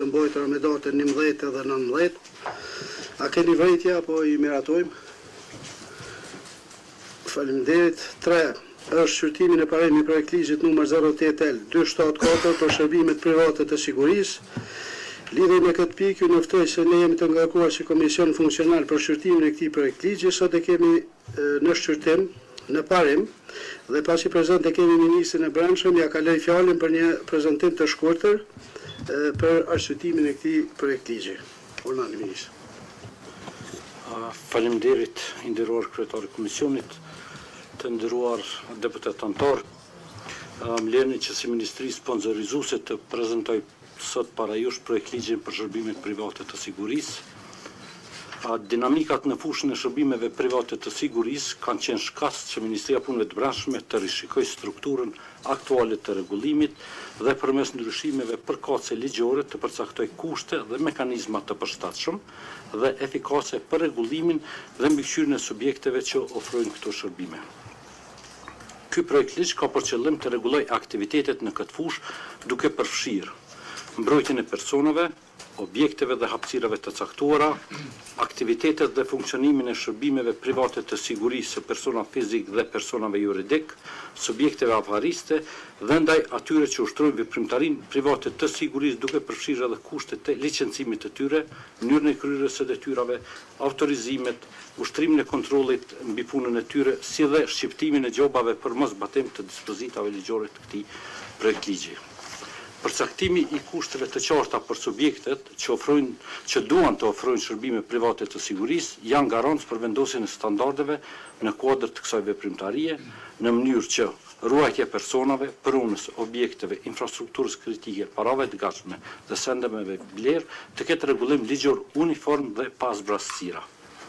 mbojtëra me datën 11 dhe 19. A keni vërejtja, apo i miratojmë? Faleminderit. 3. Është shqyrtimin e parimi projekt ligjit numër 08L 274 për shërbimet private të sigurisë. Lidhur me këtë pikë, ju njoftoj se ne jemi të ngarkuar si komision funksional për shqyrtimin e këtij projekt ligji. Sot e kemi në shqyrtim, në parim, dhe pasi prezant e kemi ministrin e brendshëm, ja kaloj fjalën për një prezantim të shkurtër për arsyetimin e këtij projekt ligji. Urnani ministër. Faleminderit, i nderuar kryetari i komisionit, të nderuar deputet antar. Më lejoni që si ministri sponsorizuese të prezantoj sot para jush projekt ligjin për shërbimet private të sigurisë. Dinamikat në fushën e shërbimeve private të sigurisë kanë qenë shkas që Ministria e Punëve të Brendshme të rishikojë strukturën aktuale të rregullimit dhe përmes ndryshimeve përkatëse ligjore të përcaktojë kushte dhe mekanizma të përshtatshëm dhe efikase për rregullimin dhe mbikëqyrjen e subjekteve që ofrojnë këto shërbime. Ky projekt ligj ka për qëllim të rregullojë aktivitetet në këtë fushë duke përfshirë mbrojtjen e personave, objekteve dhe hapësirave të caktuara, aktivitetet dhe funksionimin e shërbimeve private të sigurisë së persona fizik dhe personave juridik, subjekteve avariste dhe ndaj atyre që ushtrojnë veprimtarinë private të sigurisë duke përfshirë edhe kushtet të licencimit të tyre, mënyrën e kryerjes së detyrave, autorizimet, ushtrimin e kontrollit mbi punën e tyre, si dhe shqiptimin e gjobave për mosbatim të dispozitave ligjore të këtij projekt ligji. Përcaktimi i kushteve të qarta për subjektet që duan të ofrojnë shërbime private të sigurisë janë garancë për vendosjen e standardeve në kuadër të kësaj veprimtarie, në mënyrë që ruajtja e personave, pronës, objekteve, infrastrukturës kritike, parave të gatshme dhe sendemeve vlerë të ketë rregullim ligjor uniform dhe pa zbrastësira.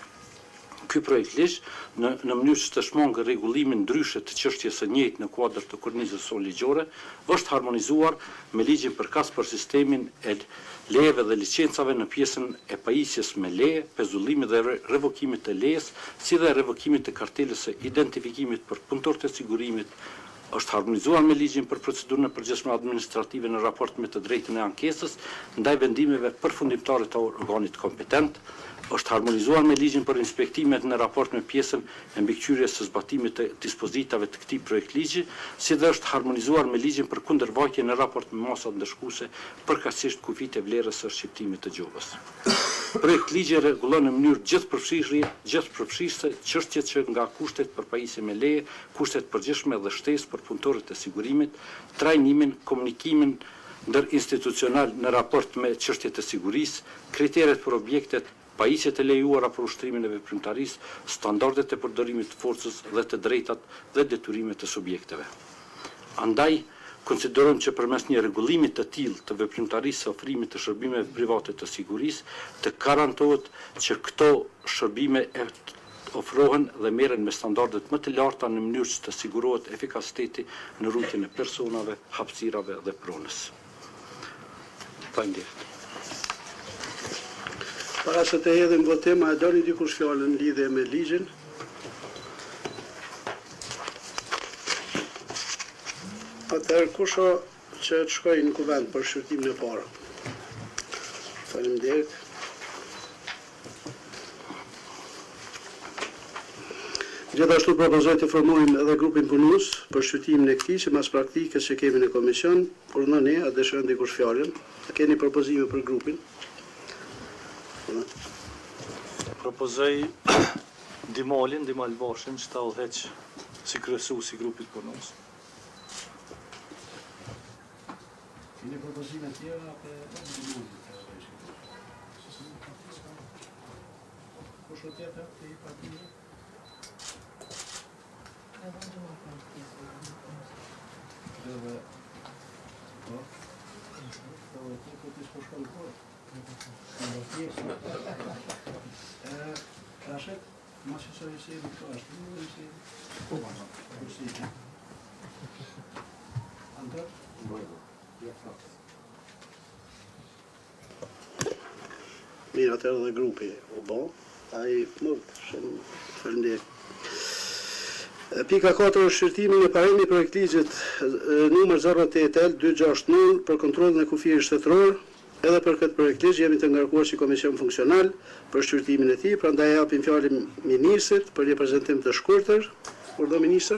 Ky projekt ligj në mënyrë që të shmangë rregullimin ndryshe të çështjes së njëjtë në kuadër të kornizës sonë ligjore, është harmonizuar me ligjin përkas për sistemin e lejeve dhe licencave në pjesën e pajisjes me leje, pezullimit dhe revokimit të lejes, si dhe revokimit të kartelës së identifikimit për punëtorët e sigurimit. Është harmonizuar me ligjin për procedurën e përgjithshme administrative në raport me të drejtën e ankesës ndaj vendimeve përfundimtare të organit kompetent. Është harmonizuar me ligjin për inspektimet në raport me pjesën e mbikëqyrjes së zbatimit të dispozitave të këtij projekt ligji, si dhe është harmonizuar me ligjin për kundërvajtje në raport me masat ndëshkuese përkatësisht kufit e vlerës së shqiptimit të gjobës. Projekt ligji rregullon në mënyrë gjithëpërfshirëse çështjet që nga kushtet për pajisje me leje, kushtet përgjithshme dhe shtesë për punëtorët e sigurimit, trajnimin, komunikimin ndërinstitucional në raport me çështjet e sigurisë, kriteret për objektet, pajisjet e lejuara për ushtrimin e veprimtarisë, standardet e përdorimit të forcës dhe të drejtat dhe detyrimet të subjekteve. Andaj, konsiderojmë që përmes një rregullimi të tillë të veprimtarisë së ofrimit të shërbimeve private të sigurisë, të garantohet që këto shërbime ofrohen dhe merren me standardet më të larta në mënyrë që të sigurohet efikasiteti në ruajtjen e personave, hapësirave dhe pronës. Faleminderit. Para se të hedhim votim, a doni dikush fjalën në lidhje me ligjin? Atëherë kusho që të shkojë në kuvent për shqyrtimin e parë. Faleminderit. Gjithashtu propozoj të formojmë edhe grupin punues për shqyrtimin e këtij, që mas praktikës që kemi në komision, urnoni, a dëshiron dikush fjalën? A keni propozime për grupin? Propozoj Dimal Bashin, që ta udhëheq si kryesues i grupit punues. Keni propozime tjera apo kush tjetër të i partijë? Rashet, ma që që e në këto është, në si... Po, ma, Antër? Mirë, atër dhe grupi u bo, a i mund, shumë faleminderit. Pika 4 është shqyrtimin e parimi projekt ligjit numër 08L 260 për kontrollin e kufijës shtetëror, Edhe për këtë projekt ligj jemi të ngarkuar si komision funksional për shqyrtimin e tij, prandaj japim fjalën ministrit për një prezantim të shkurtër. Urdhë ministër.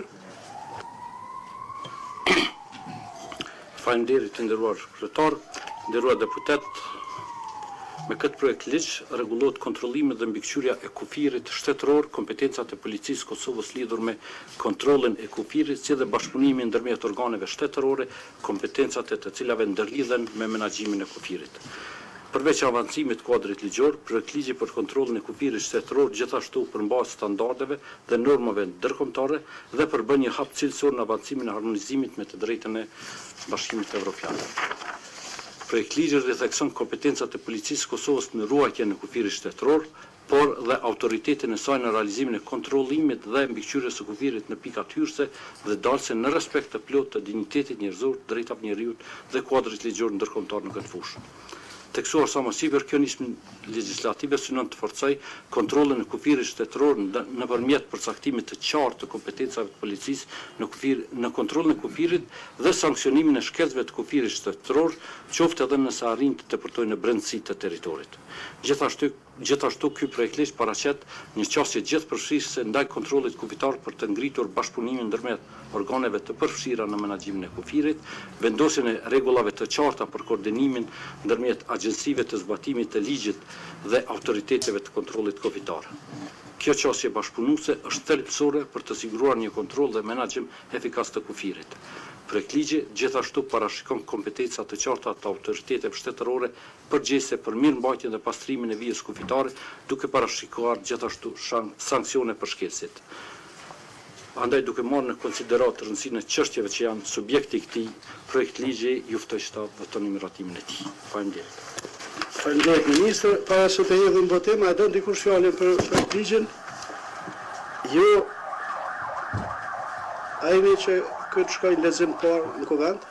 Faleminderit të nderuar kryetar, nderuar deputet. Me këtë projekt ligj rregullohet kontrollimi dhe mbikëqyrja e kufirit shtetëror, kompetencat e policisë Kosovës lidhur me kontrollin e kufirit, si dhe bashkëpunimi ndërmjet organeve shtetërore, kompetencat e të cilave ndërlidhen me menaxhimin e kufirit. Përveç avancimit kuadrit ligjor, projekt ligji për kontrollin e kufirit shtetëror gjithashtu përmbajt standardeve dhe normave ndërkombëtare dhe përbën një hap cilësor në avancimin e harmonizimit me të drejtën e Bashkimit Evropian. Projekt ligji rrethekson kompetencat e policisë Kosovës në ruajtjen e kufirit shtetëror, por dhe autoritetin e saj në realizimin e kontrollimit dhe mbikëqyrjes së kufirit në pikat hyrëse dhe dalëse në respekt të plotë të dinjitetit njerëzor, drejtat e njeriut dhe kuadrit ligjor ndërkombëtar në këtë fushë. Teksuar sa më sipër, kjo nismë legislative synon të forcoj kontrollin e kufirit shtetëror nëpërmjet përcaktimit të qartë të kompetencave të policisë në kontrollin e kufirit dhe sanksionimin e shkelcëve të kufirit shtetëror, qoftë edhe nëse arrin të tepërtojnë në brendësi të territorit. Gjithashtu ky projekt ligj paraqet një qasje gjithëpërfshirëse ndaj kontrollit kufitar për të ngritur bashkëpunimin ndërmjet organeve të përfshira në menaxhimin e kufirit, vendosjen e rregullave të qarta për koordinimin ndërmjet agjensive të zbatimit të ligjit dhe autoriteteve të kontrollit kufitar. Kjo qasje bashkëpunuese është thelbësore për të siguruar një kontroll dhe menaxhim efikas të kufirit. Projekt ligji gjithashtu parashikon kompetenca të qarta të autoriteteve shtetërore përgjegjëse për mirëmbajtjen dhe pastrimin e vijës kufitare, duke parashikuar gjithashtu sanksione për shkelësit. Andaj duke marrë në konsiderat rëndësinë e çështjeve që janë subjekti i këtij projekt ligji, ju ftoj të votoni miratimin e tij. Faleminderit. Faleminderit ministër. Para se të hedhim votim, a do dikush fjalën për projekt ligjin? Jo. Ajme që këtë shkojnë lexim parë në kuvend.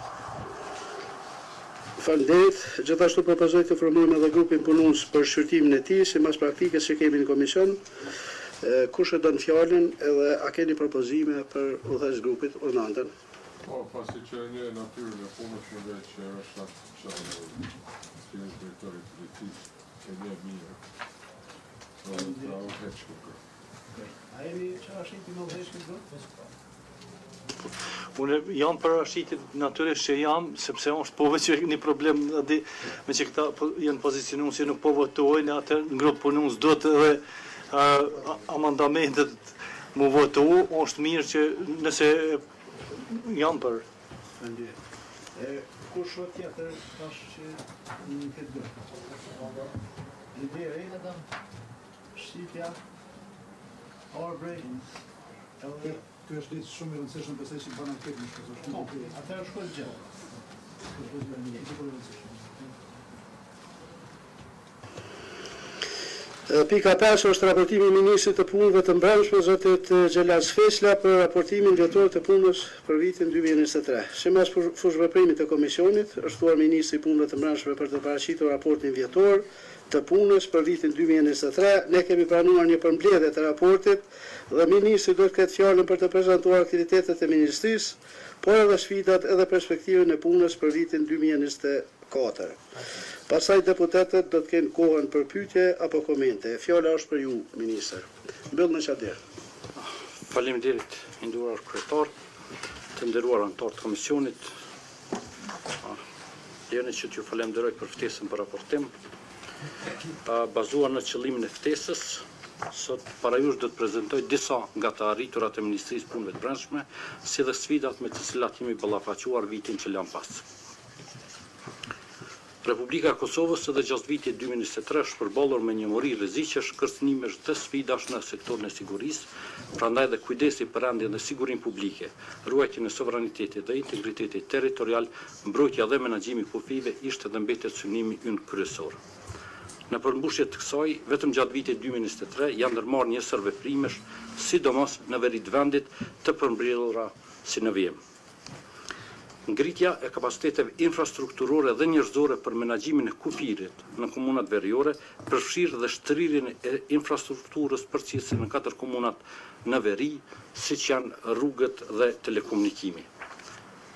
Faleminderit. Gjithashtu propozoj të formojmë edhe grupin punues për shqyrtimin e tij, sipas praktikës që kemi në komision. Kush e don fjalën edhe a keni propozime për udhëheqës grupit urnandën? Po, pasi që një natyrën e punës më dhe që është atë që drejtori të policisë e një mirë. Do të udhëheqë grupit. A jeni që ashiti në udhëheqës grupit? Unë jam parashitit natyrisht që jam, sepse është pove që një problem me që këta janë pozicionuar që nuk po votojnë, atë në grupë punues do të dhe amendamentet mu votu, është mirë që nëse jam për. Kush o tjetër tash që në këtë grupë? Lideri, Shqipja, Orbrej, edhe Kjo është ditë shumë e rëndësishme besoj që bën anketë në shkollë. Po, atëherë shkoj gjë. Pika 5 është raportimi i ministrit të punëve të brendshme zotit Xhelas Fesla për raportimin vjetor të punës për vitin 2023. Sipas fushëveprimit të komisionit, është thuar ministri i punëve të brendshme për të paraqitur raportin vjetor të punës për vitin 2023. Ne kemi pranuar një përmbledhje të raportit dhe ministri do të ketë fjalën për të prezantuar aktivitetet e ministrisë, por edhe sfidat edhe perspektivën e punës për vitin 2024. Pastaj deputetët do të kenë kohën për pyetje apo komente. Fjala është për ju, ministër. Mbyll në çadër. Faleminderit, i nderuar kryetar, të nderuar anëtar të komisionit. Lejoni që t'ju falenderoj për ftesën për raportim. Bazuar në qëllimin e ftesës, sot para jush do të prezantoj disa nga të arriturat e Ministrisë Punëve të Brendshme, si dhe sfidat me të cilat jemi ballafaquar vitin që lan pas. Republika e Kosovës edhe gjatë vitit 2023 është përballur me një mori rreziqesh, kërcënimesh dhe sfidash në sektorin e sigurisë, prandaj dhe kujdesi për rendjen dhe sigurinë publike, ruajtjen e sovranitetit dhe integritetit territorial, mbrojtja dhe menaxhimi i kufive ishte dhe mbetet synimi ynë kryesor. Në përmbushje të kësaj, vetëm gjatë vitit 2023 janë ndërmarrë njësër veprimesh, sidomos në veri të vendit të përmbledhura si në vijim. Ngritja e kapaciteteve infrastrukturore dhe njerëzore për menaxhimin e kufirit në komunat veriore përfshirë dhe shtrirjen e infrastrukturës përgjithëse në 4 komunat në veri, siç janë rrugët dhe telekomunikimi.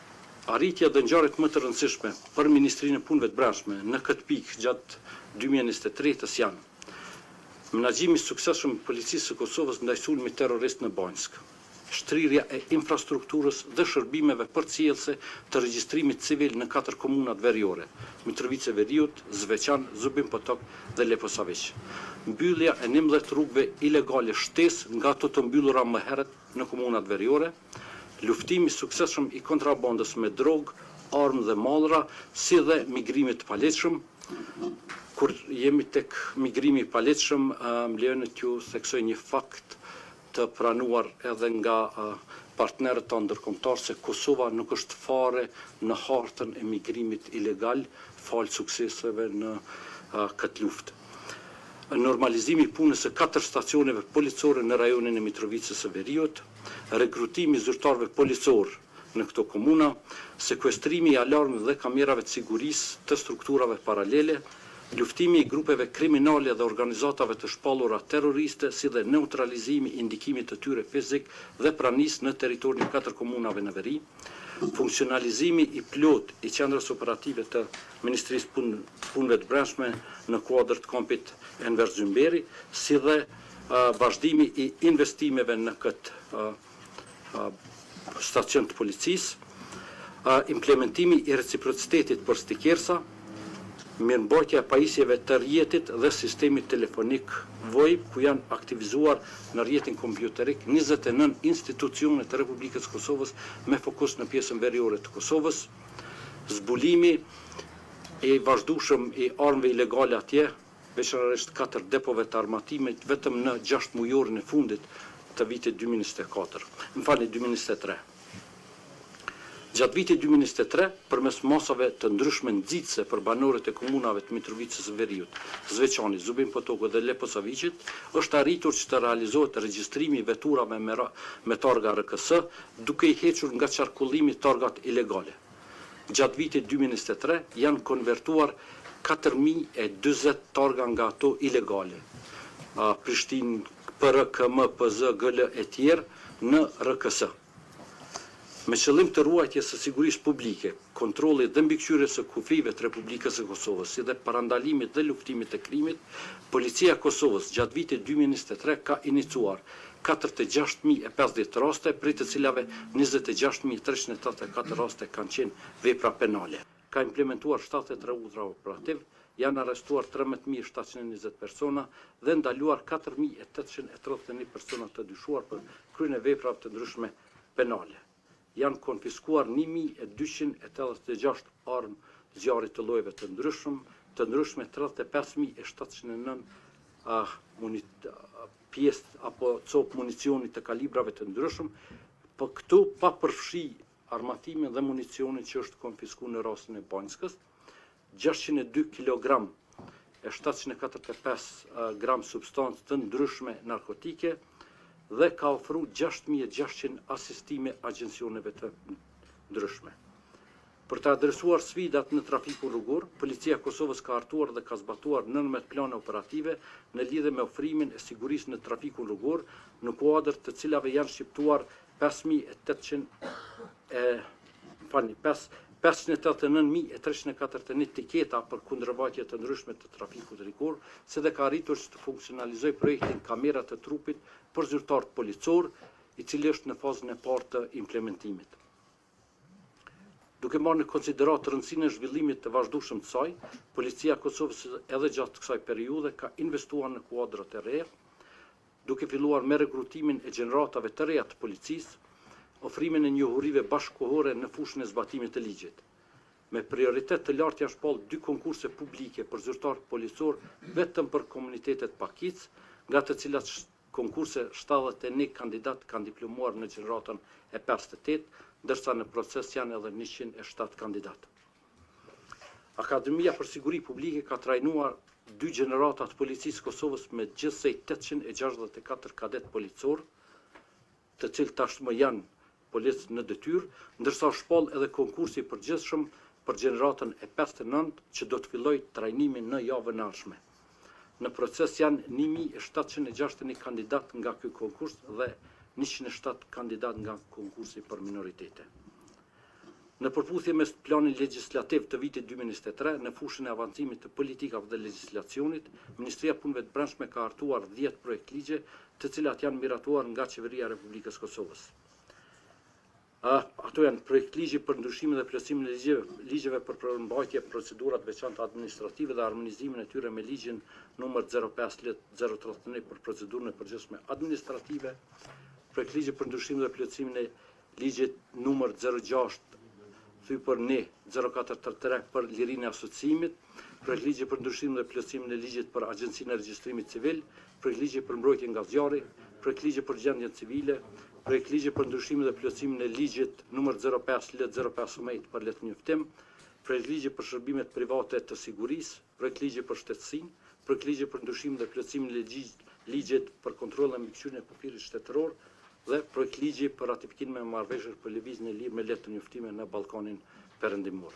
Arritja dhe ngjarjet më të rëndësishme për Ministrinë e Punëve të Brendshme në këtë pikë gjatë 2023-s janë menaxhimi i suksesshëm i Policisë së Kosovës ndaj sulmit terrorist në Banjsk, shtrirja e infrastrukturës dhe shërbimeve përcjellëse të regjistrimit civil në 4 komunat veriore, Mitrovica Veriut, Zveçan, Zubin Potok dhe Leposavić. Mbyllja e 11 rrugëve ilegale shtesë nga ato të mbyllura më herët në komunat veriore, luftimi suksesshëm i kontrabandës me drogë, armë dhe mallra, si dhe migrimit të paleqshëm. Kur jemi tek migrimi i paleqshëm, më lejoni t'ju theksoj një fakt të pranuar edhe nga partnerët të ndërkombëtar se Kosova nuk është fare në hartën e migrimit ilegal, falë sukseseve në këtë luftë. Normalizimi i punës së 4 stacioneve policore në rajonin e Mitrovicës së Veriut, rekrutimi i zyrtarëve policor në këto komuna, sekuestrimi i alarmëve dhe kamerave të sigurisë të strukturave paralele, luftimi i grupeve kriminale dhe organizatave të shpallura terroriste, si dhe neutralizimi i ndikimit të tyre fizik dhe pranisë në territorin e 4 komunave në veri, funksionalizimi i plot i qendrës operative të Ministrisë Punëve të Brendshme në kuadër të kampit Enver Zymberi, si dhe vazhdimi i investimeve në këtë stacion të policisë, implementimi i reciprocitetit për stikersa, mirëmbajtja e pajisjeve të rrjetit dhe sistemit telefonik VoIP, ku janë aktivizuar në rrjetin kompjuterik 29 institucione të Republikës Kosovës me fokus në pjesën veriore të Kosovës, zbulimi i vazhdueshëm i armëve ilegale atje, veçanërisht 4 depove të armatimit vetëm në 6 mujorin e fundit të vitit 2023. Gjatë vitit 2023, përmes masave të ndryshme nxitse për banorët e komunave të Mitrovicës së Veriut, Zveçani, Zubin Potoku dhe Leposavićit, është arritur që të realizohet regjistrimi i veturave me targa RKS, duke i hequr nga qarkullimi targat ilegale. Gjatë vitit 2023 janë konvertuar 4020 targa nga ato ilegale. Prishtinë, PRKM, PZ, GL e tjerë në RKS. Me qëllim të ruajtjes së sigurisë publike, kontrollit dhe mbikëqyrjes së kufive të Republikës së Kosovës, si dhe parandalimit dhe luftimit të krimit, Policia e Kosovës gjatë vitit 2023 ka iniciuar 46.050 raste, prej të cilave 26.384 raste kanë qenë vepra penale. Ka implementuar 73 udhra operativ, janë arrestuar 13.720 persona dhe ndaluar 4.831 persona të dyshuar për kryen e veprave të ndryshme penale. Janë konfiskuar 1.286 armë zjarrit të llojeve të ndryshme 35.709 pjesë apo copë municionit të kalibrave të ndryshëm, për këtu pa përfshi armatimin dhe municionin që është konfiskuar në rastin e Banjskës, 602 kg e 745 gram substancë të ndryshme narkotike, dhe ka ofru 6.600 asistime agjencioneve të ndryshme. Për të adresuar sfidat në trafikun rrugor, Policia e Kosovës ka hartuar dhe ka zbatuar 19 plane operative në lidhje me ofrimin e sigurisë në trafikun rrugor, në kuadër të cilave janë shqiptuar 589.341 tiketa për kundërvajtje të ndryshme të trafikut rrugor, se dhe ka arritur që të funksionalizoj projektin kamerat të trupit për zyrtarët policor, i cili është në fazën e parë të implementimit. Duke marrë në konsiderat rëndësinë e zhvillimit të vazhdueshëm të saj, Policia e Kosovës edhe gjatë kësaj periudhe ka investuar në kuadrat e reja, duke filluar me rekrutimin e gjeneratave të reja të policisë, ofrimin e njohurive bashkëkohore në fushën e zbatimit të ligjit. Me prioritet të lartë janë shpallë 2 konkurse publike për zyrtarë policor vetëm për komunitetet pakic, nga të cilat konkurse 71 kandidat kanë diplomuar në gjeneratën e 58, ndërsa në proces janë edhe 107 kandidat. Akademia për Siguri Publike ka trajnuar 2 gjenerata të Policisë Kosovës me gjithsej 864 kadet policor, të cilët tashmë janë policë në detyrë, ndërsa shpall edhe konkursi i përgjithshëm për gjeneratën e 59 që do të fillojë trajnimin në javën e ardhshme. Në proces janë 1.761 kandidat nga ky konkurs dhe 107 kandidat nga konkursi për minoritete. Në përputhje me planin legjislativ të vitit 2023, në fushën e avancimit të politikave dhe legjislacionit, Ministria e Punëve të Brendshme ka hartuar 10 projekt ligje, të cilat janë miratuar nga Qeveria e Republikës Kosovës. Ato janë projekt ligje për ndryshimin dhe plotësimin e ligjeve për përmbajtje procedurat veçanta administrative dhe harmonizimin e tyre me ligjin numër 05/031 për procedurën e përgjithshme administrative, projekt ligje për ndryshimin dhe plotësimin e ligjit numër 06/0433 për lirinë e asociimit, projekt ligje për ndryshimin dhe plotësimin e ligjit për Agjencinë e Regjistrimit Civil, projekt ligje për mbrojtje nga zjarri, projekt ligje për gjendjen civile, projekt ligje për ndryshimin dhe plotësimin e ligjit numër 05/015 për letënjoftim, projekt ligje për shërbimet private të sigurisë, projekt ligje për shtetësinë, projekt ligje për ndryshimin dhe plotësimin e ligjit për kontrollin e mbikëqyrjen e kufirit shtetëror dhe projekt ligje për ratifikimin e marrëveshjes për lëvizjen e lirë me letënjoftime në Ballkanin Perëndimor.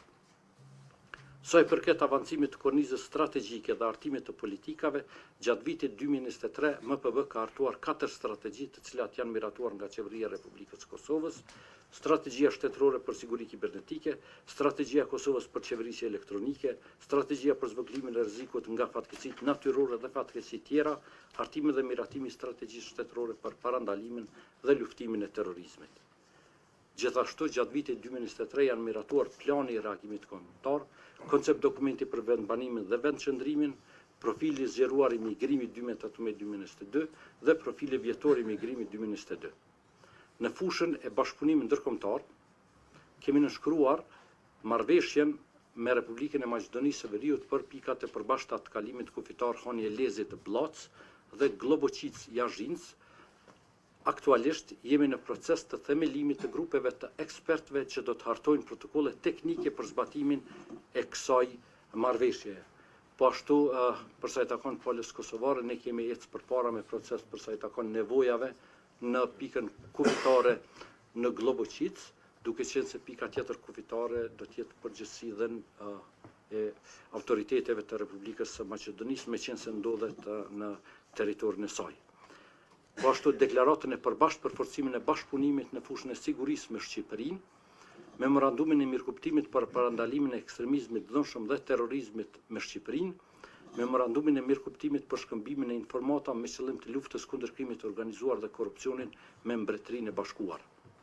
Sa i përket avancimit të kornizës strategjike dhe artimit të politikave, gjatë vitit 2023, MPB ka hartuar 4 strategji të cilat janë miratuar nga Qeveria e Republikës Kosovës: strategjia shtetërore për siguri kibernetike, strategjia e Kosovës për qeverisje elektronike, strategjia për zvogëlimin e rrezikut nga fatkeqësitë natyrore dhe fatkeqësitë tjera, hartimi dhe miratimi i strategjisë shtetërore për parandalimin dhe luftimin e terrorizmit. Gjithashtu, gjatë vitit 2023 janë miratuar plani i reagimit kombëtar, koncept dokumenti për vendbanimin dhe vendqëndrimin, profili zgjeruar i migrimit 2018-2022 dhe profili vjetor i migrimit 2022. Në fushën e bashkëpunimit ndërkombëtar, kemi nënshkruar marrëveshjen me Republikën e Maqedonisë së Veriut për pikat e përbashkëta të kalimit kufitar Hanje Lezit Blac dhe Globoqic Yazhinc. Aktualisht jemi në proces të themelimit të grupeve të ekspertëve që do të hartojnë protokolle teknike për zbatimin e kësaj marrëveshje. Po ashtu, për sa i takon palës kosovare, ne kemi ecë përpara me proces për sa i takon nevojave në pikën kufitare në Globoqic, duke qenë se pika tjetër kufitare do të jetë përgjithësi dhe e autoriteteve të Republikës së Maqedonisë, me qenë se ndodhet në territorin e saj. Po ashtu deklaratën e përbashkët për forcimin e bashkëpunimit në fushën e sigurisë me Shqipërinë, memorandumin e mirëkuptimit për parandalimin e ekstremizmit dhunshëm dhe terrorizmit me Shqipërinë, memorandumin e mirëkuptimit për shkëmbimin e informata me qëllim të luftës kundër krimit të organizuar dhe korrupsionit me Mbretërinë e Bashkuar.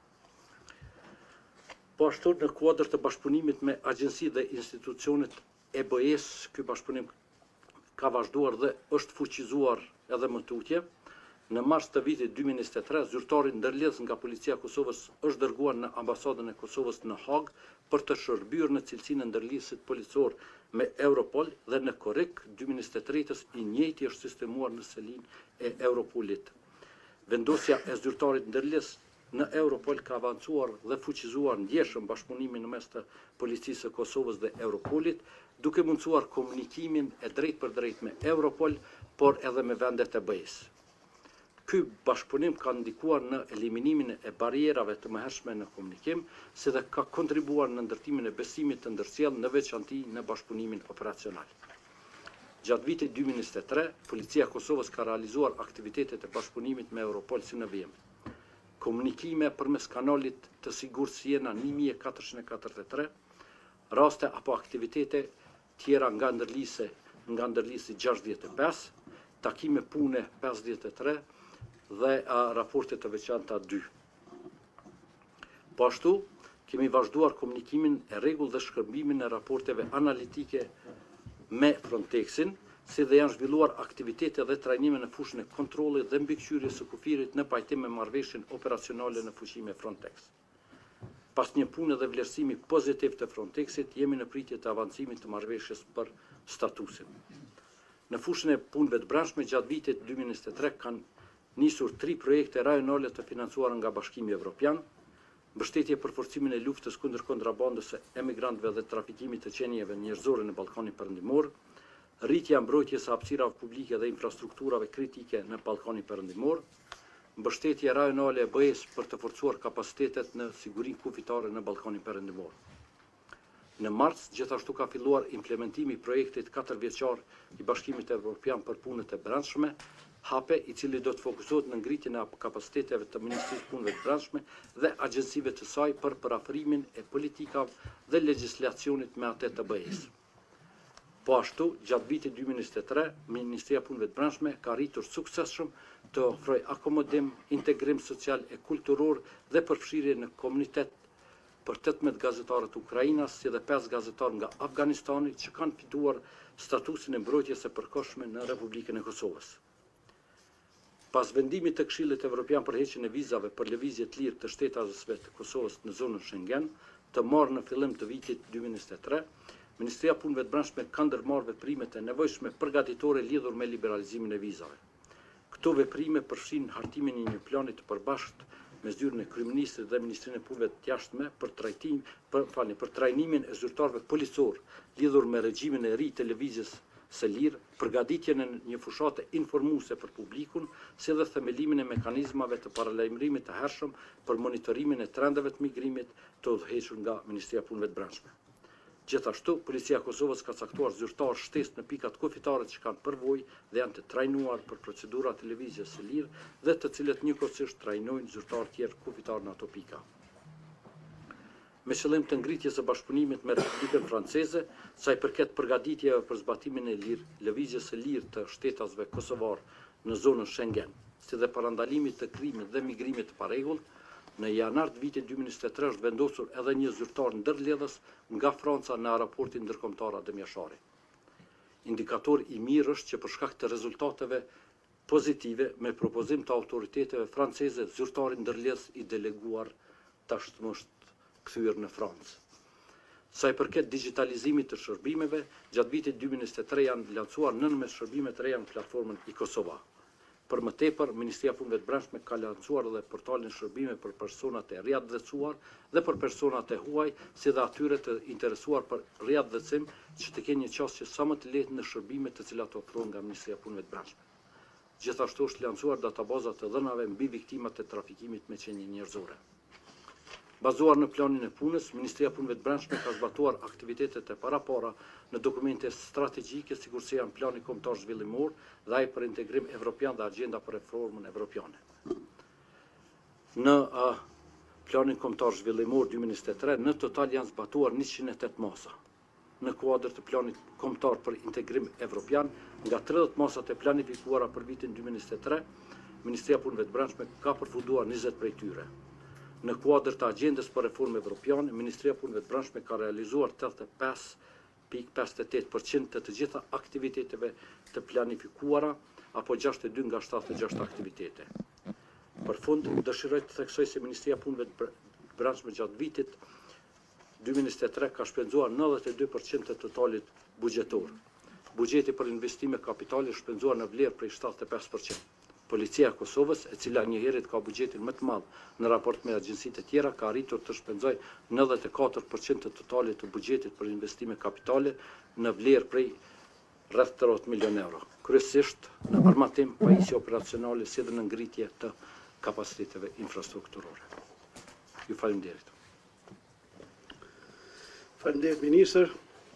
Po ashtu në kuadër të bashkëpunimit me agjenci dhe institucionet EBS, ky bashkëpunim ka vazhduar dhe është fuqizuar edhe më tutje. Në mars të vitit 2023, zyrtari ndërlidhës nga Policia e Kosovës është dërguar në ambasadën e Kosovës në Hag për të shërbyer në cilësinë e ndërlidhësit policor me Europol dhe në korrik 2023 i njëjti është sistemuar në selinë e Europolit. Vendosja e zyrtarit ndërlidhës në Europol ka avancuar dhe fuqizuar ndjeshëm bashkëpunimin në mes të Policisë së Kosovës dhe Europolit, duke mundësuar komunikimin e drejt për drejt me Europol, por edhe me vendet e BE-s. Ky bashkëpunim ka ndikuar në eliminimin e barierave të mëhershme në komunikim, si dhe ka kontribuar në ndërtimin e besimit të ndërsjellë në veçanti në bashkëpunimin operacional. Gjatë vitit 2023, Policia e Kosovës ka realizuar aktivitetet e bashkëpunimit me Europol si në vijim. Komunikime përmes kanalit të sigurt Siena 1443, raste apo aktivitete tjera nga ndërlisi 65, takime pune 53 dhe raporte të veçanta 2. Po ashtu, kemi vazhduar komunikimin e rregull dhe shkërbimin e raporteve analitike me Frontexin, si dhe janë zhvilluar aktivitete dhe trajnime në fushën e kontrollit dhe mbikëqyrjes së kufirit në pajtim me marrëveshjen operacionale në fuqi me Frontex. Pas një pune dhe vlerësimi pozitiv të Frontexit, jemi në pritje të avancimit të marrëveshjes për statusin. Në fushën e punëve të brendshme, gjatë vitit 2023 kanë nisur 3 projekte rajonale të financuara nga Bashkimi Evropian: mbështetje për forcimin e luftës kundër kontrabandës së emigrantëve dhe trafikimit të qenieve njerëzore në Ballkanin Perëndimor, rritja mbrojtjes së hapësirave publike dhe infrastrukturave kritike në Ballkanin Perëndimor, mbështetje rajonale e BE-s për të forcuar kapacitetet në sigurinë kufitare në Ballkanin Perëndimor. Në mars, gjithashtu ka filluar implementimi i projektit 4 vjeçar i Bashkimit Evropian për punët e brendshme, hape i cili do të fokusohet në ngritjen e kapaciteteve të Ministrisë Punëve të Brendshme dhe agjencive të saj për parafrimin e politikave dhe legjislacionit me atë të BE-s. Po ashtu, gjatë vitit 2023, Ministria e Punëve të Brendshme ka arritur suksesshëm të ofrojë akomodim, integrim social e kulturor dhe përfshirje në komunitet për 18 gazetarët Ukrainas, si dhe 5 gazetarë nga Afganistani që kanë fituar statusin e mbrojtjes së përkohshme në Republikën e Kosovës. Pas vendimit të Këshillit Evropian për heqjen e vizave për lëvizje të lirë të shtetësve të Kosovës në zonën Schengen, të marrë në fillim të vitit 2023, Ministria e Punëve të Brendshme ka ndërmarrë veprimet e nevojshme përgatitore lidhur me liberalizimin e vizave. Këto veprime përfshin hartimin e një plani të përbashkët me zyrën e kryeministrit dhe Ministrinë e Punëve të Jashtme për trajnimin e zyrtarëve policor lidhur me regjimin e ri të lëvizjes së lirë, përgatitjen e një fushate informuese për publikun, si dhe themelimin e mekanizmave të paralajmërimit të hershëm për monitorimin e trendeve të migrimit të udhëhequr nga Ministria e Punëve të Brendshme. Gjithashtu, Policia e Kosovës ka caktuar zyrtarë shtesë në pikat kufitare që kanë përvojë dhe janë të trajnuar për procedurat të lëvizjes së lirë dhe të cilët njëkohësisht trajnojnë zyrtarë tjerë kufitar në ato pika. Me qëllim të ngritjes së bashkëpunimit me Republikën Franceze, sa i përket përgatitjeve për zbatimin e lëvizjes së lirë të shtetasve kosovar në zonën Schengen, si dhe parandalimit të krimit dhe migrimit të parregullt, në janar të vitit 2023 është vendosur edhe një zyrtar ndërledhës nga Franca në aeroportin ndërkombëtar Adem Jashari. Indikator i mirë është që për shkak të rezultateve pozitive me propozim të autoriteteve franceze, zyrtari ndërledhës i deleguar tashmë është kthyer në Francë. Sa i përket digitalizimit të shërbimeve, gjatë vitit 2023 janë lancuar 19 shërbime të reja në platformën e-Kosova. Për më tepër, Ministria e Punëve të Brendshme ka lancuar edhe portalin shërbime për personat e riadhësuar dhe për personat e huaj, si dhe atyre të interesuar për riadhësim që të kenë një qasje sa më të lehtë në shërbime të cilat ofrohen nga Ministria e Punëve të Brendshme. Gjithashtu është lancuar databaza të dhënave mbi viktimat e trafikimit me qenie njerëzore. Bazuar në planin e punës, Ministria e Punëve të Brendshme ka zbatuar aktivitetet e parapara në dokumente strategjike, sikur se janë plani kombëtar zhvillimor dhe ai për integrim evropian dhe agenda për reformën evropiane. Në planin kombëtar zhvillimor 2023, në total janë zbatuar 108 masa. Në kuadër të planit kombëtar për integrim evropian, nga 30 masat e planifikuara për vitin 2023, Ministria e Punëve të Brendshme ka përfunduar 20 prej tyre. Në kuadër të agjendës për reformë evropiane, Ministria e Punëve të Brendshme ka realizuar 85.58% të gjitha aktiviteteve të planifikuara, apo 62 nga 76 aktivitete. Për fund, dëshiroj të theksoj se Ministria e Punëve të Brendshme gjatë vitit 2023 ka shpenzuar 92% të totalit buxhetor. Buxheti për investime kapitale është shpenzuar në vlerë prej 75%. Policia e Kosovës, e cila njëherët ka buxhetin më të madh në raport me agjencitë e tjera, ka arritur të shpenzojë 94% të totalit të buxhetit për investime kapitale në vlerë prej rreth 30 milionë euro, kryesisht në armatim, pajisje operacionale si dhe në ngritje të kapaciteteve infrastrukturore. Ju faleminderit. Faleminderit ministër.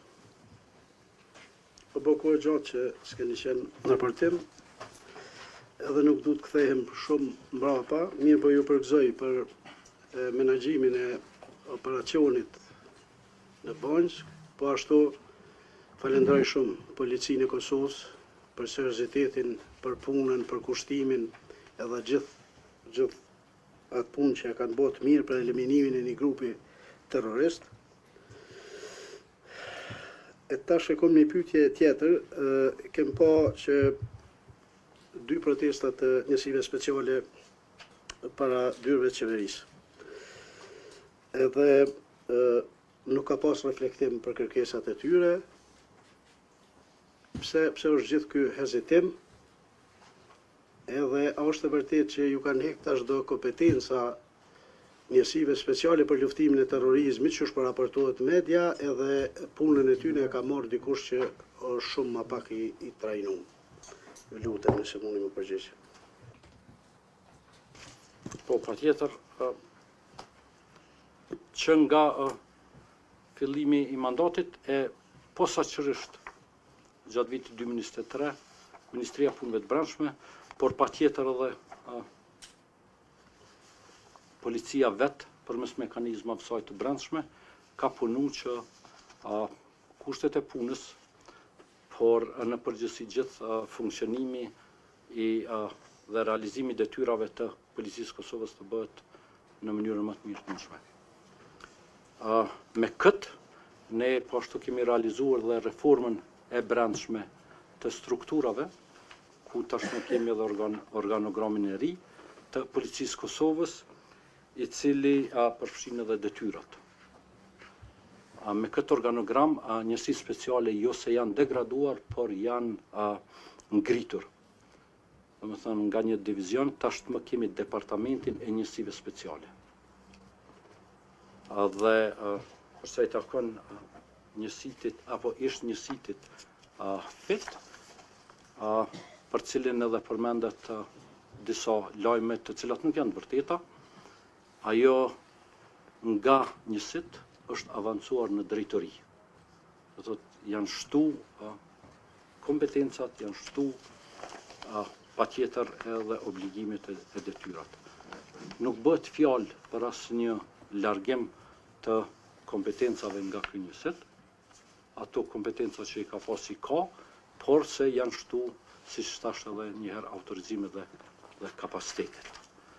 Po kohë gjatë që s'keni qenë në raportim, edhe nuk du të kthehem shumë mbrapa, mirë po ju përgëzoj për menaxhimin e operacionit në Banjë, po ashtu falenderoj shumë Policinë e Kosovës për seriozitetin, për punën, për kushtimin, edhe gjithë atë punë që kanë bërë mirë për eliminimin e një grupi terrorist. E tash e kam një pyetje tjetër, kem pa që 2 protestat të njësive speciale para dyrëve të qeverisë. Edhe nuk ka pas reflektim për kërkesat e tyre. Pse është gjithë ky hezitim? Edhe a është e vërtet që ju kanë hequr tash çdo kompetenca njësive speciale për luftimin e terrorizmit që është raportohet media, edhe punën e tyre ka marrë dikush që është shumë më pak i trajnuar. Ju lutem nëse mundi më përgjigj. Po, patjetër, që nga fillimi i mandatit e posaçërisht gjatë vitit 2023, Ministria e Punëve të Brendshme, por patjetër edhe policia vetë përmes mekanizmave saj të brendshme ka punu që kushtet e punës, por në përgjithësi gjithë funksionimi dhe realizimi i detyrave të Policisë së Kosovës të bëhet në mënyrën më të mirë të mundshme. Me këtë, ne po ashtu kemi realizuar dhe reformën e brendshme të strukturave, ku tashmë kemi edhe organogramin e ri të Policisë së Kosovës, i cili përfshin edhe detyrat. Me këtë organogram, njësitë speciale jo se janë degraduar, por janë ngritur. Domethënë, nga një divizion, tashmë kemi departamentin e njësive speciale. Dhe përsa i takon njësitit, apo ish njësitit FIT, për cilin edhe përmendet disa lajme të cilat nuk janë vërteta, ajo nga njësit është avancuar në drejtori. Do thotë janë shtu kompetencat, janë shtu patjetër edhe obligimet e detyrat. Nuk bëhet fjalë për asnjë largim të kompetencave nga ky njësit. Ato kompetenca që i ka pasi ka, por se janë shtu, siç thash edhe një herë, autorizimet dhe kapacitetet.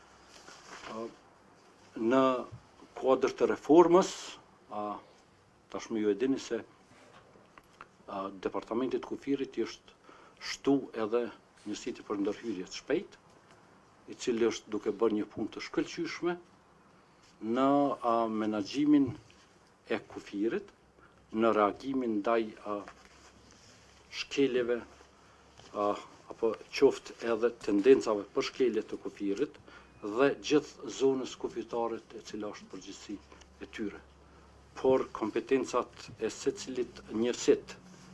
Në kuadër të reformës, tashmë ju e dini se Departamenti i Kufirit është shtu edhe njësiti për ndërhyrje të shpejt, i cili është duke bërë një punë të shkëlqyeshme në menaxhimin e kufirit, në reagimin ndaj shkeljeve apo qoftë edhe tendencave për shkelje të kufirit dhe gjithë zonës kufitare e cila është përgjegjësi e tyre. Por kompetencat e secilit njësit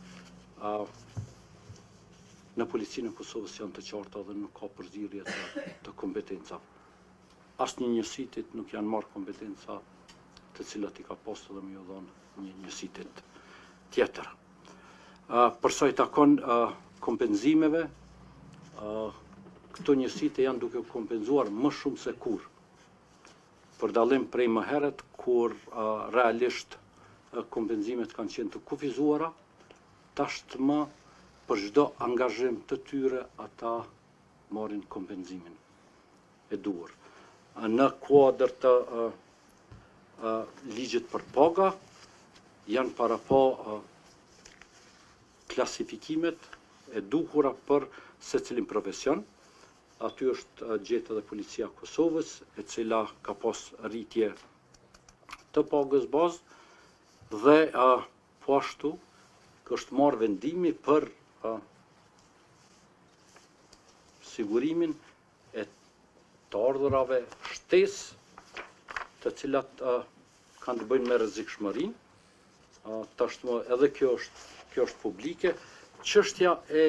në Policinë e Kosovës janë të qarta dhe nuk ka përzierje të kompetencave. Asnjë njësitit nuk janë marrë kompetenca të cilat i ka pasur dhe më u dhënë një njësitit tjetër. Përsa i takon kompenzimeve, këto njësite janë duke kompenzuar më shumë se kur. Për dallim prej më herët, kur realisht kompenzimet kanë qenë të kufizuara, tashmë për çdo angazhim të tyre ata marrin kompenzimin e duhur. Në kuadër të ligjit për paga, janë para pa klasifikimet e duhura për secilin profesion. Aty është gjetë edhe Policia e Kosovës, e cila ka pas rritje të pagës bazë dhe po ashtu është marrë vendimi për sigurimin e të ardhurave shtesë të cilat kanë të bëjnë me rrezikshmërinë. Tashmë edhe kjo është publike. Çështja e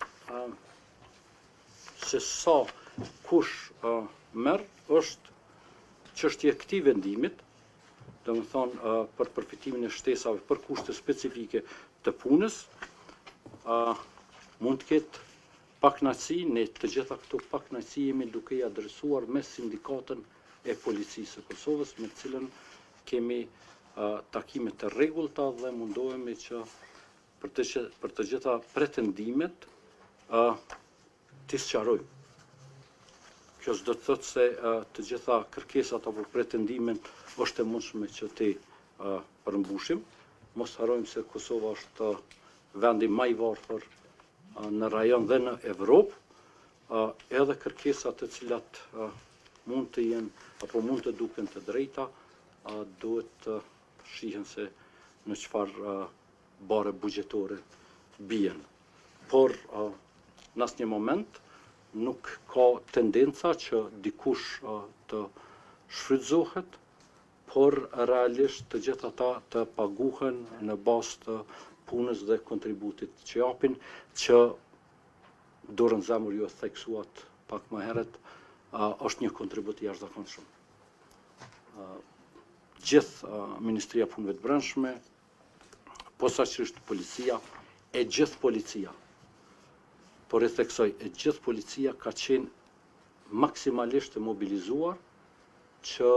se sa kush merr është çështje e këtij vendimit, domethënë për përfitimin e shtesave për kushte specifike të punës, mund të ketë pakënaqësi, ne të gjitha këto pakënaqësi jemi duke i adresuar me sindikatën e Policisë së Kosovës, me të cilën kemi takime të rregullta dhe mundohemi që për të gjitha pretendimet t'i sqarojmë. Kjo s'do të thotë se të gjitha kërkesat apo pretendimet është e mundshme që ti përmbushim. Mos harrojmë se Kosova është vendi më i varfër në rajon dhe në Evropë, edhe kërkesat të cilat mund të jenë apo mund të duken të drejta, duhet të shihen se në çfarë bare buxhetore bien. Por në asnjë moment nuk ka tendenca që dikush të shfrytëzohet, por realisht të gjitha ata të paguhen në bazë të punës dhe kontributit që japin, që dorën zemër ju e theksuat pak më herët, është një kontribut i jashtëzakonshëm. gjithë Ministria e Punëve të Brendshme, posaçërisht policia, e gjithë policia. Por e theksoj, e gjithë policia ka qenë maksimalisht e mobilizuar që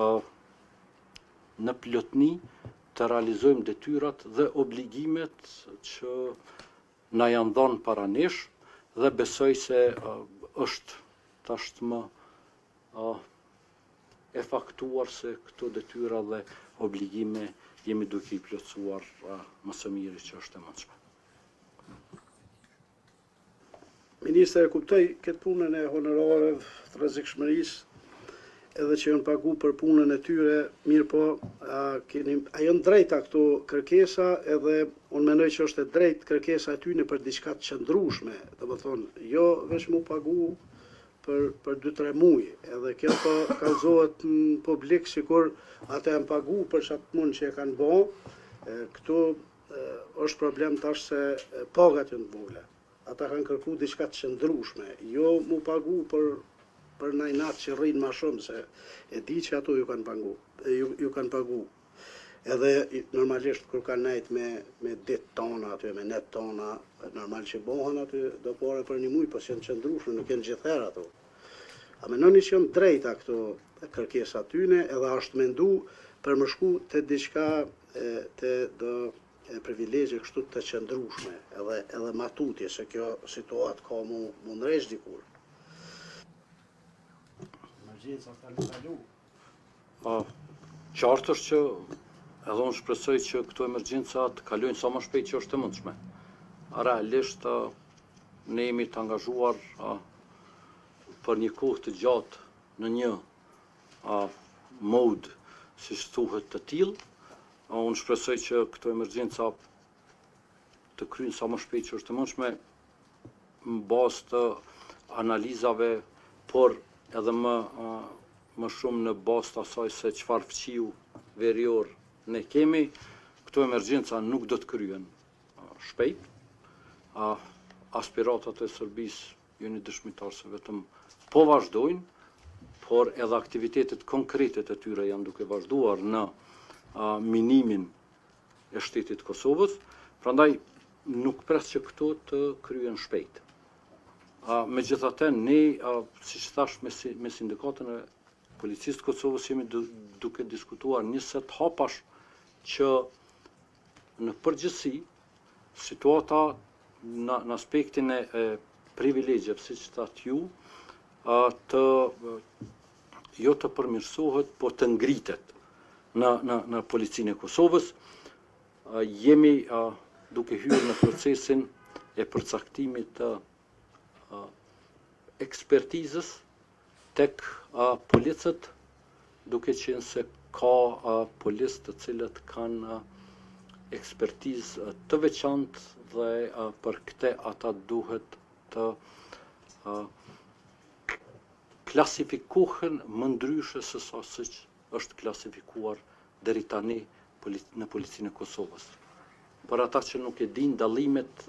në plotni të realizojmë detyrat dhe obligimet që na janë dhënë para nesh dhe besoj se është tashmë e faktuar se këto detyra dhe obligime jemi duke i plotësuar më së miri që është e mundshme. Ministre, e kuptoj këtë punën e honorarëve të rrezikshmërisë, edhe që janë pagu për punën e tyre, mirë po, a janë drejta këto kërkesa, edhe unë mendoj që është e drejtë kërkesa e tyre për diçka të qëndrueshme, domethënë, jo vetëm mu pagu për 2-3 muaj, edhe kjo po kallëzohet në publik sikur ata janë pagu për çat punë që e kanë bë. Këtu është problem tash se pagat janë të vogla. Ata kanë kërku diçka të qëndrueshme, jo mu pagu për najnat që rrinë ma shumë, se e di që ato ju kanë pagu. Edhe normalisht kur kanë najt me dit tona aty, me net tona, normal që bohen aty do pore për një muj, po që janë qëndrueshme, nuk janë gjithherë ato. A menoni që janë drejta këto kërkesa tyne, edhe është mendu për më shku të diçka të do privilegje kështu të qëndrueshme, edhe matutje, se kjo situatë ka mu ndresh dikur. Qartë është që edhe unë shpresoj që këto emergjenca të kalojnë sa më shpejt që është e mundshme. Realisht ne jemi të angazhuar për një kohë të gjatë në një mod, si thuhet, të tillë. Unë shpresoj që këto emergjenca të kryhen sa më shpejt që është e mundshme në bazë të analizave, por edhe më shumë në bazë të asaj se çfarë fqiu verior ne kemi, këto emergjenca nuk do të kryen shpejt. Aspiratat e Serbisë jeni dëshmitar se vetëm po vazhdojnë, por edhe aktivitetet konkrete të tyre janë duke vazhduar në minimin e shtetit Kosovës, prandaj nuk pres që këto të kryen shpejt. Megjithatë, ne, siç thash me sindikatën e policisë të Kosovës, jemi duke diskutuar një set hapash që në përgjithësi situata në aspektin e privilegjeve, siç thatë ju, jo të përmirësohet, po të ngritet në policinë e Kosovës. Jemi duke hyrë në procesin e përcaktimit të ekspertizës tek policët, duke qenë se ka policë të cilët kanë ekspertizë të veçantë dhe për këtë ata duhet të klasifikohen më ndryshe se sa siç është klasifikuar deri tani në policinë e Kosovës. Për ata që nuk e dinë dallimet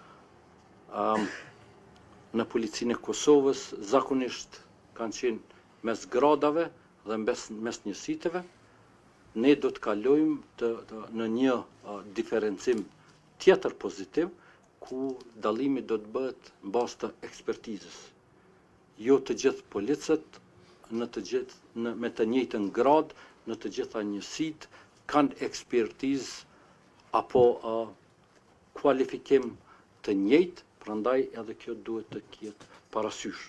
në policinë e Kosovës, zakonisht kanë qenë mes gradave dhe mes njësiteve. Ne do të kalojmë në një diferencim tjetër pozitiv, ku dallimi do të bëhet në bazë të ekspertizës. Jo të gjithë policët me të njëjtën grad, në të gjitha njësitë kanë ekspertizë apo kualifikim të njëjtë, prandaj edhe kjo duhet të ketë parasysh.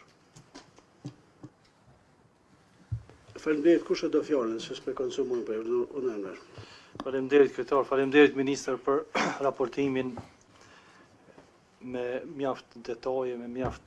Faleminderit, kush e do fjalën, se s'pe konsumojmë për unë. Faleminderit kryetar, faleminderit ministër për raportimin me mjaft detaje, me mjaft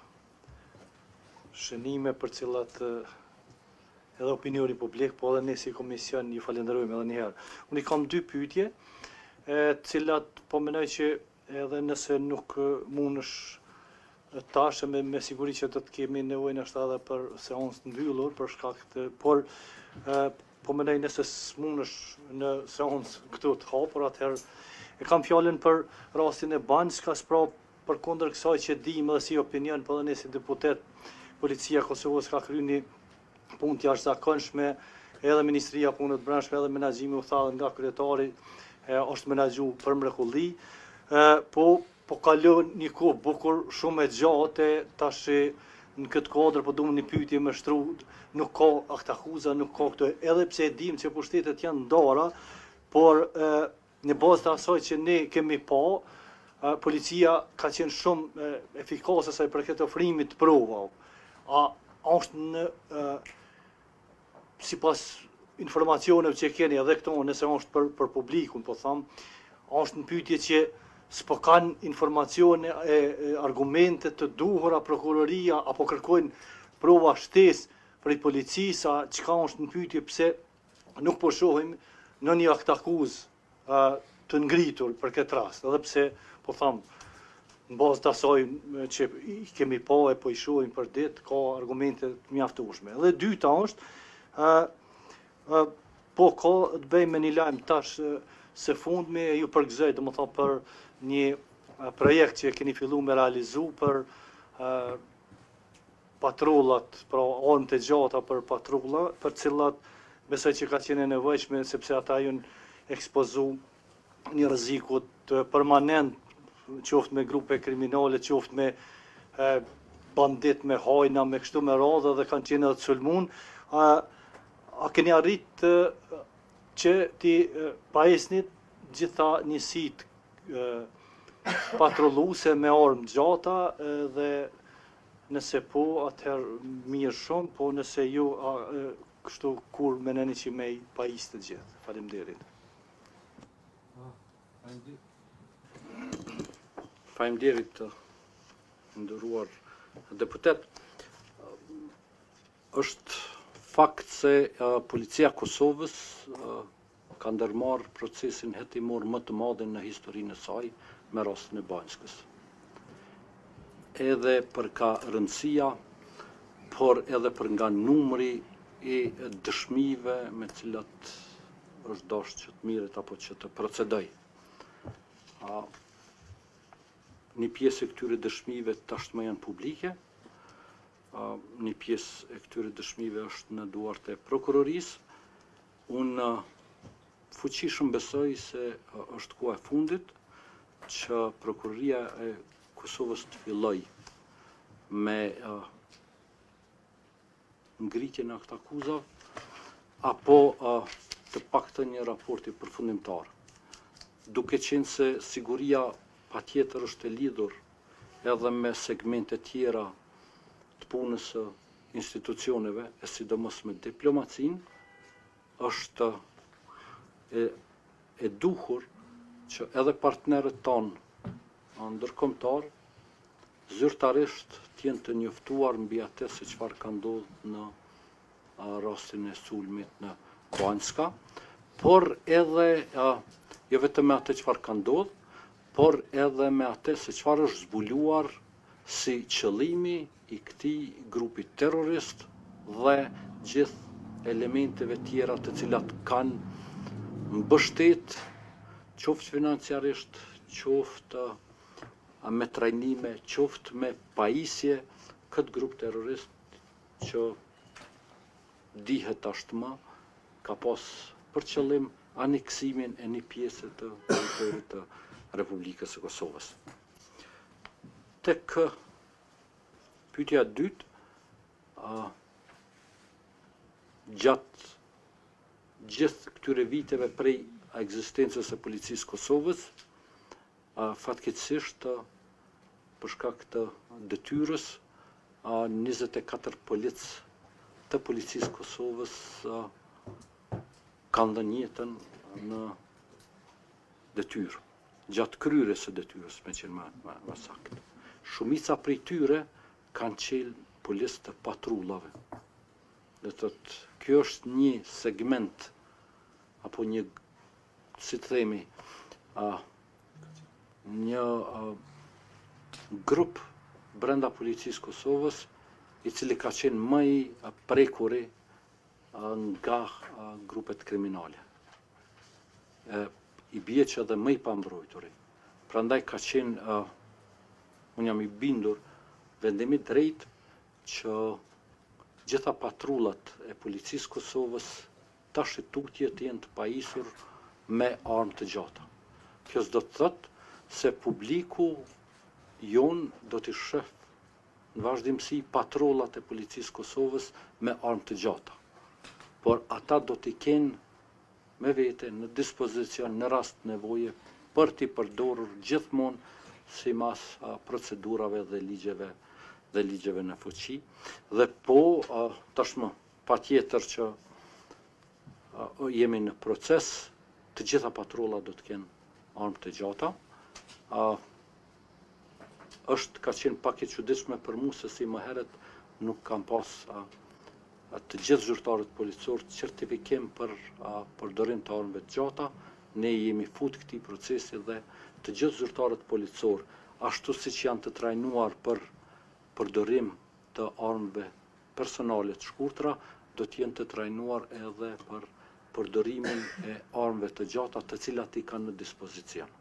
shënime për cilat edhe opinioni publik, po edhe ne si komision ju falenderojmë edhe njëherë. Unë i kam 2 pyetje, cilat po mendoj që edhe nëse nuk mundesh tash me siguri që do të kemi nevojë ashtu edhe për seancë të mbyllur për shkak të, por po mendoj nëse smundesh në seancë këtu të hapur, atëherë e kam fjalën për rastin e Banjës, ka spra përkundër kësaj që dim edhe si opinion, po edhe ne si deputet, policia e Kosovës ka kryer një punë të jashtëzakonshme, edhe Ministria e Punëve të Brendshme edhe menaxhimi u tha nga kryetari është menaxhu për mrekulli, po kalon një kohë bukur shumë e gjatë tash në këtë kodër po duam një pyetje më shtru, nuk ka aktakuza, nuk ka këto, edhe pse e dim që pushtetet janë ndara, por në bazë të asaj që ne kemi pa, policia ka qenë shumë efikase sa i përket ofrimit të provave. A është në sipas informacioneve që keni edhe këto, nëse është për publikun, po tham, është në pyetje që s'po kanë informacione e argumente të duhura prokuroria apo kërkojnë prova shtesë prej policisë, a çka është në pyetje pse nuk po shohim në një aktakuzë të ngritur për këtë rast, edhe pse po tham në bazë të asaj që i kemi pa e po i shohim për ditë, ka argumente të mjaftueshme. Dhe dyta është po ka të bëjmë me një lajm tash së fundmi ju përgëzoj, domethënë për një projekt që keni filluar me realizu për patrullat, pra ormë të gjata për patrulla, për cilat besoj që ka qenë e nevojshme sepse ata janë ekspozu një rrezikut permanent, qoftë me grupe kriminale, qoftë me bandit, me hajna, me kështu me radhë dhe kanë qenë edhe të sulmun. A keni arrit që ti paesnit gjitha njësit patrulluse me armë gjata dhe nëse po, atëherë mirë shumë, po nëse ju kështu kur meneni që me i pajis të gjithë. Faleminderit. Faleminderit të nderuar deputet. Është fakt se policia e Kosovës ka ndërmarrë procesin hetimor më të madhin në historinë e saj me rastin e Banjskës. Edhe për ka rëndësia, por edhe për nga numri i dëshmive me cilat është dashur që të mirët apo që të procedoj. Një pjesë e këtyre dëshmive tashmë janë publike, një pjesë e këtyre dëshmive është në duart e prokurorisë. Unë fuqishëm besoj se është koha e fundit që prokuroria e Kosovës të filloj me ngritjen e aktakuzave apo të paktën një raporti përfundimtar. Duke qenë se siguria patjetër është e lidhur edhe me segmente tjera të punës së institucioneve, e sidomos me diplomacinë, është e duhur që edhe partnerët tonë ndërkombëtar zyrtarisht të jenë të njoftuar mbi atë se çfarë ka ndodhur në rastin e sulmit në Banjska, por edhe jo vetëm me atë çfarë ka ndodhur, por edhe me atë se çfarë është zbuluar si qëllimi i këtij grupi terrorist dhe gjithë elementeve tjera të cilat kanë mbështet qoftë financiarisht, qoftë me trajnime, qoftë me pajisje këtë grup terrorist që dihet tashmë ka pas për qëllim aneksimin e një pjesë të territorit të Republikës së Kosovës. Tek pyetja e dytë, gjatë gjithë këtyre viteve prej ekzistencës së policisë Kosovës, fatkeqësisht për shkak të detyrës 24 polic të policisë Kosovës kanë dhënë jetën në detyrë, gjatë kryerjes së detyrës, me qenë më saktë. Shumica prej tyre kanë qenë policë të patrullave. Dhe thotë, kjo është një segment apo një, si të themi, një grup brenda policisë Kosovës i cili ka qenë më i prekuri nga grupet kriminale. I bie që edhe më i pambrojturi. Prandaj ka qenë, unë jam i bindur, vendimi drejt që gjitha patrullat e policisë Kosovës tash tutje të jenë të pajisur me armë të gjata. Kjo s'do të thotë se publiku jon do t'i shëf në vazhdimsi patrollat e policisë Kosovës me armë të gjata. Por ata do t'i kenë me vete në dispozicion në rast nevoje për t'i përdorur gjithmonë simas procedurave dhe ligjeve në fuqi. Dhe po, tashmë, patjetër që jemi në proces, të gjitha patrollat do të kenë armë të gjata. Ka qenë pak e çuditshme për mua se si më herët nuk kam pas të gjithë zyrtarët policorë certifikim për përdorim të armëve të gjata. Ne jemi fut këtij procesi dhe të gjithë zyrtarët policorë, ashtu siç janë të trajnuar për përdorim të armëve personale të shkurtra, do të jenë të trajnuar edhe për përdorimin e armëve të gjata të cilat i kanë në dispozicion.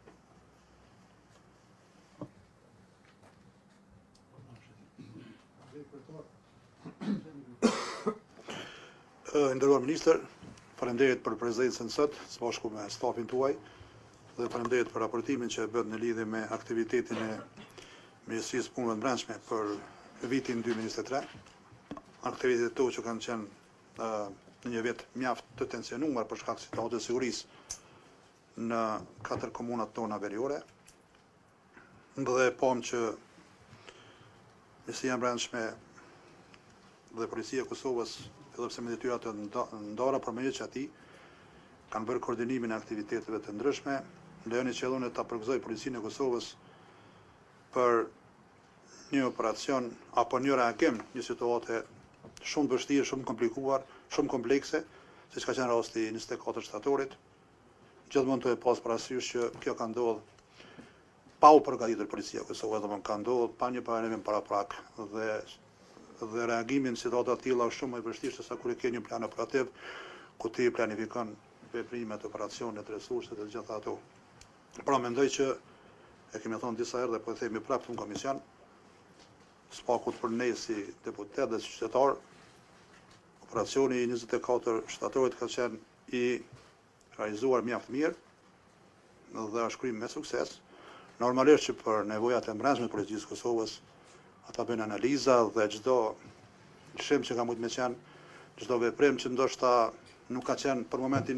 Nderuar Ministër, faleminderit për prezencën sot, së bashku me stafin tuaj, dhe faleminderit për raportimin që bët në lidhje me aktivitetin e Ministrisë Punëve të Brendshme për vitin 2023. Aktivitetet to që kanë qenë në një vit mjaft të tensionuar për shkak të situatës së sigurisë në 4 komunat tona veriore. Dhe pam që Ministria e Brendshme dhe Policia e Kosovës, edhe pse me detyra të ndara përmjet që ati, kanë bërë koordinimin e aktiviteteve të ndryshme. Lejoni që edhe ta përgëzoj Policinë e Kosovës për një operacion apo një reagim një situate shumë të vështirë, shumë komplikuar, shumë komplekse, siç ka qenë rasti 24 shtatorit. Gjithmonë të e pas parasysh që kjo ka ndodhur pa u përgatitur Policia e Kosovës, domethënë ka ndodhur pa një paranimin paraprak dhe reagimin në situata të tilla është shumë më i vështirë se sa kur e ke një plan operativ ku ti planifikon veprimet, operacionet, resurset e gjitha ato. Pra mendoj që e kemi thënë disa herë dhe po e themi prapë në komision, spakut për ne si deputet dhe si qytetar, operacioni i 24 shtatorit ka qenë i realizuar mjaft mirë dhe është kryer me sukses. Normalisht që për nevojat e brendshme të Policisë së Kosovës ata bëjnë analiza dhe çdo lëshim që ka mujtë me qenë, çdo veprim që ndoshta nuk ka qenë për momentin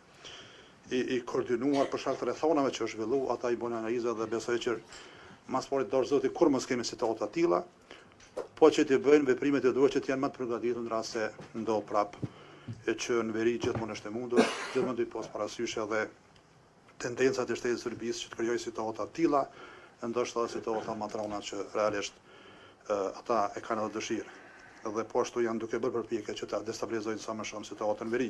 i koordinuar për shkak të rrethonave që është zhvillu, ata i bëjnë analiza dhe besoj që mas pari dorë zoti kur mos kemi situata të tilla, po që të bëjnë veprimet e duhur që të jenë më të përgatitur në rast se ndodh prap e që në veri gjithmonë është e mundur, gjithmonë të pas parasysh edhe tendencat e shtetit serbisë që të krijojë situata të tilla, ndoshta edhe situata matrona që realisht ata e kanë edhe dëshirë. Dhe po ashtu janë duke bërë përpjekje që ta destabilizojnë sa më shumë situatën veri.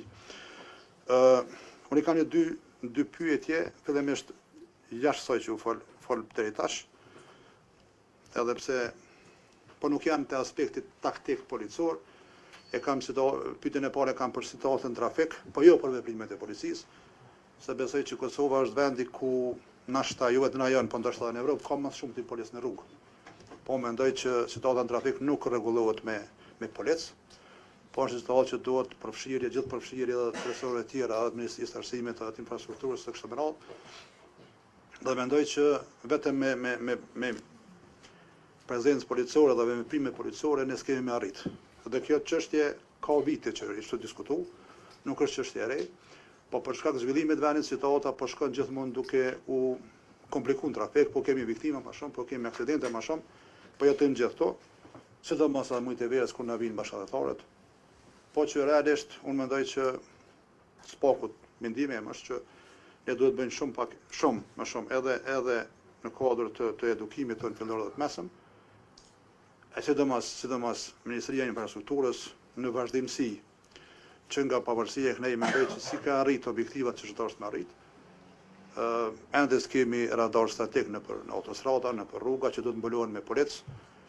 Unë kam dy pyetje, fillimisht jashtësoj që u fol deri tash, edhe pse po nuk janë të aspektit taktik policor, pyetjen e parë kam për situatën trafik, po jo për veprimet e policisë, se besoj që Kosova është vendi ku nashta ju vetë na janë, po ndoshta në Evropë ka më shumë ti policë në rrugë. Po mendoj që situata në trafik nuk rregullohet me policë, po është situatë që duhet përfshirje, gjithë përfshirje edhe të tresorëve të tjera, edhe të Ministrisë së Arsimit, edhe të infrastrukturës së kështu me radhë. Dhe mendoj që vetëm me prezencë policore dhe me veprime policore ne s'kemi me arrit. Dhe kjo çështje ka vite që ishte diskutuar, nuk është çështje e re, po për shkak të zhvillimit të vendit situata po shkon gjithmonë duke u komplikuar trafik, po kemi viktima më shumë, po kemi aksidente më shumë, po jo të gjithë këto, sidomos sa mujt e verës kur na vinë bashkëdhetarët. Po që realisht unë mendoj që spakut mendimi im është që ne duhet bëjmë shumë më shumë edhe në kuadër të edukimit të fillor dhe të mesëm, e sidomos Ministria e Infrastrukturës në vazhdimsi që nga pavarësia e kënej mendoj që si ka arrit objektivat që çdo është me arrit. Ende kemi radar statik në autostrada, në rruga që do të mbulohen me policë.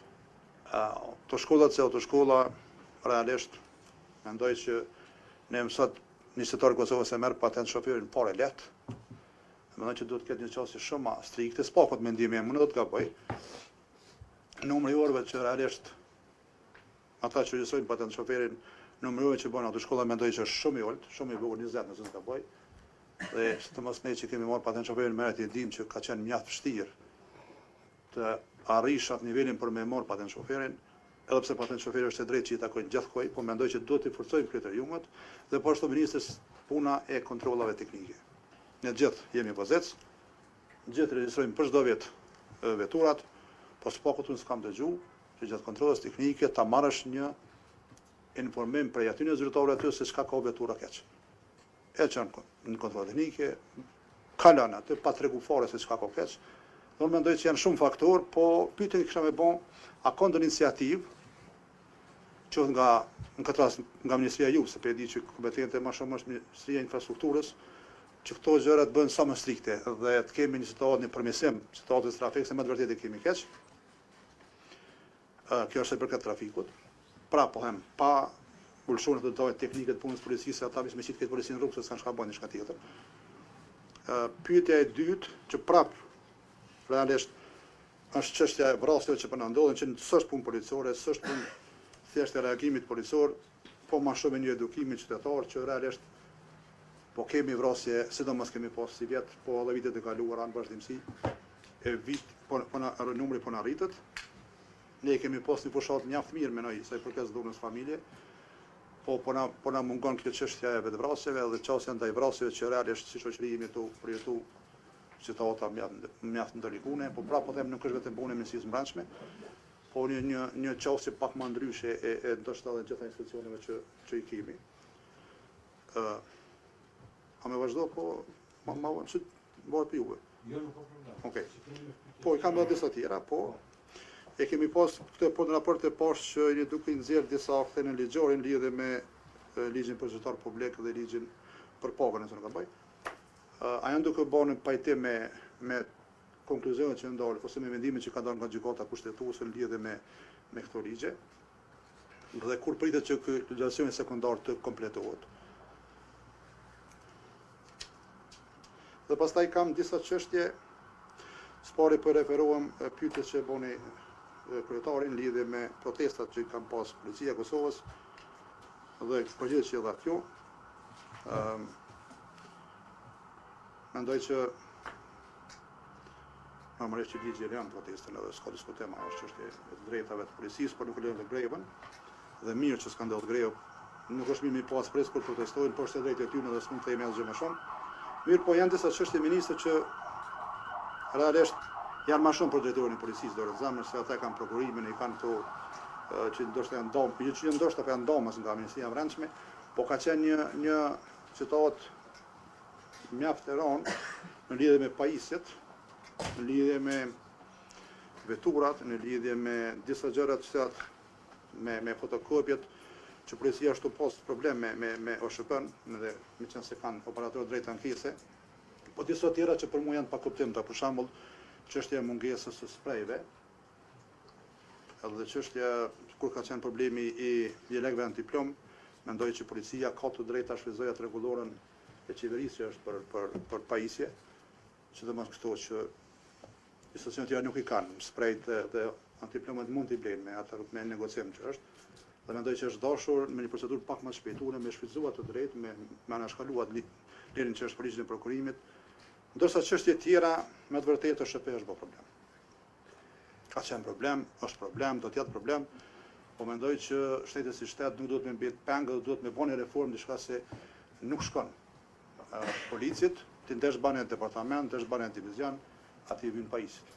Autoshkolla realisht mendoj që ne mësot një qytetar Kosovës e merr patent shoferin parë lehtë. Mendoj që duhet të ketë një çështje shumë strikte, spakut mendimi im, unë do të gaboj. Numri i orëve që realisht ata që gjysojnë patent shoferin numërove që bën autoshkolla mendoj që është shumë i ulët, shumë i bukur 20 nëse s'ka bëj. Dhe sidomos ne që kemi marrë patent shoferin merret i dim që ka qenë mjaft vështirë të arrish atë nivelin për me marrë patent shoferin, edhe pse patent shoferi është e drejtë që i takojnë gjithkoj, po mendoj që duhet të forcojmë kriteriumet dhe po ashtu ministrës puna e kontrollave teknike. Ne gjithë jemi pozec, gjithë regjistrojmë për çdo vit veturat, po s'pakut unë s'kam dëgju që gjatë kontrollës teknike ta marrësh një informim prej aty në zyrtarëve aty se çka ka vetura keq. E çan në kontrollë teknike, kalon aty pa tregu fare se çka ka keq. Unë mendoj që janë shumë faktorë, po pyetjen kisha me bën a ka ndonjë iniciativë që nga në këtë rast nga Ministria juve, se pe di që kompetente më shumë është Ministria e Infrastrukturës, që këto gjëra të bëhen sa më strikte dhe të kemi një situatë në përmirësim situatës trafikut, se më të vërtetë kemi keq. Kjo është e përkat trafikut. Pra po them, pa ulshonit të dojë teknikët të punës policisë, ata me qitë këtë policinë në rrugë, se s'kan shka bëjnë diçka tjetër. Pyetja e dytë, që realisht është çështja e vrasjeve që po na ndodhin, që s'është punë policore, s'është punë thjesht e reagimit policor, po më shumë një edukimi qytetar që realisht po kemi vrasje, sidomos kemi pas si vjet, po edhe vitet e kaluara në vazhdimsi, numri po na rritet. Ne kemi pas një fushat mjaft mirë menoj sa i përket dhunës familje, po na mungon kjo çështja e vetvrasjeve dhe çështja ndaj vrasjeve që realisht si shoqëri jemi tu përjetu situata mjaft ndërlikune, po prapë po them nuk është vetëm punë e Ministrisë së Brendshme, po një çështje pak më ndryshe e ndoshta edhe gjitha institucioneve që i kemi. A me vazhdo, po ma vonë që bëhet për juve? Jo, nuk ka problem. Okej. Po, i kam dhe disa tjera, po e kemi pas këtë po në raport e pas që një duke i nxjerr disa akte në ligjorin lidhe me ligjin për zyrtar publik dhe ligjin për pagën, nëse nuk ka bëj. A janë duke bërë në pajtim me konkluzionet që ndalë, ose me vendimin që ka dalë nga gjykata kushtetuese në lidhje me këto ligje, dhe kur pritet që ky legjislacioni sekondar të kompletohet. Dhe pastaj kam disa çështje, spari po referohem pyetjes që boni kryetarin lidhje me protestat që kanë pas policia e Kosovës dhe përgjigjet që dha kjo. Mendoj që normalisht që ligji janë protestën edhe s'ka diskutim, është çështje e drejtave të policisë, por nuk e lënë grevën. Dhe mirë që s'ka ndodhur grevë. Nuk është mirë pas pres kur protestojnë, por është e drejtë e tyre dhe s'mund të themi asgjë më shumë. Mirë, po janë disa çështje ministre që realisht janë më shumë për drejtorin e policisë dorë të zamër, se ata kanë prokurimin, i kanë këto që ndoshta janë dom, që ndoshta janë domës nga Ministria e Brendshme, po ka qenë një situatë mjaft e rëndë në lidhje me pajisjet, në lidhje me veturat, në lidhje me disa gjëra të me fotokopjet, që policia ashtu pas problem me OSHP-n, dhe me qenë se kanë operatorë drejt ankese, po disa tjera që për mua janë pa kuptim, për shembull çështja e mungesës së sprejve, edhe çështja kur ka qenë problemi i lekëve antiplom, mendoj që policia ka të drejtë ta shfrytëzojë atë rregulloren e qeverisë që është për pajisje, sidomos këto që institucionet tjera nuk i kanë, sprejt dhe antiplomet mund t'i blejnë me negocim që është. Dhe mendoj që është dashur me një procedurë pak më të shpejtuar, me shfrytëzuar të drejtë, me anashkaluar lirin që është për ligjin e prokurimit. Ndërsa çështje tjera, me të vërtetë OSHP është bërë problem. Ka qenë problem, është problem, do të jetë problem, po mendoj që shteti si shtet nuk duhet me mbet pengë, duhet me bënë reformë diçka se nuk shkon. Policit, ti ndesh banë departament, ndesh banë divizion, aty vjen pajisjet.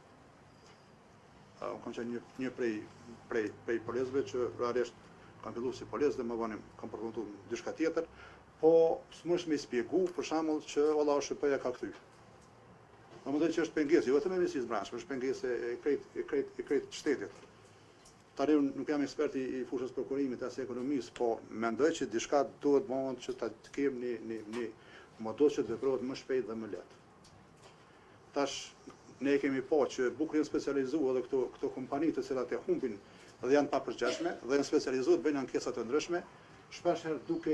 Unë kam qenë një prej policëve që realisht kam filluar si policë dhe më vonë kam përfunduar diçka tjetër, po s'mund të shpjegoj për shembull që valla OSHP-ja ka kthy. Në mendoj që është pengesë, jo vetëm e Ministrisë së Brendshme, është pengesë e krejt shtetit. Tani unë nuk jam ekspert i fushës prokurimit as ekonomisë, po mendoj që diçka duhet bëhet që ta kemi një modo që të veprohet më shpejt dhe më lehtë. Tash ne kemi po që bukur janë specializuar edhe këto kompani të cilat e humbin dhe janë pa përgjithshme dhe janë specializuar bëjnë ankesa të ndryshme, shpeshherë duke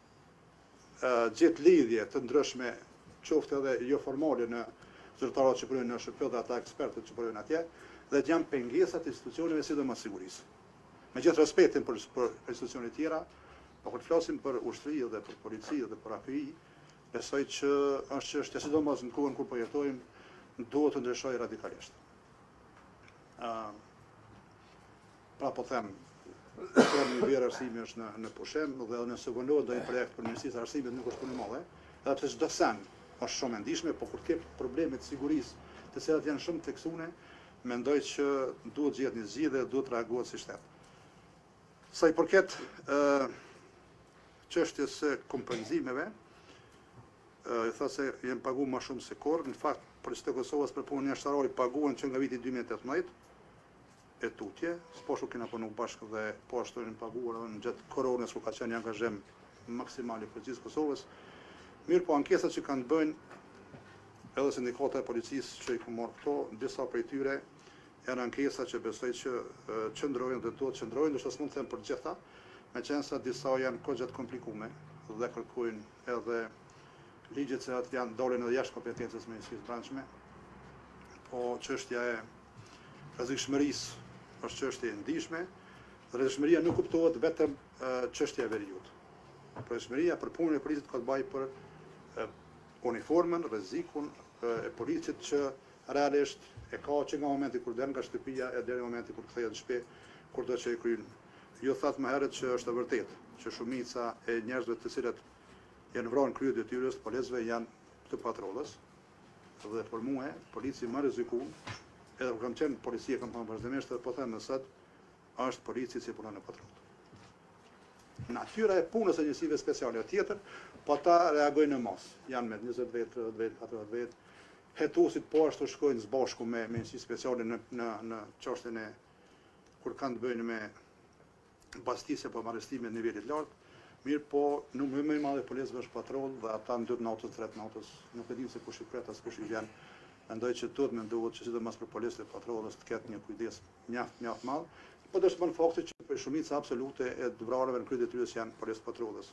gjetë lidhje të ndryshme, qoftë edhe jo formale në zyrtarët që punojnë në OSHP dhe ata ekspertët që punojnë atje, dhe janë pengesat e institucioneve sidomos sigurisë. Me gjithë respektin për institucionet tjera, Po kur flasim për ushtri dhe për polici dhe për AKI, besoj që është çështje sidomos në kohën kur po jetojmë, duhet të ndryshojë radikalisht. Pra po them, një vjerë arsimi është në pushim dhe nëse vonohet do një projekt për Ministrisë Arsimit nuk është punë e madhe, edhe pse çdo sen është shumë e ndihshme, po kur ke probleme të sigurisë, të cilat janë shumë theksune, mendoj që duhet gjetë një zgjidhje dhe duhet reagohet si shtet. Sa i përket çështjes së kompenzimeve, i tha se jenë pagu më shumë se kur, në fakt Policia e Kosovës për punën jashtërore paguhen që nga viti 2018 e tutje, s'po kena punu bashkë dhe po ashtu janë paguar edhe në gjatë koronës ku ka qenë një angazhim maksimal i Policisë Kosovës. Mirë po ankesat që kanë bëjnë edhe sindikata e policisë që i ku marrë këto, disa prej tyre janë ankesa që besoj që qëndrojnë dhe duhet qëndrojnë, ndoshta s'mund të them për gjitha, meqense disa janë kohë komplikume dhe kërkojnë edhe ligjet që atë janë dolën edhe jashtë kompetencës së Ministrisë së Brendshme. Po çështja e rrezikshmërisë është çështje e ndihshme. Rrezikshmëria nuk kuptohet vetëm çështja e veriut. Rrezikshmëria për punën e policisë ka të bëjë për uniformën, rrezikun e policisë që realisht e ka që nga momenti kur del nga shtëpia e deri në momenti kur kthehet në shtëpi, kurdo që e kryen. Ju thatë më herët që është e vërtetë që shumica e njerëzve të cilët janë vrarë në krye detyrës, policëve janë të patrollës. Dhe për mua, polici më rrezikon, edhe kur kam qenë policia kam punuar vazhdimisht dhe po them më sot, është polici që punon në patrollë. Natyra e punës e njësive speciale tjetër, po ta reagojnë në mas. Janë me 20 vjet, 30 vjet, 40 vjet. Hetusit po ashtu shkojnë së bashku me njësi speciale në çështjen e kur kanë të bëjnë me bastisje po arrestime në nivelit lartë. Mirë po, nuk më i madhe policëve është patrollë dhe ata në 2 natës, 3 natës, nuk e dim se kush i pret as kush i vjen. Mendoj që mendohet që sidomos për policët e patrollës të ketë një kujdes mjaft madh, po do të shpon fakti që për shumica absolute e të vrarëve në krye detyrës janë policë patrollës.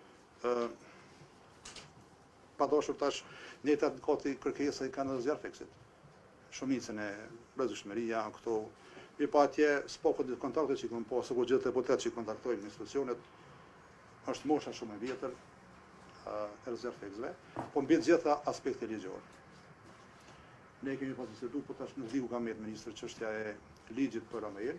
Padoshur tash njëta koti kërkesa i kanë zjarfiksit. Shumicën e rrezikshmëria këto. Mirë po atje s'po këtë kontakte që kanë po, sikur gjithë deputet që kontaktojnë institucionet, është mosha shumë e vjetër e rezervexve, po mbi gjitha aspekte ligjore. Ne kemi pas bisedu, po tash nuk di ku ka mbet ministri çështja e ligjit për AML.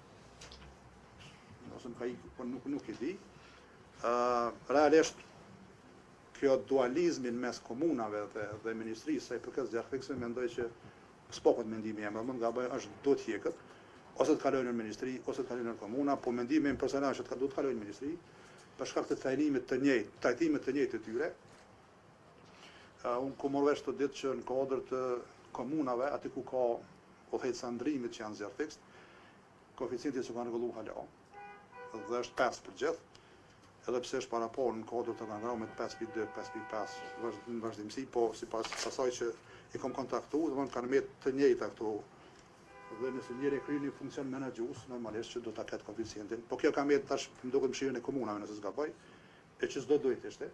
Ose më ka ikë, po nuk e di. Realisht kjo dualizmin mes komunave dhe ministrisë sa i përket zjarfikëve mendoj që s'po këtë mendimi jam, më nga bëj është do të hjekët, ose të kalojnë në ministri, ose të kalojnë në komuna, po mendimi im personal është do të kalojnë në ministri, për shkak të trajtimit të njëjtë të tyre. Unë ku morr vesh të ditë që në kodër të komunave, aty ku ka udhëheqësa ndrimit që janë zjarfikës, koeficienti që kanë rregulluar hala, dhe është 5 për gjithë, edhe pse është para po në kodër të programit 5.2, 5.5 në vazhdimsi, po sipas asaj që i kam kontaktuar, domthonë kanë mbet të njëjta këto. Dhe nëse njëri kryen një funksion menaxhues, normalisht që do ta ketë koeficientin. Po kjo ka mbet tash më duket mëshirën e komunave nëse s'gaboj, e që s'do duhet ishte.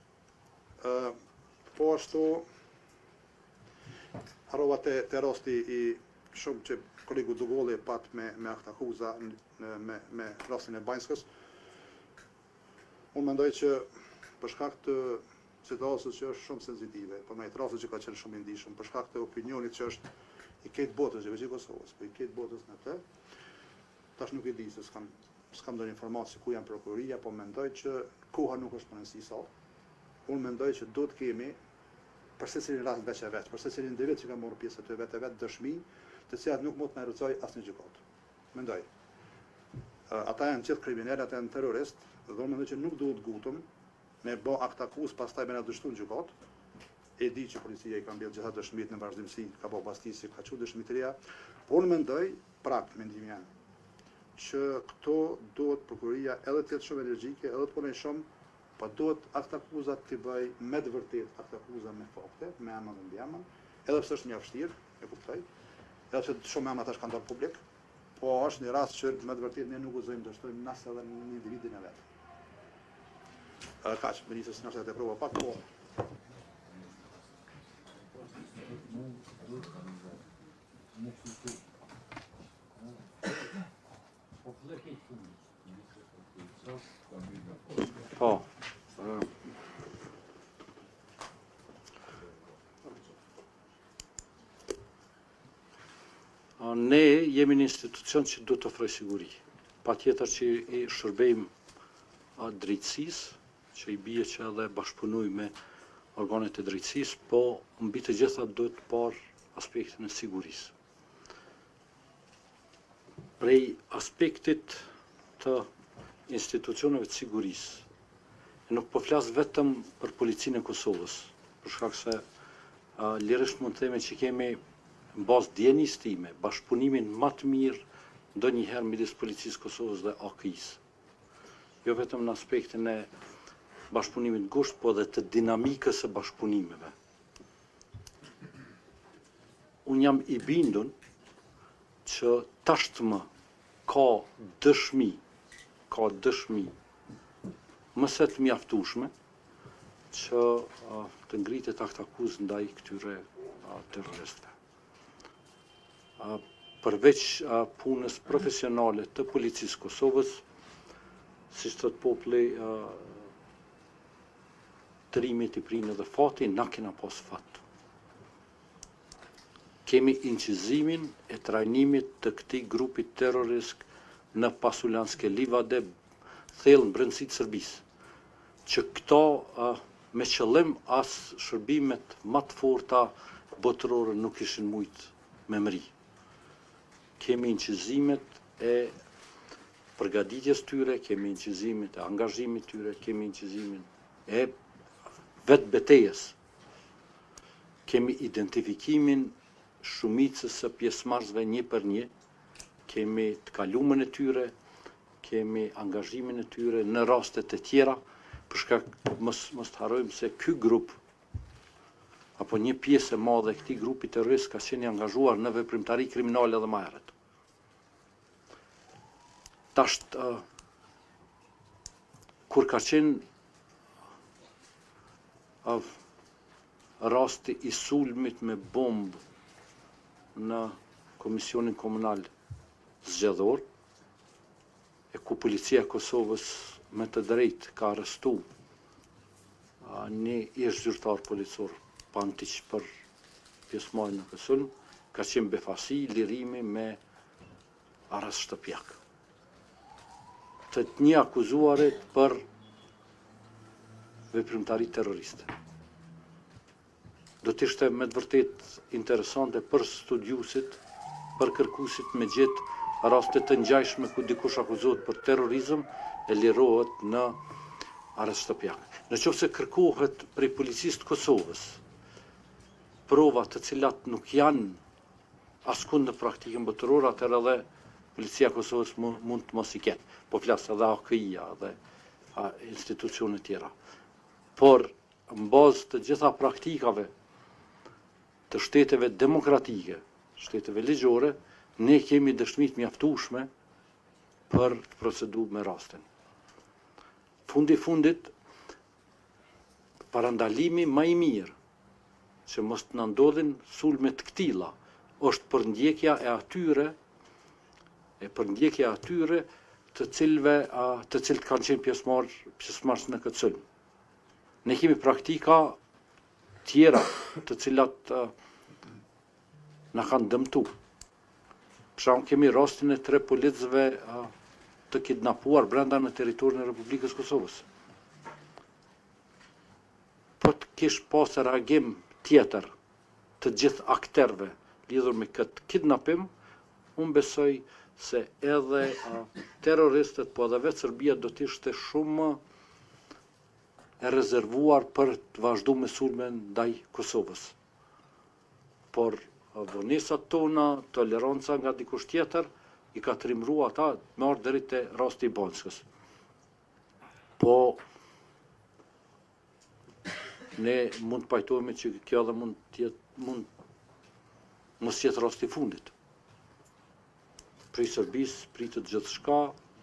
Po ashtu harrova te rasti i shumë që kolegu Dugolli pat me akt akuza me rastin e Banjskës. Unë mendoj që për shkak të situatës që është shumë sensitive, për me të rastit që ka qenë shumë i ndihshëm, për shkak të opinionit që është i ketë botës, jo vetëm Kosovës, po i ketë botës në të. Tash nuk e di se s'kam ndonjë informacië ku janë prokuroria, po mendoj që koha nuk është punësi sa. Unë mendoj që do të kemi për secilin rast veç e veç, për secilin individ që ka marrë pjesë aty vetë dëshmi, të cilat nuk mund të merrëzoj asnjë gjykatë. Mendoj. Ata janë gjithë kriminalë, ata janë terroristë, dhe unë mendoj që nuk duhet gutum me bë akt akuz pastaj me na dështuar në gjykatë. E di që policia i ka mbjellë gjitha dëshmit në vazhdimsi, ka bo bastisje, ka qu dëshmit të reja, por mendoj, mendimi janë, që këto duhet prokuroria edhe të jetë shumë energjike, edhe të punoj shumë, po duhet akt akuzat të bëj me të vërtet, akt akuza me fakte, me emën dhe ndjemën, edhe pse është një vështirë, e kuptoj, edhe pse shumë emra tash kanë dalë publik, po është një rast që me të vërtet ne nuk gëzojmë dështojmë nas edhe në individin e vetë. Kaq, ministri s'nështë e prova pak, po. Stabilina. jemi një institucion që du të ofroj siguri. Pa tjetër që i shërbejmë drejtësisë, që i bie që edhe bashkëpunuj me organet e drejtësisë, po mbi të gjitha duhet të parë aspektin e sigurisë. Prej aspektit të institucioneve të sigurisë, nuk po flas vetëm për policinë e Kosovës, për shkak se lirisht mund të themi që kemi në bazë dijenis time bashkëpunimin më të mirë ndonjëherë midis policisë Kosovës dhe AKI-s. Jo vetëm në aspektin e bashkëpunimit ngushtë, po edhe të dinamikës së bashkëpunimeve. Unë jam i bindur që tashmë ka dëshmi mëse të mjaftueshme që të ngritet akt akuzë ndaj këtyre terroristëve. Përveç punës profesionale të policisë Kosovës, siç thot populli, trimit i prinë dhe fati, na kena pas fat. Kemi incizimin e trajnimit të këtij grupi terrorist në Pasulanske Livade, thellë në brendësitë Serbisë, që këto me qëllim as shërbimet më të forta botërore nuk ishin mujt me mri. Kemi incizimet e përgatitjes tyre, kemi incizimet e angazhimit tyre, kemi incizimin e vetë betejës. Kemi identifikimin shumicës së pjesëmarrësve një për një, kemi të kalumën e tyre, kemi angazhimin e tyre në rastet e tjera, për shkak mos të harrojmë se ky grup apo një pjesë e madhe e këtij grupi terrorist ka qenë angazhuar në veprimtari kriminale edhe më herët. Tash kur ka qenë rasti i sulmit me bombë në Komisionin Komunal Zgjedhor, e ku policia e Kosovës me të drejtë ka arrestu një ish zyrtar policor pa antiq për pjesëmarrjen në këtë sulm, ka qenë befasi, lirimi me arrest shtëpiak të një akuzuarit për veprimtari terroriste. Do të ishte me të vërtet interesante për studiusit, për kërkuesit me gjetë raste të ngjashme ku dikush akuzohet për terrorizëm e lirohet në arrest shtëpiak. Nëse kërkohet prej policisë të Kosovës prova të cilat nuk janë askund në praktikën botërore, atëherë edhe policia e Kosovës mund të mos i ketë. Po flas edhe AKI-ja dhe institucione tjera. Por në bazë të gjitha praktikave të shteteve demokratike, shteteve ligjore, ne kemi dëshmi të mjaftueshme për të proceduar me rastin. Fundi fundit, parandalimi më i mirë që mos të na ndodhin sulme të këtilla është përndjekja e atyre të cilët kanë qenë pjesëmarrës në këtë sulm. Ne kemi praktika tjera të cilat na kanë dëmtuar. Për shembull, kemi rastin e 3 policëve të kidnapuar brenda në territorin e Republikës Kosovës. Po të kish pas reagim tjetër të gjithë akterëve lidhur me këtë kidnapim, unë besoj se edhe terroristët, po edhe vetë Serbia do të ishte shumë e rezervuar për të vazhduar me sulme ndaj Kosovës. Por vonesat tona, toleranca nga dikush tjetër, i ka trimruar ata me ardhur deri te rasti i Banskës. Po ne mund të pajtohemi që kjo edhe mund mos jetë rasti i fundit. Prej Serbisë pritet gjithçka,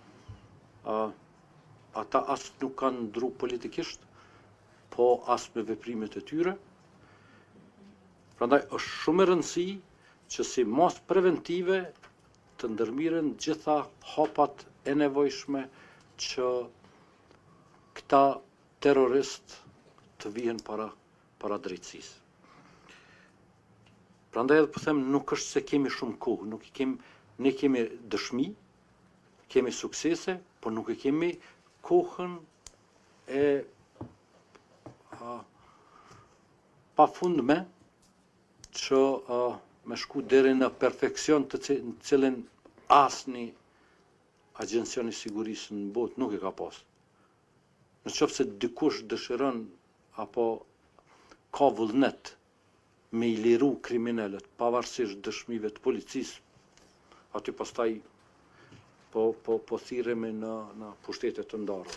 ata as nuk kanë ndru politikisht, po as me veprimet e tyre. Prandaj është shumë e rëndësishme që si mos preventive të ndërmiren gjitha hapat e nevojshme që këta terrorist të vihen para drejtësisë. Prandaj edhe po them, nuk është se kemi shumë kohë, nuk i kemi Ne kemi dëshmi, kemi suksese, por nuk e kemi kohën e pafundme që me shku deri në perfekcion të cilin asnjë agjencion i sigurisë në botë nuk e ka pas. Në qoftë se dikush dëshiron apo ka vullnet me i liru kriminalet pavarësisht dëshmive të policisë, aty pastaj po thirremi në pushtete të ndara.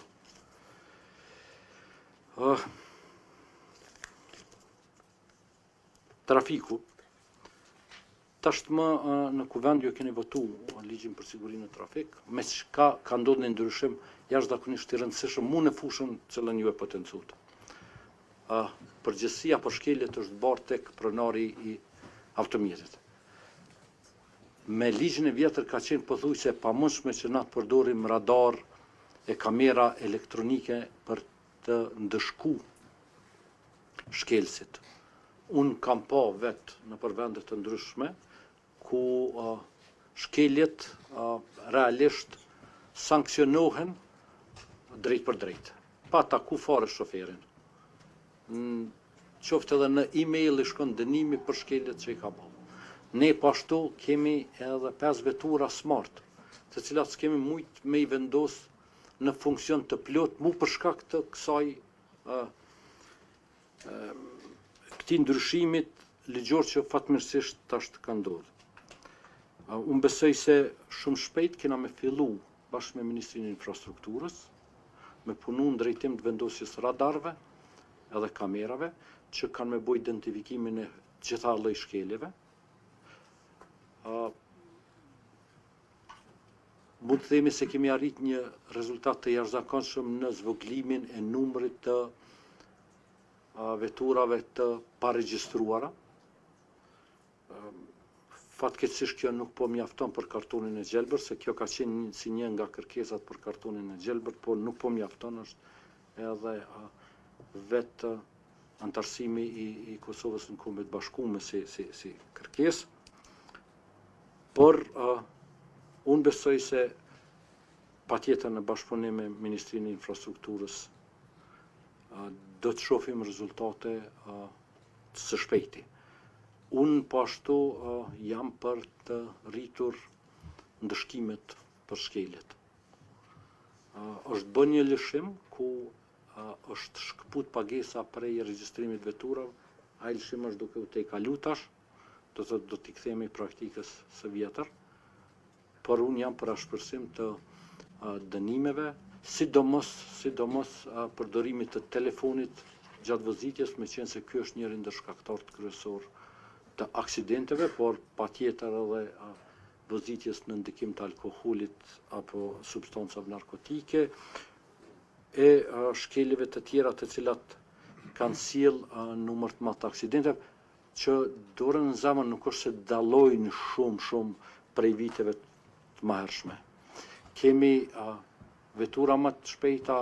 Trafiku. Tashmë në kuvend ju keni votu ligjin për sigurinë në trafik, me çka ka ndodhur një ndryshim jashtëzakonisht i rëndësishëm mu në fushën cilën ju e potencuat. Përgjegjësia për shkeljet është barë tek pronari i automjetit. Me ligjin e vjetër ka qenë pothuajse e pamundshme që na të përdorim radar e kamera elektronike për të ndëshku shkelësit. Unë kam pa vetë në vende të ndryshme ku shkeljet realisht sankcionohen drejt për drejt, pa taku fare shoferin. Qoftë edhe në email i shkon dënimi për shkeljet që i ka bërë. Ne pashtu kemi edhe 5 vetura smart, të cilat s'kemi mujt me i vendos në funksion të plot, mu për shkak të këtij ndryshimit ligjor që fatmirësisht tash ka ndodhur. Unë besoj se shumë shpejt kena me fillu bashkë me Ministrinë e Infrastrukturës, me punu në drejtim të vendosjes radarëve edhe kamerave, që kanë me bojë identifikimin e gjitha lloj shkeljeve. Mund të themi se kemi arrit një rezultat të jashtëzakonshëm në zvoglimin e numrit të veturave të paregjistruara. Fatkeqësisht kjo nuk po mjafton për kartonin e gjelbër, se kjo ka qenë si një nga kërkesat për kartonin e gjelbër, por nuk po mjafton, është edhe vetë antarësimi i Kosovës në Kombet Bashkuar si kërkesë. Por unë besoj se patjetër në bashkëpunim me Ministrinë e Infrastrukturës do të shohim rezultate së shpejti. Unë po ashtu jam për të rritur ndëshkimet për shkeljet. Është bën një lëshim ku është shkëput pagesa prej regjistrimit veturave, ai lëshim është duke u tejkalu tash, do t'i kthehemi praktikës së vjetër, por unë jam për ashpërsim të dënimeve, sidomos përdorimit të telefonit gjatë vozitjes, me qenë se ky është njëri ndër shkaktarët kryesor të aksidenteve, por patjetër edhe vozitjes në ndikim të alkoolit apo substancave narkotike e shkeljeve të tjera të cilat kanë sjell numër të madh të aksidenteve, që dorën në zemër nuk është se dallojnë shumë prej viteve të mëhershme. Kemi vetura më të shpejta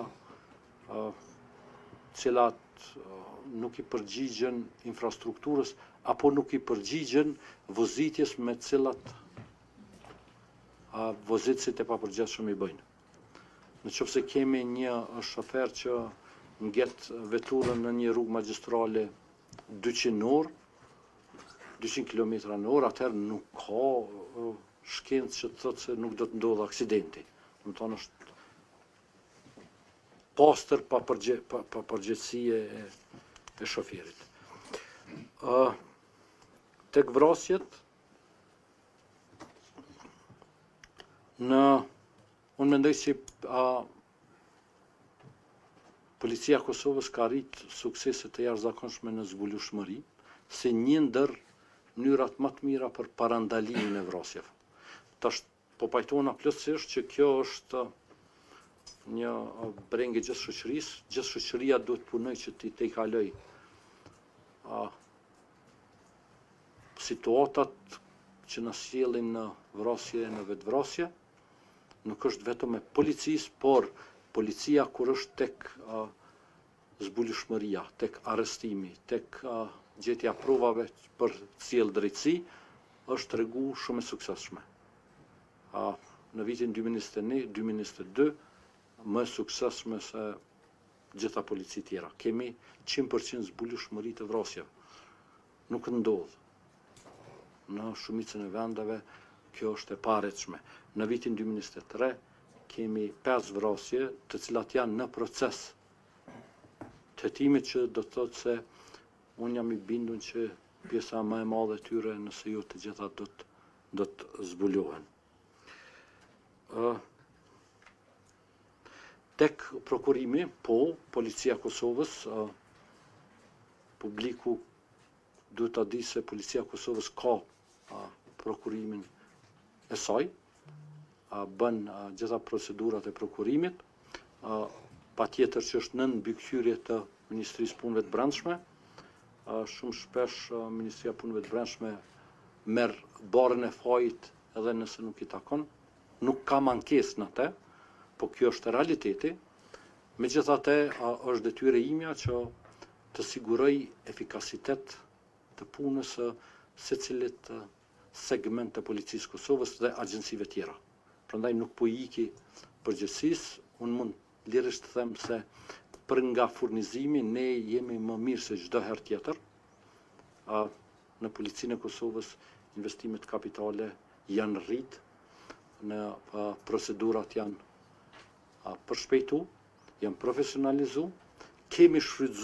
cilat nuk i përgjigjen infrastrukturës apo nuk i përgjigjen vozitjes me cilat vozitësit e papërgjithshëm i bëjnë. Nëse kemi një shofer që ngjet veturën në një rrugë magjistrale 200 km/h, atëherë nuk ka shkencë që të thotë se nuk do të ndodhë aksidenti. Do të thonë është pastër pa përgjegjësi e shoferit. Tek vrasjet, unë mendoj se Policia e Kosovës ka arrit suksese të jashtëzakonshme në zbulueshmëri, si një ndër mënyrat më të mira për parandalimin e vrasjeve. Tash po pajtohena plotësisht që kjo është një brengë gjithë shoqërisë, gjithë shoqëria duhet punojë që të tejkaloj situatat që na sjellin në vrasje e në vetvrasje. Nuk është vetëm e policisë, por policia kur është tek zbulueshmëria, tek arrestimi, tek gjetja provave për të sjellë drejtësi, është tregu shumë e suksesshme. Në vitin 2021-2022 më suksesshme se gjitha polici tjera. Kemi 100% zbulueshmëri të vrasjeve. Nuk ndodh. Në shumicën e vendeve kjo është e paretshme. Në vitin 2023 kemi 5 vrasje të cilat janë në proces të hetimit, që do të thotë se unë jam i bindur që pjesa më e madhe e tyre, nëse jo të gjitha, do të zbulohen. Tek prokurimi, Policia e Kosovës, publiku duhet ta di se Policia e Kosovës ka prokurimin e saj, bën gjitha procedurat e prokurimit, patjetër që është nën mbikëqyrje të Ministrisë Punëve të Brendshme. Shumë shpesh Ministria e Punëve të Brendshme merr barën e fajit edhe nëse nuk i takon. Nuk ka mankesë në atë, po kjo është realiteti. Megjithatë, është detyrë imja që të siguroj efikasitet të punës së secilit segment të Policisë Kosovës dhe agjencive tjera. Prandaj nuk po iki përgjithësisë, unë mund lirisht të them se për nga furnizimi ne jemi më mirë se çdo herë tjetër. Në Policinë e Kosovës investimet kapitale janë rrit, në procedurat janë përshpejtu, janë profesionalizu, kemi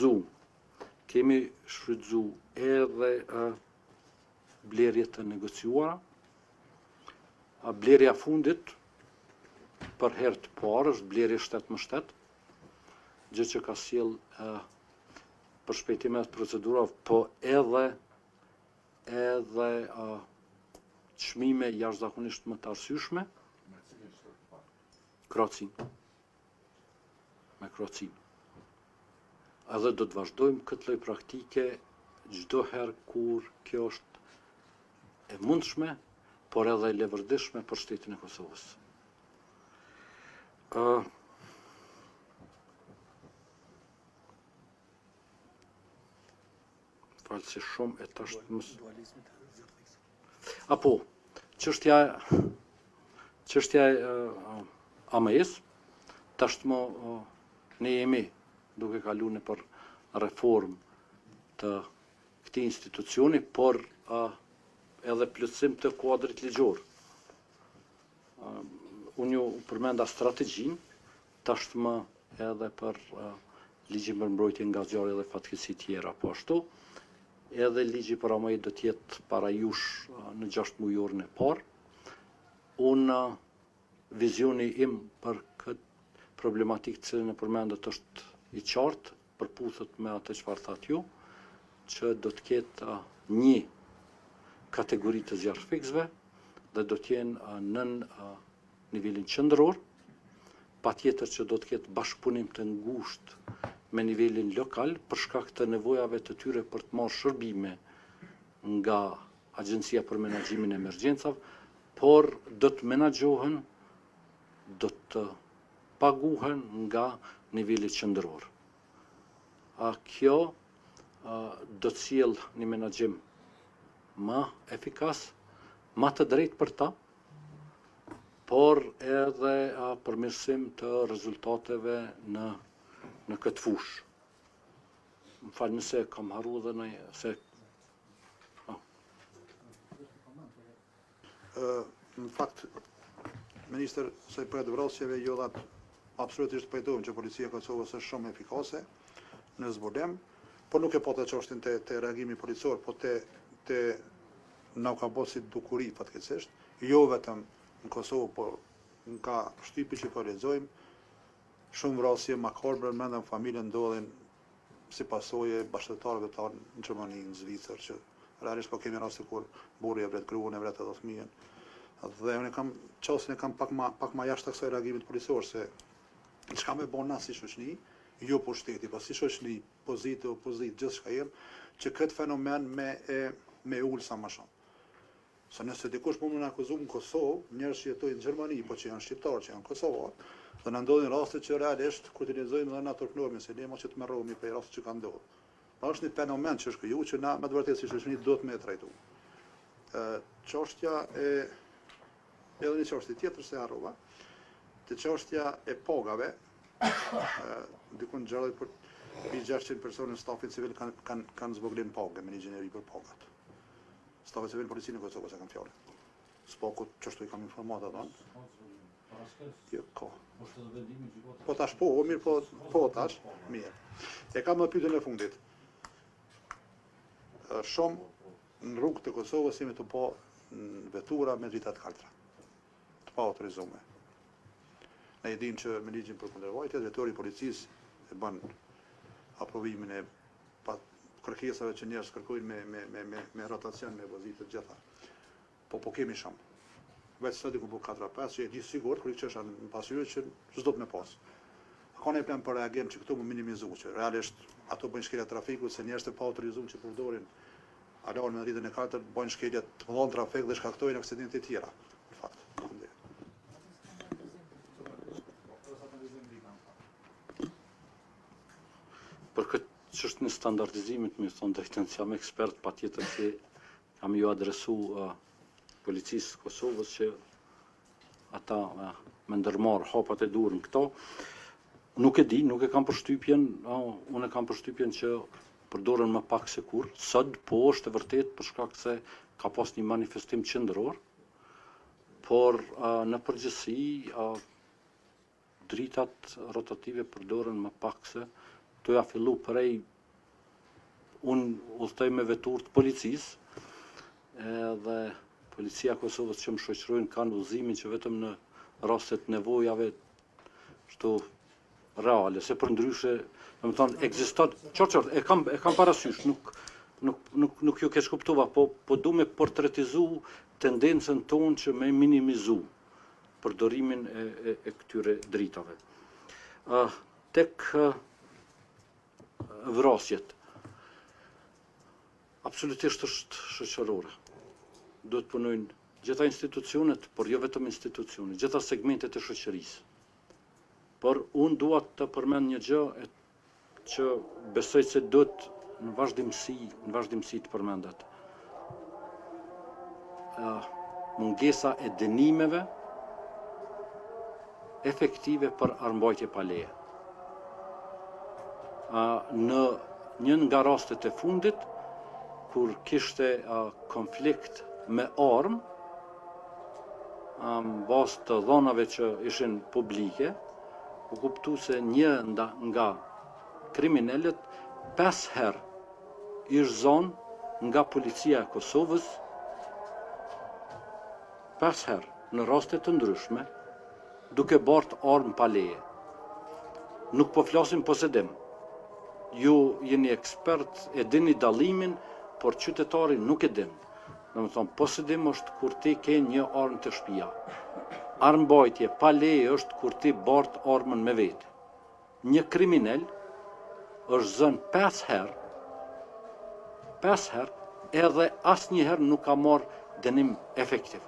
shfrytzu edhe blerje të negociuara. Blerja fundit për herë të parë është blerje 7/7, gjë që ka sjell përshpejtime të procedurave, po edhe çmime jashtëzakonisht më të arsyeshme. Me Kroacin. Edhe do të vazhdojmë këtë lloj praktike çdo herë kur kjo është e mundshme, por edhe e levërdishme për shtetin e Kosovës. Falë se shumë e tashtë çështja e AMS, tashmë ne jemi duke kaluar nëpër reformë të këtij institucioni, por edhe plotësim të kuadrit ligjor. Unë ju përmenda strategjinë, tashmë edhe për ligjin për mbrojtje nga zjarri dhe fatkeqësi tjera, po ashtu edhe ligji për AMS do të jetë para jush në 6 mujorën e parë. Unë vizioni im për këtë problematikë të cilën e përmendët është i qartë, përputhet me atë çfarë thatë ju, që do të ketë një kategori të zjarrfiksëve dhe do të jenë nën nivelin qendror, patjetër që do të ketë bashkëpunim të ngushtë me nivelin lokal për shkak të nevojave të tyre për të marrë shërbime nga Agjencia për Menaxhimin e Emergjencave, por do të menaxhohen, do të paguhen nga niveli qendror. Kjo do të sjellë një menaxhim më efikas, më të drejtë për ta, por edhe përmirësim të rezultateve në këtë fushë. Më falë nëse kam harruar edhe në se në fakt, Ministër, se për të vrasjeve jo dhe absolutisht pajtojmë që Policia e Kosovës është shumë efikase në zbulem, por nuk e po të çështjen të reagimi policor, po të na ka bërë si dukuri fatkeqësisht, jo vetëm në Kosovë, por nga shtypi që po lexojmë, shumë vrasje makabre brenda familjen ndodhin si pasojë bashkëtarëve të në Gjermani, në Zvicër, që realisht po kemi raste kur burri e vret gruan, e vret edhe fëmijën. Dhe unë çështën e kam pak më jashtë kësaj reagimit policor, se çka më bën na si shoqëri, jo po shteti, po si shoqëri, pozitë, opozitë, gjithçka jem, që këtë fenomen me ul sa më shumë. Se nëse dikush mund të akuzojë në Kosovë, njerëz që jetojnë në Gjermani, po që janë shqiptarë, që janë kosovar, dhe na ndodhin raste që realisht kur të lexojmë dhe na turpënohemi se lema që të merrohemi për raste që kanë ndodhur. Pa është një fenomen që është krijuar që na me të vërtetë si shoqëri duhet me trajtu. Çështja Edhe një çështje tjetër se harrova, te çështja e pagave, dikun gjarë për 600 persone në stafin civil kanë zboglim pagë me një gjeneri për pagat. Stafin civil policinë e Kosovës e kanë fjallë. Spakut qështu i kam informat atë anë. Jo, ko. Po tash po, mirë po tash, mirë. E kam në pyetjen e fundit. Shumë në rrugë të Kosovës jemi të po vetura me drita të kaltra. Të pa autorizume. Ne e dim që me ligjin për kundërvajtje, drejtori i policisë e bën aprovimin e kërkesave që njerëz kërkojnë me rotacion me vozit të gjitha. Po kemi shumë. Vetë sot diku po 4-5 që e di sigurt kur i çesha në pasqyrë që ç'do të më pas. Ka një plan për reagim që këtu më minimizu që realisht ato bëjnë shkelja trafikut se njerëz të pa autorizuar që përdorin alarm me rritjen e katërt bëjnë shkelja të mëdha trafik dhe shkaktojnë aksidente të tjera. Në fakt. Për këtë çështën e standardizimit, më thon drejtën se jam ekspert, patjetër që kam ju adresu policisë Kosovës që ata me ndërmarr hapat e durën këto. Nuk e di, nuk e kam përshtypjen, unë e kam përshtypjen që përdoren më pak se kur. Sot po është e vërtet për shkak se ka pas një manifestim qendror, por në përgjithësi dritat rotative përdoren më pak se toja fillu prej unë udhtoj me vetur të policisë edhe Policia e Kosovës që më shoqërojnë kanë udhëzimin që vetëm në rastet nevojave shtu reale, se për ndryshe, domethënë ekziston, e kam parasysh, nuk ju keq kuptova, po du me portretizu tendencën tonë që me minimizu përdorimin e këtyre dritave. Tek vrasjet, absolutisht është shoqërore. Duhet punojnë gjitha institucionet, por jo vetëm institucionet, gjitha segmentet e shoqërisë. Por unë dua të përmend një gjë që besoj se duhet në vazhdimsi të përmendet. Mungesa e dënimeve efektive për armbajtje pa leje. Në një nga rastet e fundit, kur kishte konflikt me armë, bazë të dhonave që ishin publike, u kuptu se një nga kriminellet 5 herë ishtë zonë nga policia e Kosovës, 5 herë në rastet të ndryshme, duke bartë armë pa leje. Nuk po flasim posedim. Ju jeni ekspert, e dini dallimin, por qytetari nuk e din. Domethënë, posedim është kur ti ke një armë të shtëpia. Armbajtje pa leje është kur ti bart armën me vete. Një kriminal është zënë 5 herë, edhe asnjëherë nuk ka marrë dënim efektiv.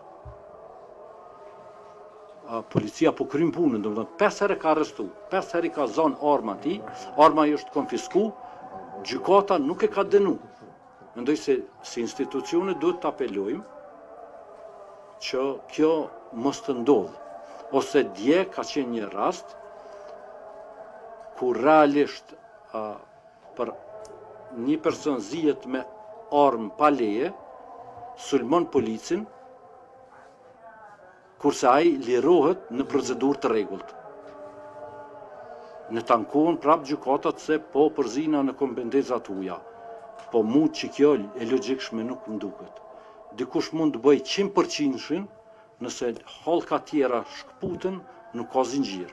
Policia po kryen punën, domethënë 5 herë ka arrestu, 5 herë ka zënë arma ti, arma i është konfisku, gjykata nuk e ka dënu. Mendoj se si institucione duhet të apelojmë që kjo mos të ndodhë. Ose dje ka qenë një rast ku realisht për një person zihet me armë pa leje, sulmon policin, kurse ai lirohet në procedurë të rregullt. Në tankon prap gjykatat se po përzina në kompetencat huaja. Po mu që kjo e logjikshme nuk më duket. Dikush mund të bëj 100%, nëse hallka tjera shkputen, nuk ka zinxhir.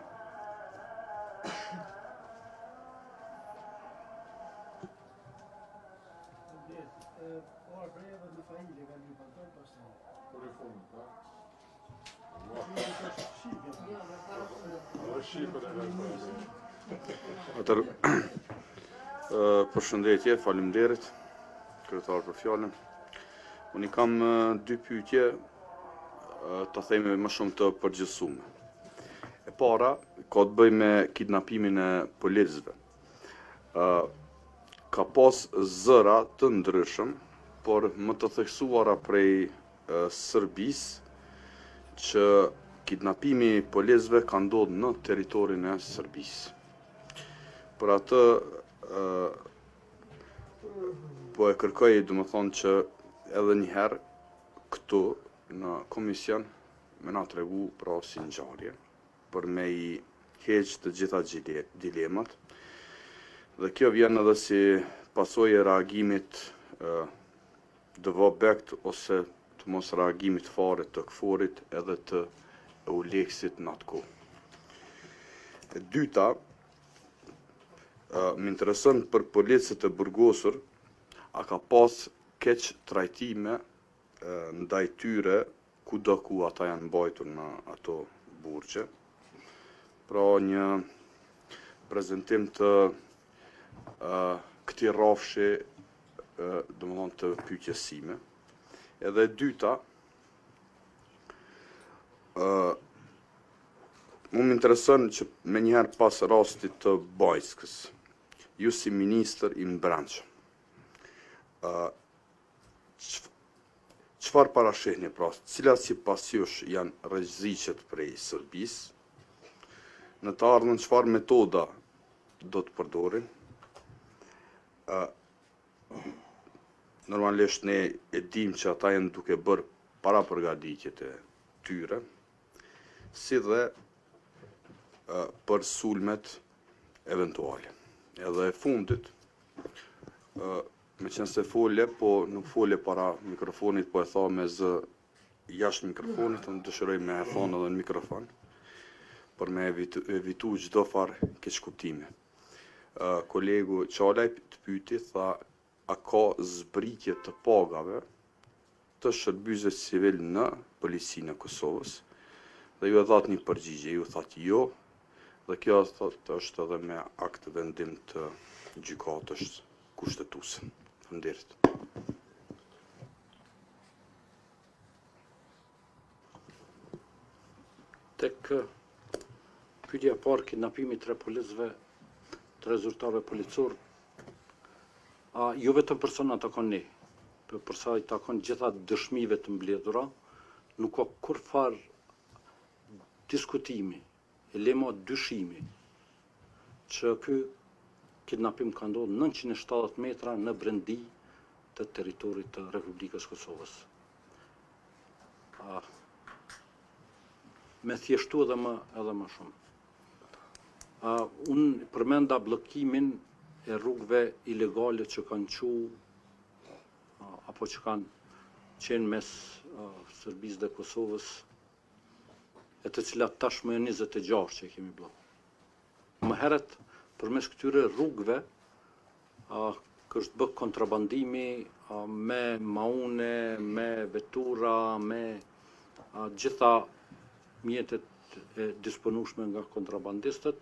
Përshëndetje, faleminderit, kryetar për fjalën. Unë kam 2 pyetje, të themi më shumë të përgjithësume. E para, ka të bëjë me kidnapimin e policëve. Ka pas zëra të ndryshëm, por më të theksuara prej Serbisë, që kidnapimi i policëve ka ndodhur në territorin e Serbisë. Për atë po e kërkoj domethënë që edhe një herë këtu në komision me na tregu pra si ngjarje për me i heq të gjitha dilemat. Dhe kjo vjen edhe si pasojë e reagimit dëvobekt ose të mos reagimit fare të këforit edhe të Euleksit në atë kohë. E dyta, më intereson për policët e burgosur, a ka pas keq trajtime ndaj tyre kudo ku ata janë mbajtur në ato burgje. Pra një prezantim të këtij rrafshi domethënë të pyetjes sime. Edhe e dyta, më intereson që me njëherë pas rastit të Bajskës, ju si ministër i mbrëmshëm, çfarë parashihni pra, cilat sipas jush janë rreziqet prej Serbisë, në të ardhmen çfarë metoda do të përdorin? Normalisht ne e dim që ata janë duke bërë para përgatitjet e tyre, si dhe për sulmet eventuale. Edhe e fundit, me qenë se folje, po nuk folje para mikrofonit, po e tha me zë jashtë mikrofonit, unë dëshiroj me e thonë edhe në mikrofon, për me evitu çdo farë keqkuptime. Kolegu Qalaj të pyeti, tha, a ka zbritje të pagave të shërbëzve civil në policinë e Kosovës? Dhe ju e dhatë një përgjigje, ju thatë jo, dhe kjo është edhe me akt vendim të gjykatës kushtetuese. Faleminderit. Tek pyetja e parë, kidnapimi 3 policëve, 3 zyrtarëve policor, jo vetëm persona takon ne, por përsa i takon gjitha dëshmive të mbledhura, nuk ka kurfar diskutimi, e lema dyshimi, që ky kidnapim ka ndodhur 970 metra në brendi të territorit të Republikës Kosovës. Me thjeshtu edhe më shumë. Unë përmenda bllokimin e rrugëve ilegale që kanë apo që kanë qenë mes Serbisë dhe Kosovës, e të cilat tashmë janë 26 që kemi bllokuar. Më herët, përmes këtyre rrugëve, kështë bë kontrabandimi me maune, me vetura, me gjitha mjetet e disponueshme nga kontrabandistët,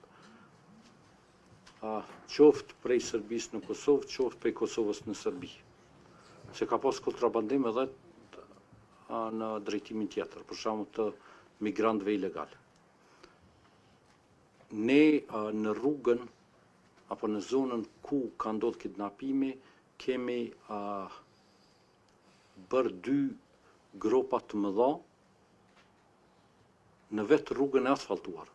qoftë prej Serbisë në Kosovë, qoftë prej Kosovës në Serbi. Se ka pas kontrabandim edhe në drejtimin tjetër, për shembull të migrantëve ilegal. Ne në rrugën apo në zonën ku ka ndodhur kidnapimi, kemi bërë 2 gropa të mëdha në vetë rrugën e asfaltuar.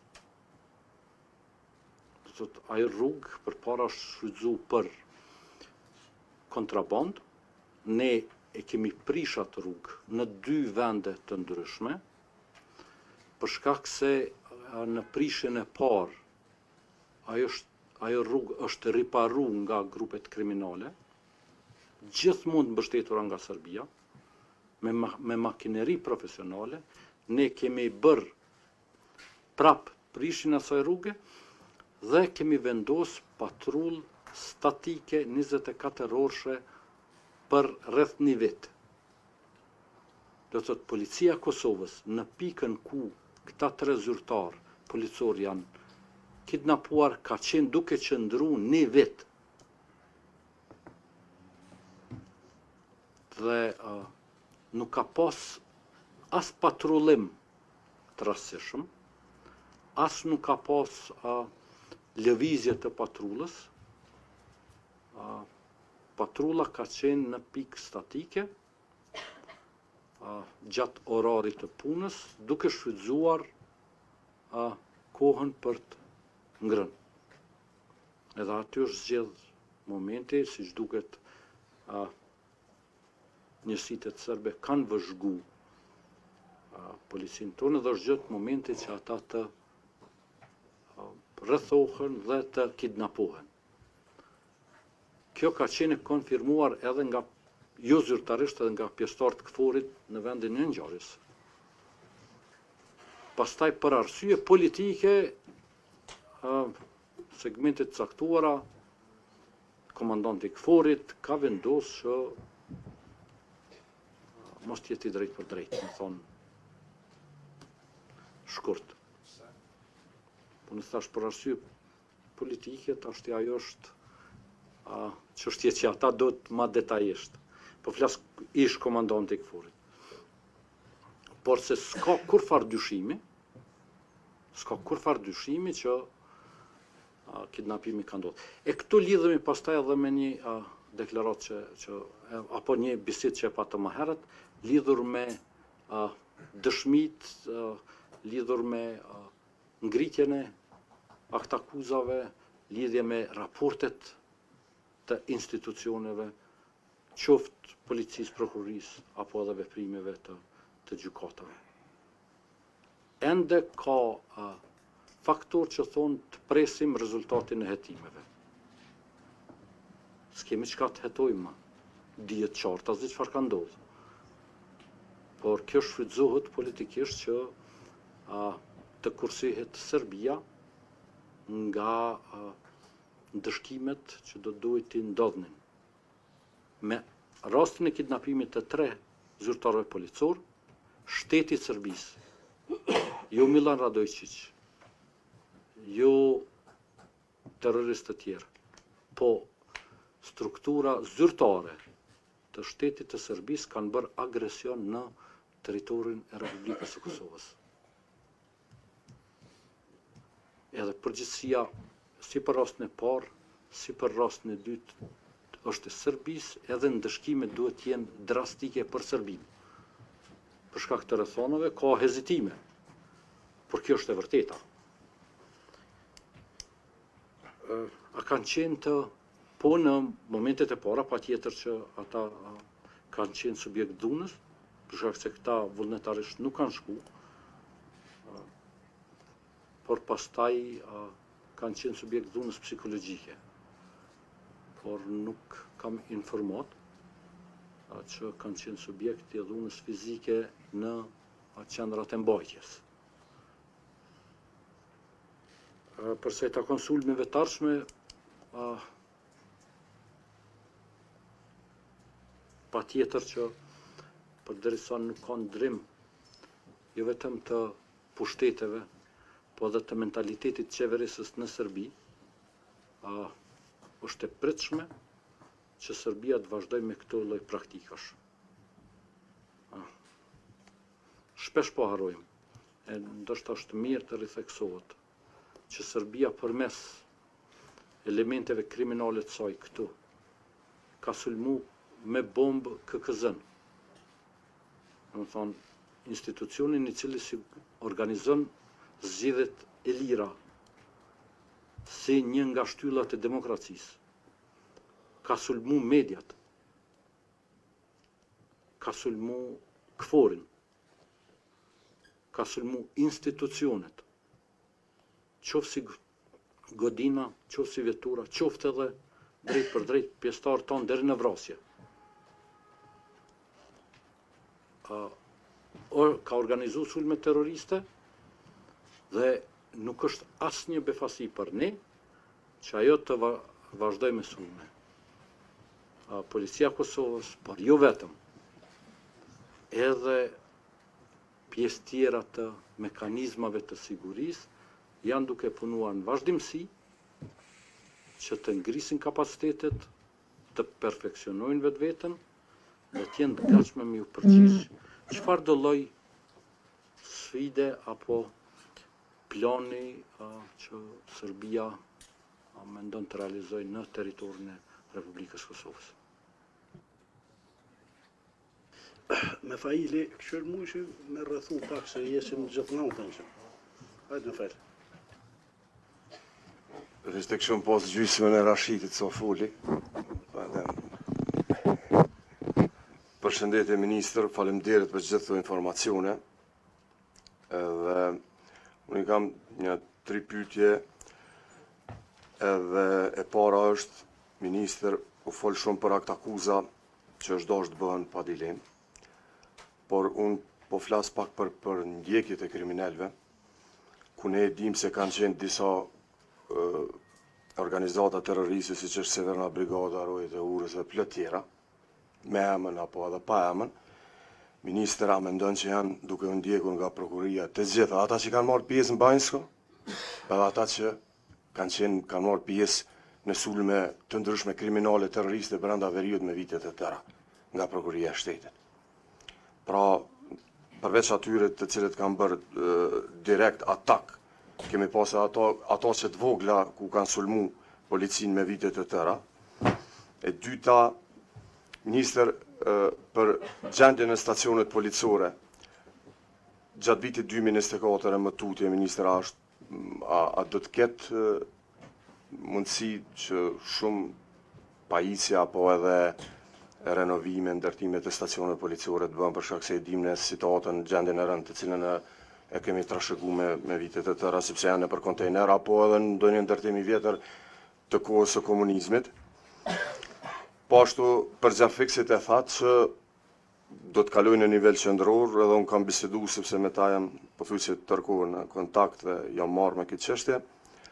Ajo rrugë përpara është shfrytzuar për kontraband, ne e kemi prish atë rrugë në 2 vende të ndryshme, për shkak se në prishjen e parë ajo rrugë është riparu nga grupet kriminale, gjithmonë mbështetura nga Serbia, me makineri profesionale, ne kemi bërë prap prishjen e asaj rruge dhe kemi vendos patrull statike 24 orëshe për rreth 1 vit. Do të thotë policia e Kosovës në pikën ku këta 3 zyrtar policor janë kidnapuar, ka qenë duke qëndru 1 vit. Dhe nuk ka pas as patrullim të rastësishëm, as nuk ka pas lëvizje të patrullës. Patrulla ka qenë në pikë statike, gjatë orarit të punës, duke shfrytzuar kohën për të ngrënë. Edhe aty është zgjedh momenti, siç duket njësitë serbe kanë vëzhgu policinë tonë dhe është gjatë momenti që ata të rrethohen dhe të kidnapohen. Kjo ka qenë konfirmuar edhe nga jo zyrtarisht edhe nga pjesëtarët të KFOR-it në vendin e ngjarjes. Pastaj për arsye politike, segmentet caktuara, komandanti i KFOR-it ka vendosur që mos jetë i drejt për drejt, më thonë shkurt. Po në thash për arsye politike, tash ajo është çështje që ata do të ma detajisht. Po flas ish komandanti i KFOR-it. Por se s'ka kur farë dyshimi që kidnapimi ka ndodhur. E këtu lidhemi pastaj edhe me një deklaratë apo një bisedë që e patëm më herët, lidhur me dëshmitë, lidhur me ngritjen e aktakuzave, lidhje me raportet të institucioneve, qoftë policisë, prokurisë, apo edhe veprimeve të gjykatave. Ende ka faktor që thonë të presim rezultatin e hetimeve. S'kemi çka të hetojmë, dihet qartë asgjë çfarë ka ndodhur. Por kjo shfrytëzohet politikisht që të kursihet Serbia nga ndëshkimet që do duhet të ndodhnin. Me rastin e kidnapimit të 3 zyrtarëve policor, shteti i Serbisë, jo Milan Radojčić, jo terroristë të tjerë, po struktura zyrtare të shtetit të Serbisë kanë bërë agresion në territorin e Republikës së Kosovës. Edhe përgjithësia, si për rastin e parë, si për rastin e dytë, është e Serbisë, edhe ndëshkimet duhet të jenë drastike për Serbinë. Për shkak të rrethonave ka hezitime, por kjo është e vërteta. A kanë qenë po në momentet e para, patjetër që ata kanë qenë subjekt dhunës, për shkak se këta vullnetarisht nuk kanë shku, por pastaj kanë qenë subjekt dhunës psikologjike. Por nuk kam informat që kanë qenë subjekt i dhunës fizike në qendrat e mbajtjes. Përsa i takon sulmeve të ardhshme, patjetër që përderisa nuk ka ndrim jo vetëm të pushteteve, po edhe të mentalitetit qeverisës në Serbi, është e pritshme që Serbia të vazhdojë me këto lloj praktikash. Shpesh po harrojmë, e ndoshta është mirë të ritheksohet, që Serbia përmes elementeve kriminale të saj këtu ka sulmu me bombë KKZ-n. Do të thonë, institucionin i cili si organizon zgjedhjet e lira si një nga shtyllat e demokracisë. Ka sulmu mediat, ka sulmu KFOR-in, ka sulmu institucionet, qoftë si godina, qoftë si vetura, qoftë edhe drejt për drejt pjesëtarët tonë deri në vrasje. Ka organizu sulme terroriste dhe nuk është asnjë befasi për ne që ajo të vazhdoj me sulme. Policia e Kosovës, por jo vetëm, edhe pjesë tjera të mekanizmave të sigurisë janë duke punuar në vazhdimsi që të ngrisin kapacitetet, të perfeksionojnë vetveten dhe të jenë të gatshme me u përgjigj çfarë do lloj sfide apo plani që Serbia mendon të realizojë në territorin e Republikës Kosovës. me faili, këshër mushi me rrëthu pak se jesim gjithë natën që. Hajde në fel. Ishte këshëm pas gjysmën e Rashitit sa foli. Përshëndetje ministër, faleminderit për gjithë informacione. Edhe unë kam një 3 pyetje. Edhe e para është, ministër, u fol shumë për akt akuza që është dashur të bëhen pa dilemë. Por unë po flas pak për ndjekjet e kriminalëve, ku ne e dim se kanë qenë disa organizata terroriste, siç është Severna Brigada, Rojet e Urës dhe plot tjera, me emën apo edhe pa emën. Ministra mendon që janë duke u ndjekur nga prokuria të gjitha ata që kanë marrë pjesë në Banjsko, edhe ata që kanë marrë pjesë në sulme të ndryshme kriminale terroriste brenda veriut me vitet e tëra nga prokuria e shtetit. Pra, përveç atyre të cilët kanë bërë direkt atak, kemi pasë ato që të vogla ku kanë sulmu policinë me vitet të tëra. E dyta, minister, për gjendjen e stacionet policore, gjatë vitit 2024 më tutje, minister, a do të ketë mundësi që shumë pajisja apo edhe renovime, ndërtime të stacionet policore të bëhen për shkak se e dim në situatën, gjendjen e rëndë të cilën e kemi trashëguar me vitet e tëra, sepse janë nëpër kontejner apo edhe në ndonjë ndërtim i vjetër të kohës së komunizmit. Po ashtu për Xhafiksit e thatë që do të kalojnë në nivel qendror, edhe unë kam biseduar sepse me ta jam pothuajse tërkohë në kontakt dhe jam marrë me këtë çështje.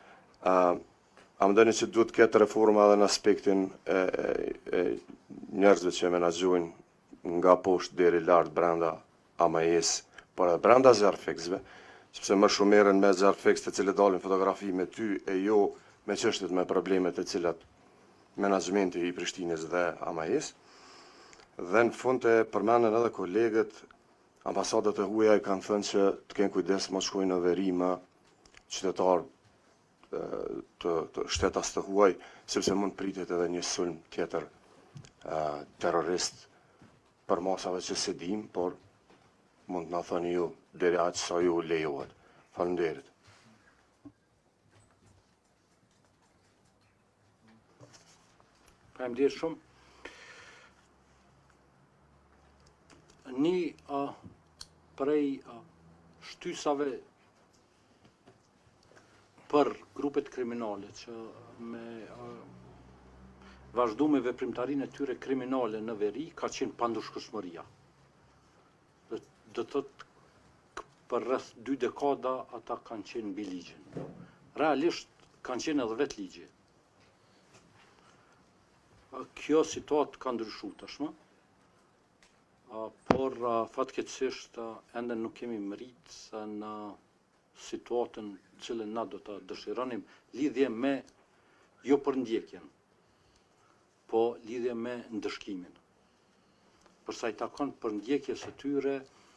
A mendoni që duhet të ketë reforma edhe në aspektin e njerëzve që menaxhojnë nga poshtë deri lart brenda AMS, por edhe brenda Xhafiksve, sepse më shumë merren me Xhafiks të cilët dalin fotografi me ty e jo me çështjet me problemet të cilat menaxhmenti i Prishtinës dhe AMS. Dhe në fund të përmenden edhe kolegët, ambasadat e huaja kanë thënë që të kenë kujdes mos shkojnë në veri më qytetarë të shtetas të huaj, sepse mund pritet edhe një sulm tjetër terrorist për masave që se dim, por mund na thoni ju deri aq sa ju lejohet. Faleminderit. Faleminderit shumë. Një prej shtysave për grupet kriminale që me vazhduar veprimtarinë e tyre kriminale në veri ka qenë pandushkëshmëria. Do të thotë për rreth 2 dekada ata kanë qenë mbi ligjin. Realisht kanë qenë edhe vetë ligje. Kjo situatë ka ndryshuar tashmë, por fatkeqësisht ende nuk kemi mritë në situatën cilën na do të dëshironim lidhje me jo për ndjekjen, po lidhje me ndëshkimin. Përsa i takon për ndjekjes së tyre,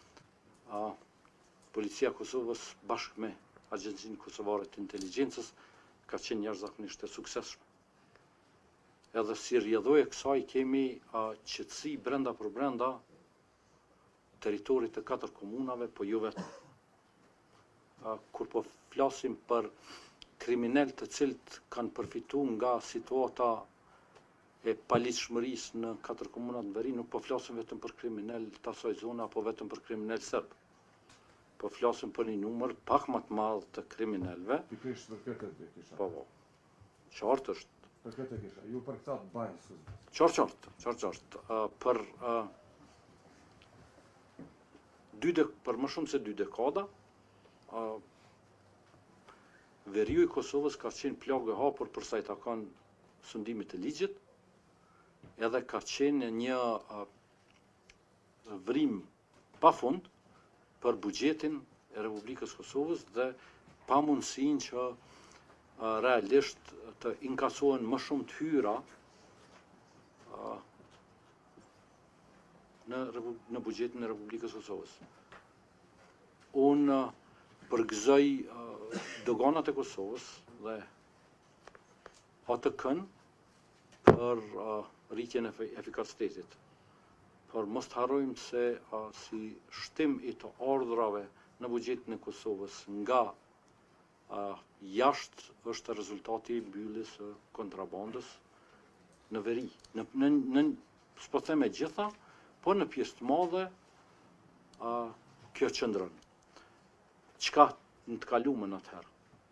Policia e Kosovës bashkë me Agjencinë Kosovare të Inteligjencës ka qenë jashtëzakonisht e suksesshme. Edhe si rrjedhojë e kësaj kemi qetësi brenda për brenda teritorit të 4 komunave, po jo vetëm. Kur po flasim për kriminal të cilët kanë përfituar nga situata e paligjshmërisë në 4 komunat në veri, nuk po flasim vetëm për kriminal të asaj zone apo vetëm për kriminal serb. Po flasim për një numër pak më të madh të kriminalëve. Pikërisht për këtë e kisha. Po. Qartë është. Për këtë e kisha. Ju për këtë të bajnë. Qartë. Për më shumë se 2 dekada, veriu i Kosovës ka qenë plagë e hapur përsa i takon sundimit të ligjit, edhe ka qenë një vrim pafund për buxhetin e Republikës Kosovës dhe pa mundësinë që realisht të inkasohen më shumë të hyra në buxhetin e Republikës Kosovës. Unë përgëzoj doganat e Kosovës dhe ATK-n për rritjen e efikasitetit. por mos të harrojmë se si shtim i të ardhurave në buxhetin e Kosovës nga jashtë është rezultati i mbylljes së kontrabandës në veri. S'po them e gjitha, po në pjesë të madhe kjo qëndron. Çka në të kaluamën atëherë?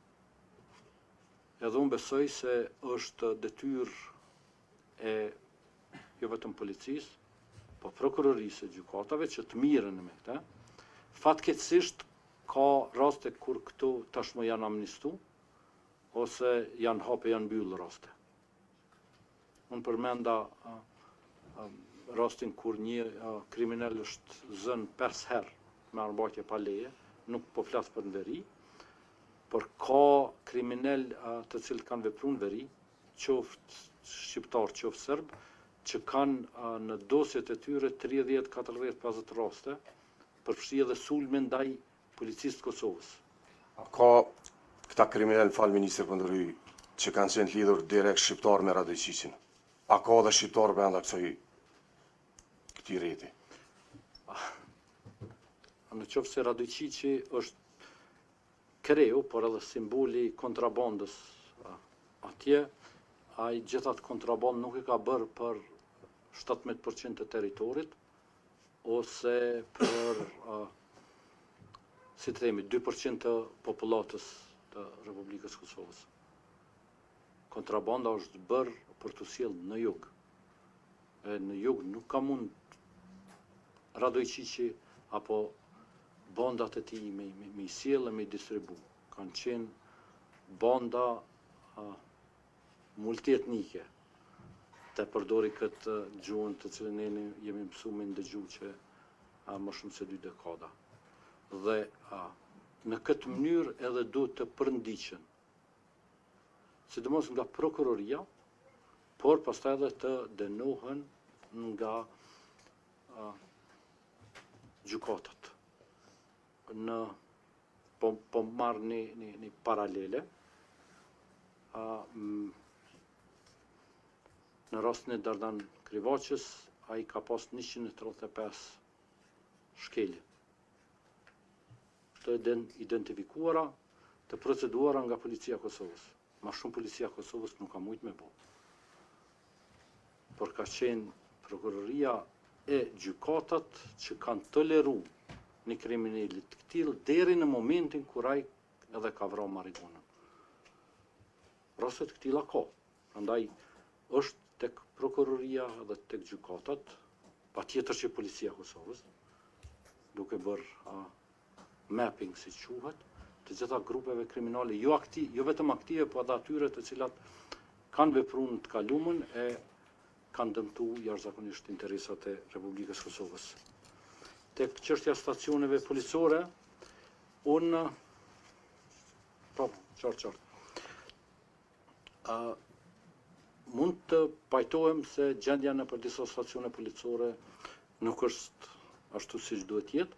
Edhe unë besoj se është detyrë e jo vetëm policisë, po prokurorisë e gjykatave që të mirën me këtë. Fatkeqësisht ka raste kur këtu tashmë janë amnistu, ose janë hape, janë mbyllë raste. Unë përmenda rastin kur një kriminal është zënë 5 herë me armbajtje pa leje, nuk po flas për në veri, por ka kriminal të cilët kanë vepruar në veri, qoftë shqiptar, qoftë serb, që kanë në dosjet e tyre 30, 40, 50 raste, përfshi edhe sulme ndaj policisë të Kosovës. Ka këta kriminal, falë ministër Pëndëry, që kanë qenë lidhur direkt shqiptar me Radojqiqin. A ka dhe shqiptar brenda këtij rrjeti? Në qoftë se Radojqiqi është kreu, por edhe simboli kontrabandës atje, ai gjithat kontraband nuk e ka bërë për 17% të territorit, ose për, si të themi, 2% të popullatës të Republikës Kosovës. Kontrabanda është bërë për të sjellë në jug. Në jug nuk ka mund Radojqiqi apo bandat e tij me i sjellë dhe me i distribu. Kanë qenë banda multietnike, të përdori këtë gjuhën të cilën ne jemi mësuar me ndëgju që më shumë se 2 dekada. Dhe në këtë mënyrë edhe duhet të përndiqen, sidomos nga prokuroria, por pastaj edhe të dënohen nga gjykatat. Po marrë një paralele, në rastin e Dardan Krivaçës, ai ka pas 135 shkelje të identifikuara, të proceduara nga policia e Kosovës. Ma shumë policia e Kosovës nuk ka mujt me bo. Por ka qenë prokuroria e gjykatat që kanë toleru një kriminalit të këtil deri në momentin kur ai edhe ka vrarë marihuanën. Rastet këtilla ka. Prandaj është tek prokuroria dhe tek gjykatat, patjetër që policia e Kosovës, duke bërë mapping, si quhet, të gjitha grupeve kriminale, jo vetëm aktive, po edhe atyre të cilat kanë vepruar në të kaluamën e kanë dëmtuar jashtëzakonisht interesat e Republikës Kosovës. Tek çështja stacioneve policore, unë mund të pajtohem se gjendja në për disa stacione policore nuk është ashtu siç duhet jetë.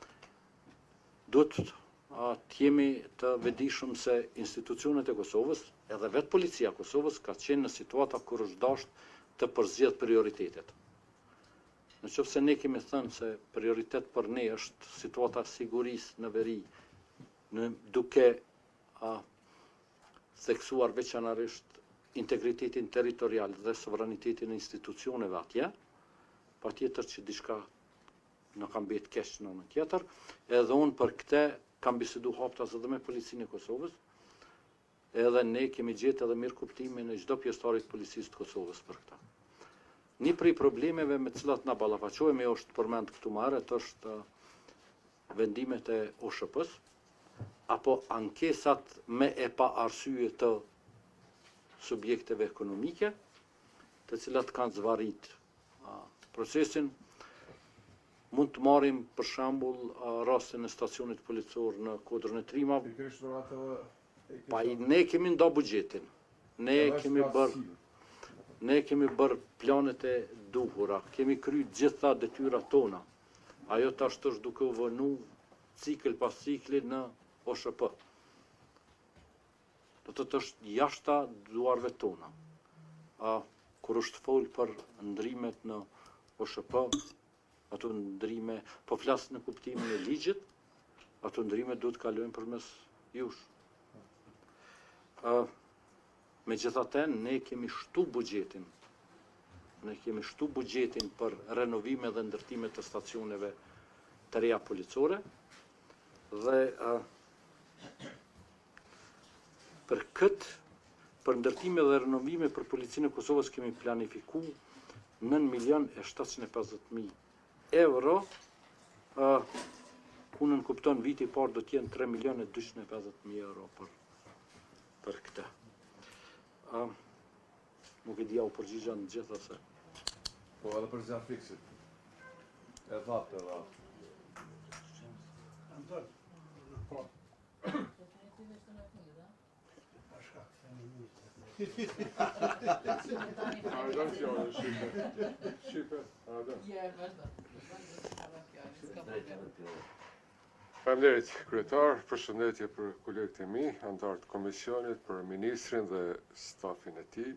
Duhet të jemi të vetëdijshëm se institucionet e Kosovës, edhe vetë policia e Kosovës, ka qenë në situata kur është dashur të përzgjedh prioritetet. Nëse ne kemi thënë se prioritet për ne është situata sigurisë në veri, duke theksuar veçanërisht integritetin territorial dhe sovranitetin e institucioneve atje, patjetër që diçka në kam betë keq në anën tjetër, edhe unë për këtë kam bisedu haptas edhe me policinë e Kosovës, edhe ne kemi gjetë edhe mirë kuptimin e çdo pjesëtarit të policisë të Kosovës për këtë. Një prej problemeve me të cilat na ballafaqohemi është përmend këtu më herët është vendimet e OSHP-s apo ankesat me e pa arsye të subjekteve ekonomike, të cilat kanë zvarrit procesin. Mund të marrim për shembull rastin e stacionit policor në Kodrën e Trimave. Pa ne kemi nda buxhetin. Ne kemi bërë planet e duhura, kemi kryer gjitha detyrat tona. Ajo tash është duke u vënë cikël pas cikli në OSHP. Do të është jashta duarve tona. Kur është fol për ndrimet në OSHP, Ato ndrime, po flas në kuptimin e ligjit, ato ndrime duhet kalojnë përmes jush. Megjithatë, ne kemi shtu buxhetin. Ne kemi shtu buxhetin për renovime dhe ndërtime të stacioneve të reja policore dhe për ndërtime dhe renovime për Policinë e Kosovës kemi planifiku 9.750.000 euro, ku në kupton viti i parë do t'jenë 3.250.000 euro për këtë. Nuk e dia u përgjigja në gjitha se. Po edhe për zjarë fiksit. E dhatë. Faleminderit kryetar, përshëndetje për kolegët e mi, anëtarë të komisionit, për ministrin dhe stafin e tij.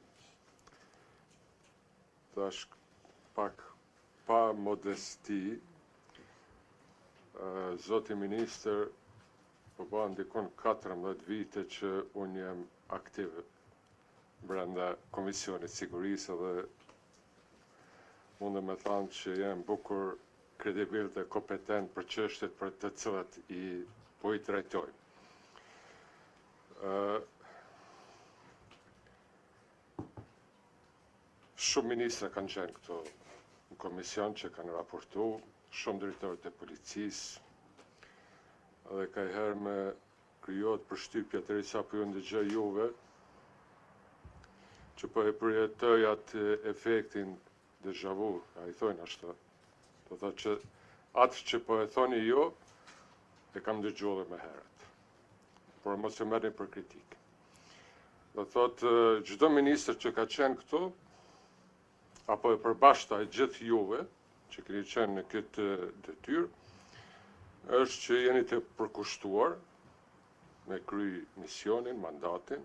Tash pak pa modesti, zoti ministër, po bën ndikon 14 vite që unë jam aktiv brenda Komisionit Sigurisë dhe mundem me thënë që jam bukur, kredibil dhe kompetent për çështjet për të cilat po i trajtoj. Shumë ministra kanë qenë këto në komision që kanë raportu, shumë drejtorët e policisë, dhe ka herë me krijohet përshtypja derisa po ju ndëgjoj juve, që po e përjetoj atë efektin déjà vu, a i thojnë ashtu. Do thotë që atë që po e thoni ju, e kam dëgjuar më herët. Por mos e merrni për kritikë. Do thotë çdo ministër që ka qenë këtu, apo e përbashkëta e gjithë juve, që keni qenë në këtë detyrë, është që jeni të përkushtuar me kry misionin, mandatin,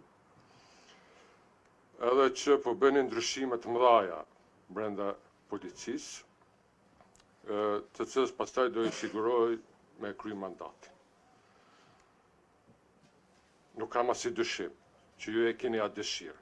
edhe që po bëni ndryshimet mëdhaja brenda policisë, të cilës pastaj do i siguroj me kry mandatin. Nuk kam asnjë dyshim që ju e keni atë dëshirë.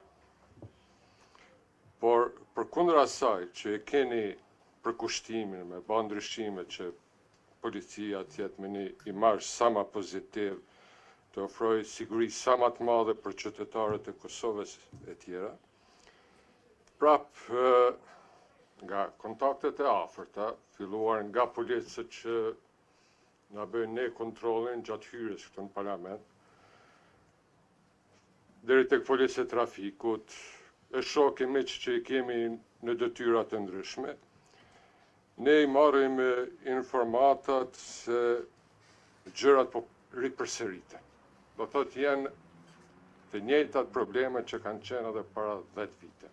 Por përkundër asaj që e keni përkushtimin me bë ndryshime që policia të jetë me një imazh sa më pozitiv, të ofroj siguri sa më të madhe për qytetarët e Kosovës e tjera. Prap nga kontaktet e afërta, filluar nga policët që na bëjnë ne kontrollin gjatë hyrjes këtu në parlament, deri tek policia e trafikut, e shoqë miq që i kemi në detyra të ndryshme, ne i marrim informatat se gjërat po ripërsëriten. Do thotë janë të njëjtat probleme që kanë qenë edhe para 10 viteve.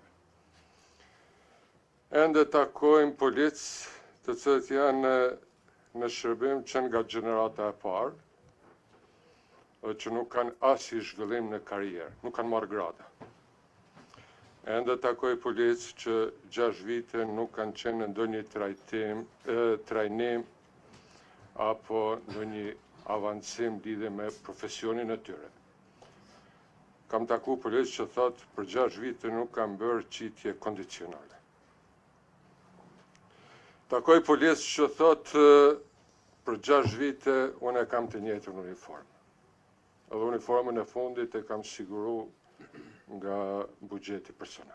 Ende takojmë policë të cilët janë në shërbim që nga gjenerata e parë, dhe që nuk kanë asnjë zhvillim në karrierë, nuk kanë marrë grada. Ende takoj policë që 6 vite nuk kanë qenë në ndonjë trajnim apo ndonjë avancim lidhe me profesionin e tyre. Kam taku policë që thotë për 6 vite nuk kanë bërë qitje kondicionale. Takoj policë që thotë për 6 vite unë e kam të njëjtën uniformë. Edhe uniformën e fundit e kam siguru nga buxheti personal.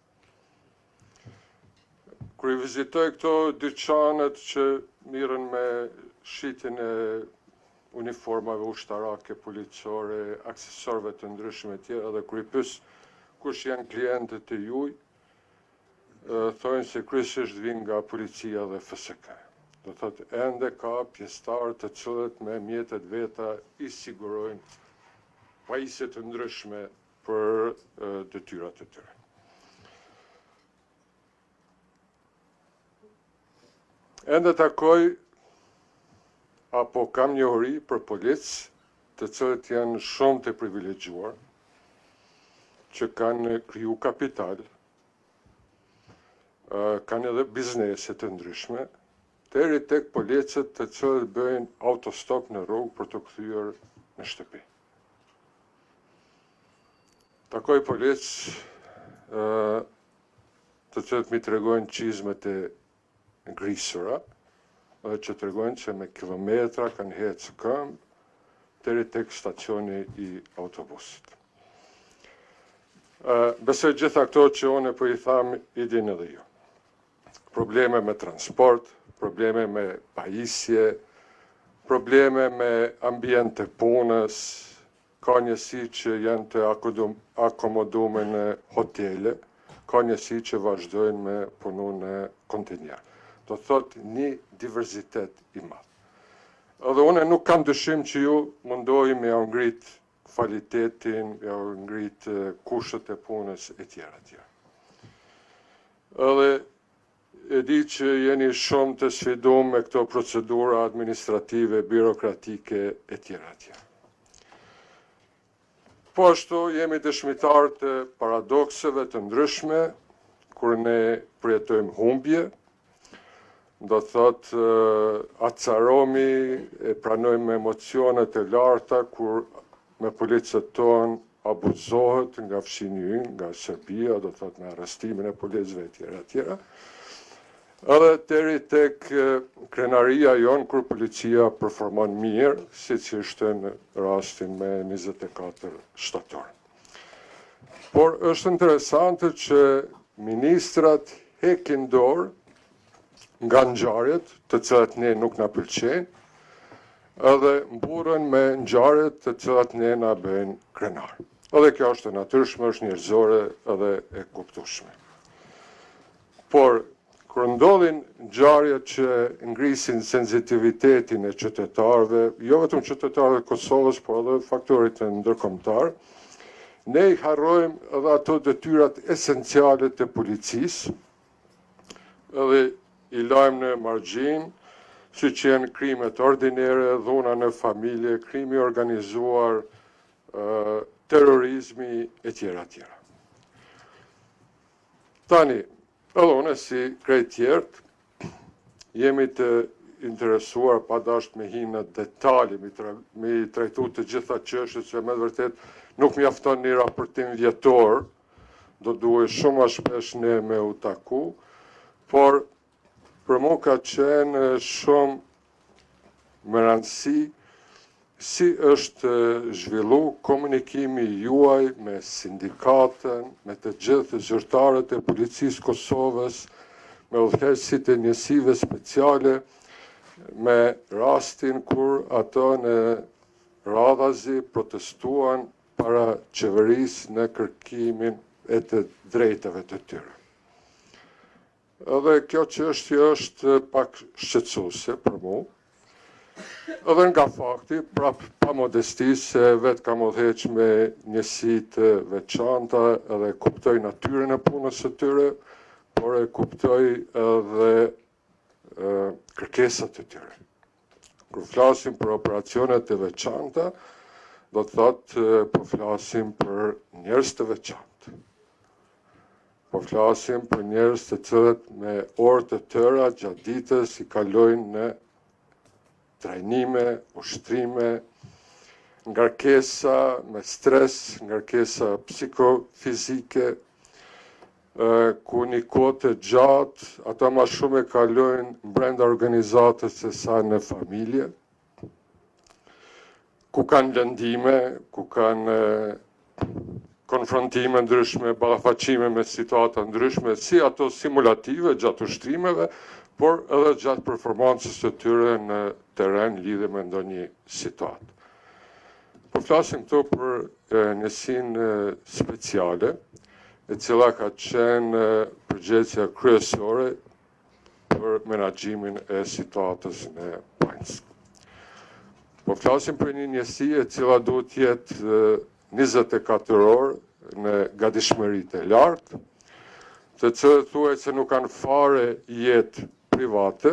Kur i vizitoj këto dyqanet që mirën me shitjen e uniformave ushtarake, policore, aksesorëve të ndryshme tjera, dhe kur i pyes kush janë klientët e juaj, thonë se kryesisht vijnë nga policia dhe FSK. Do thotë ende ka pjesëtarë të cilët me mjetet veta i sigurojnë pajisje të ndryshme për detyrat e tyre. Ende takoj apo kam njohuri për policë të cilët janë shumë të privilegjuar, që kanë kriju kapital, kanë edhe biznese të ndryshme, deri tek policët të cilët bëjnë autostop në rrugë për të kthyer në shtëpi. Takoj policë të cilët mi tregojnë çizmet e ngrisura, dhe që tregojnë që me kilometra kanë hecë këmbë deri tek stacioni i autobusit. Besoj gjitha këto që unë po i tham i dini edhe ju. Probleme me transport, probleme me pajisje, probleme me ambient të punës, ka njësi që janë të akomodume në hotele, ka njësi që vazhdojnë me punu në kontinjer. Do thot një diversitet i madh. Edhe une nuk kam dyshim që ju mundohi me ja ngrit kvalitetin, ja ngrit kushtet e punës e tjera tjera. Edhe e di që jeni shumë të sfidum me këto procedura administrative, birokratike e tjera tjera. Po ashtu jemi dëshmitar të paradokseve të ndryshme, kur ne përjetojmë humbje, do thot acaromi, e pranojmë emocionet e larta, kur me policët tonë abuzohet nga fshini ynë, nga Serbia, do thot me arrestimin e policëve e tjera tjera. Edhe deri tek krenaria jonë, kur policia performon mirë, si që ishte në rastin me 24 shtator. Por është interesante që ministrat hekin dorë nga ngjarjet të cilat ne nuk na pëlqejnë, edhe mburën me ngjarjet të cilat ne na bëjnë krenar. Edhe kjo është e natyrshme, është njerëzore edhe e kuptueshme. Por kur ndodhin ngjarjet që ngrisin sensitivitetin e qytetarëve, jo vetëm qytetarëve të Kosovës, por edhe faktorit e ndërkombëtar, ne i harrojmë edhe ato detyrat esenciale të policisë, edhe i lajmë në margjinë, si që janë krimet ordinere, dhuna në familje, krimi organizuar, terrorizmi e tjera tjera. Tani, edhe une si krejt tjertë, jemi të interesuar pa dasht me hinë në detali, me i trajtu të gjitha çështjet që me vërtet nuk mjafton një raportim vjetor, do duhet shumë a shpesh ne me u taku, por për mu ka qenë shumë më rëndësi si është zhvillu komunikimi juaj me sindikatën, me të gjithë zyrtarët e policisë Kosovës, me udhëheqësit e njësive speciale, me rastin kur ato në radhazi protestuan para qeverisë në kërkimin e të drejtave të tyre. Edhe kjo çështje është pak shqetësuese për mu, edhe nga fakti, pa modesti se vetë kam udhëheq me njësi të veçanta edhe kuptoj natyrën e punës së tyre, por e kuptoj edhe kërkesat e tyre. Kur flasim për operacionet e veçanta, do të thotë po flasim për njerëz të veçantë. Po flasim për njerëz të cilët me orë të tëra gjatë ditës i kalojnë në trajnime, ushtrime, ngarkesa me stres, ngarkesa psikofizike, ku një kohë të gjatë, ata ma shumë e kalojnë brenda organizatës se sa në familje, ku kanë lëndime, ku kanë konfrontime ndryshme, ballafaqime me situata ndryshme, si ato simulative gjatë ushtrimeve, por edhe gjatë performancës të tyre në teren lidhe me ndonjë situatë. Po flasim këtu për njësinë speciale, e cila ka qenë përgjegjësia kryesore për menaxhimin e situatës në Banjsk. Po flasim për një njësi e cila duhet të jetë 24 orë në gatishmëritë e lartë, të cilët thuhet se nuk kanë fare jetë private,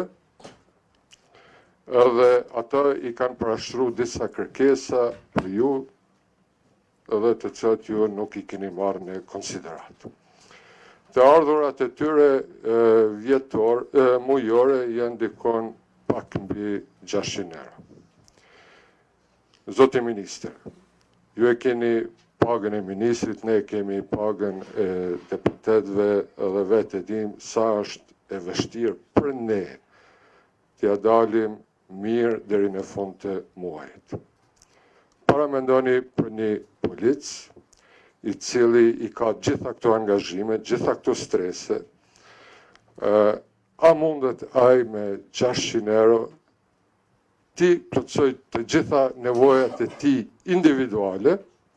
edhe ata i kanë parashtruar disa kërkesa për ju, edhe të cilat ju nuk i keni marrë në konsiderat. Të ardhurat e tyre mujore janë dikon pak mbi 600 euro. Zoti Minister, ju e keni pagën e ministrit, ne kemi pagën e deputetëve dhe vetë e dim sa është e vështirë për ne t'ja dalim mirë deri në fund të muajit. Para mendoni për një polic i cili i ka gjitha këto angazhime, gjitha këto strese, a mundet ai me 600 euro ti plotësoj të gjitha nevojat e ti individuale,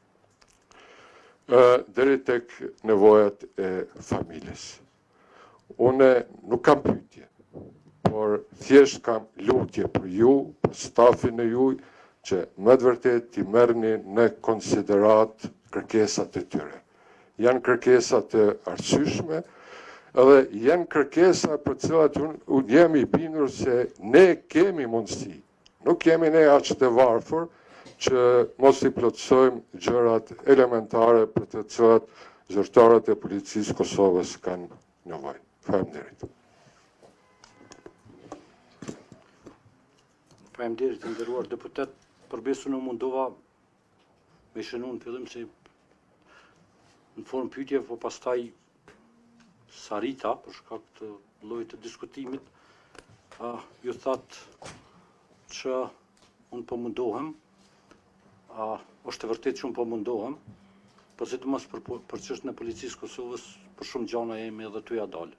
deri tek nevojat e familjes. Une nuk kam pyetje, por thjesht kam lutje për ju, për stafin e juj, që me të vërtet t'i merrni në konsiderat kërkesat e tyre. Janë kërkesa të arsyeshme, edhe janë kërkesa për cilat unë jemi i bindur se ne kemi mundësi. Nuk jemi ne aq të varfër që mos i plotësojmë gjërat elementare për të cilat zyrtarët e policisë Kosovës kanë nevojë. Faleminderit. Faleminderit, nderuar deputet, përbesu në mundova me shënu në fillim se në formë pyetje, po pastaj sarita, për shkak të llojit të diskutimit, ju thatë që unë po mundohem, është e vërtet që unë po mundohem, por sidomos për çështën e policisë Kosovës, për shumë gjana jemi edhe tu ja dalë.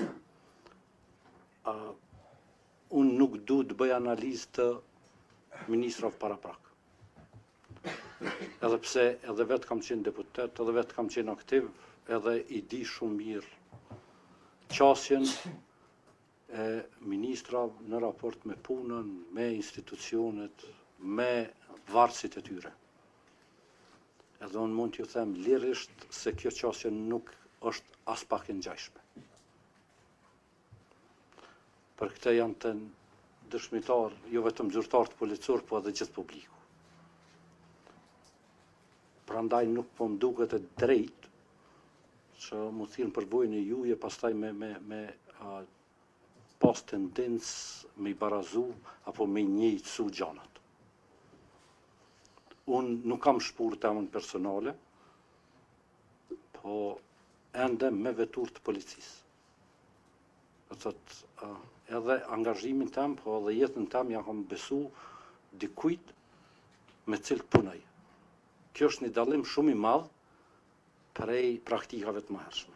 Unë nuk du të bëj analizë të ministrave paraprak. Edhe pse edhe vetë kam qenë deputet, edhe vetë kam qenë aktiv, edhe i di shumë mirë qasjen e ministrave në raport me punën, me institucionet, me varësit e tyre. Edhe unë mund t'ju them lirisht se kjo qasje nuk është as pak e ngjashme. Për këtë janë të dëshmitar, jo vetëm zyrtarët policor, po edhe gjithë publiku. Prandaj nuk po më duket e drejt që mu thirrën përvojën e juje, pastaj me pas tendencë me i barazu apo me njëjtësu gjanat. Unë nuk kam shpurë temën personale, po ende me vetur të policisë. Edhe angazhimin tem, po edhe jetën tem ja kam besu dikujt me cilët punoj. Kjo është një dallim shumë i madh prej praktikave të mëhershme.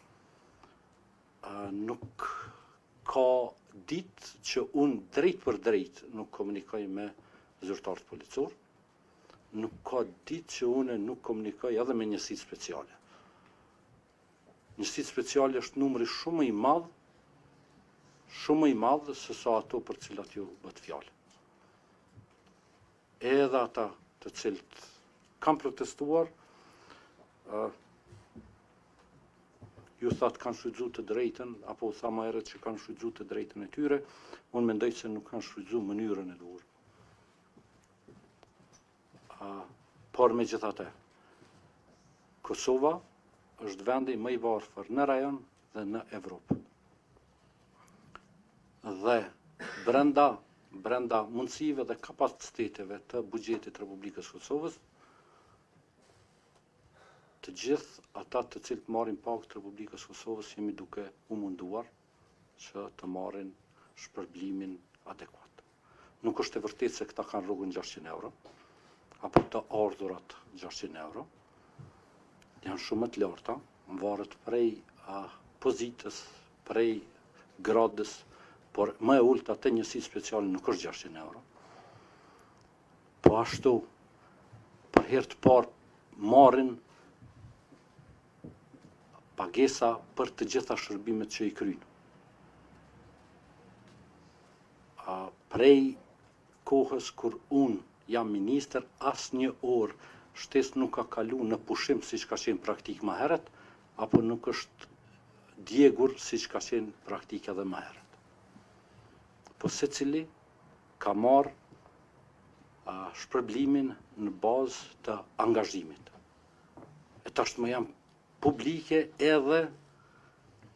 Nuk ka ditë që unë drejt për drejt nuk komunikoj me zyrtarët policor, nuk ka ditë që unë nuk komunikoj edhe me njësitë speciale. Njësitë speciale është numri shumë i madh se sa ato për cilat ju bët fjalë. Edhe ata të cilët kanë protestuar, ju thatë kanë shfrytzu të drejtën, apo tha më herët që kanë shfrytzu të drejtën e tyre, unë mendoj se nuk kanë shfrytzu mënyrën e duhur. Por megjithatë, Kosova është vendi më i varfër në rajon dhe në Evropë. Dhe brenda mundësive dhe kapaciteteve të buxhetit Republikës Kosovës, të gjithë ata të cilët marrin pagë të Republikës Kosovës jemi duke u munduar që të marrin shpërblimin adekuat. Nuk është e vërtetë se këta kanë rrugën 600 euro, apo të ardhurat 600 euro, janë shumë të larta, varet prej pozitës, prej gradës, por më e ulta te njësitë speciale nuk është 600 euro. Po ashtu, për herë të parë marrin pagesa për të gjitha shërbimet që i kryjnë. Prej kohës kur unë jam minister, asnjë orë shtesë nuk ka kalu në pushim si që ka qenë praktik më herët, apo nuk është djegur si që ka qenë praktik edhe më herët. Po secili ka marrë shpërblimin në bazë të angazhimit. E tashmë jam publike edhe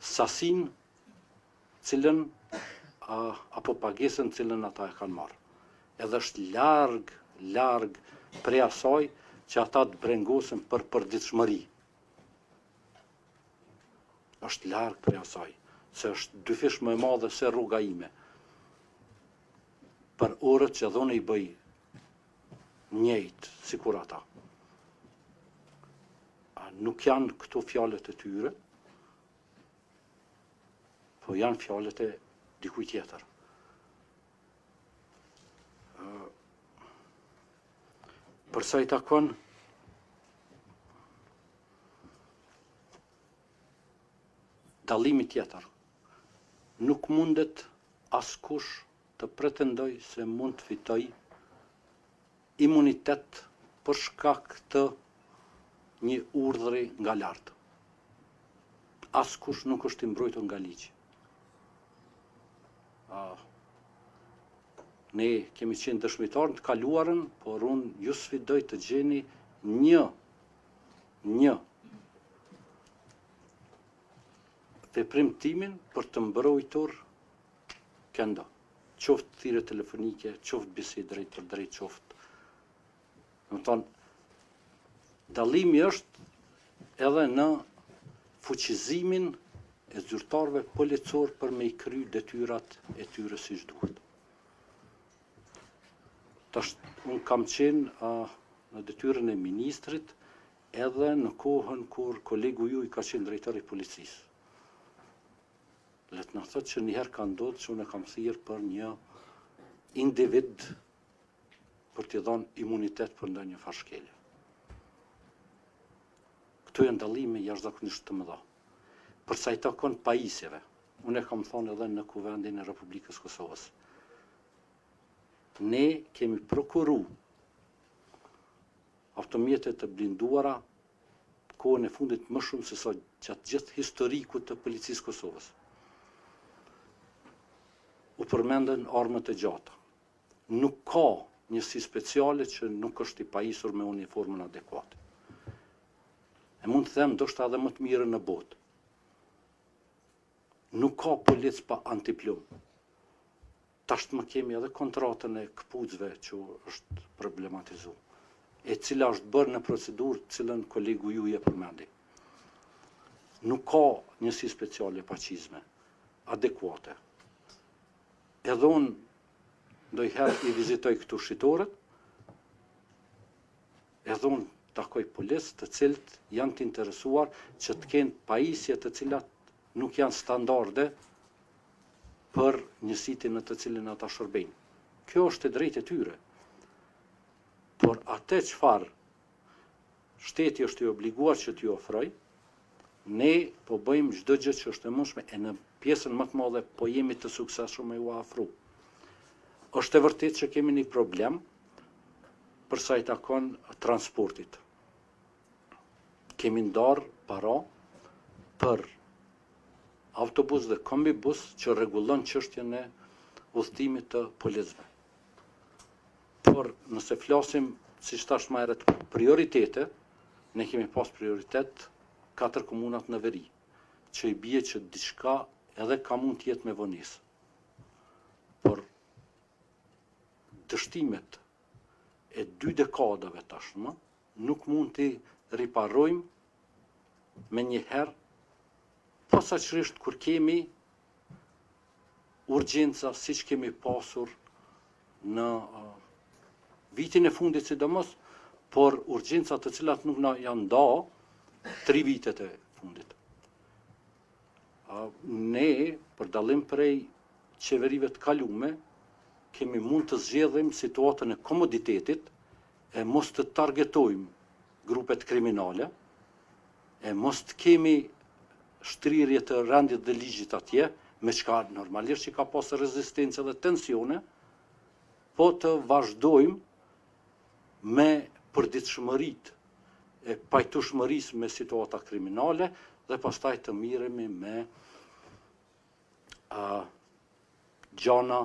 sasin cilën apo pagesën cilën ata e kanë marrë. Edhe është larg prej asaj që ata të brengosen për përditshmëri. Është larg prej asaj, se është dy fish më e madhe se rruga ime. Për orët që dhone i bëj njëjtë, sikur ata. Nuk janë këto fjalët e tyre, po janë fjalët e dikujt tjetër. Përsa i takon dallimi tjetër, nuk mundet askush të pretendoj se mund të fitoj imunitet për shkak të një urdhri nga lartë. Askush nuk është i mbrojtur nga ligji. Ne kemi qenë dëshmitarë të kaluarën, por unë ju sfidoj të gjeni një veprimtimin për të mbrojtur këndo. Qoftë thirrje telefonike, qoftë bisedë drejt për drejt, qoftë. Do të thonë, dallimi është edhe në fuqizimin e zyrtarëve policor për me i kry detyrat e tyre siç duhet. Unë kam qenë në detyrën e ministrit edhe në kohën kur kolegu ju i ka qenë drejtori i policisë. Le të na thotë që njëherë ka ndodhur që unë e kam thirrë për një individ për t'i dhënë imunitet për ndonjë fashkelje. Këto janë dallime jashtëzakonisht të mëdha. Për sa i takon pajisjeve, unë e kam thonë edhe në Kuvendin e Republikës Kosovës. Ne kemi prokuru automjetet të blinduara kohën e fundit më shumë se sa gjatë gjithë historikut të policisë Kosovës. U përmenden armët e gjata. Nuk ka njësi speciale që nuk është i pajisur me uniformën adekuate. E mund të them ndoshta edhe më të mirë në botë. Nuk ka polic pa antiplum. Tash më kemi edhe kontratën e këpucëve që është problematizuar, e cila është bërë në procedurë cilën kolegu ju e përmendi. Nuk ka njësi speciale paqizme, adekuate. Edhe unë ndonjëherë i vizitoj këtu shqitorët, edhe unë takoj policë të cilët janë të interesuar që të kenë pajisje të cilat nuk janë standarde për njësitë në të cilën ata shërbejnë. Kjo është e drejtë e tyre. Por atë çfarë shteti është i obliguar që t'ju ofroj, ne po bëjmë çdo gjë që është e mundshme e në pjesën më të madhe po jemi të suksesshëm me u afru. Është e vërtetë që kemi një problem për sa i takon transportit. Kemi ndarë para për autobus dhe kombibus që rregullon çështjen e udhëtimit të policëve. Por nëse flasim, siç thash më herët, prioritete, ne kemi pas prioritet 4 komunat në veri, që i bie që diçka edhe ka mund të jetë me vonesë. Por dështimet e 2 dekadave tashmë nuk mund t'i riparojmë me një herë, posaçërisht kur kemi urgjenca siç kemi pasur në vitin e fundit sidomos, por urgjenca të cilat nuk na janë nda 3 vitet e fundit. Ne, për dallim prej qeverive të kalume, kemi mund të zgjedhim situatën e komoditetit, e mos të targetojmë grupet kriminale, e mos të kemi shtrirje të rendit dhe ligjit atje, me çka normalisht që ka pasur rezistencë dhe tensione, po të vazhdojmë me përditshmëritë e pajtueshmërisë me situata kriminale dhe pastaj të miremi me gjana,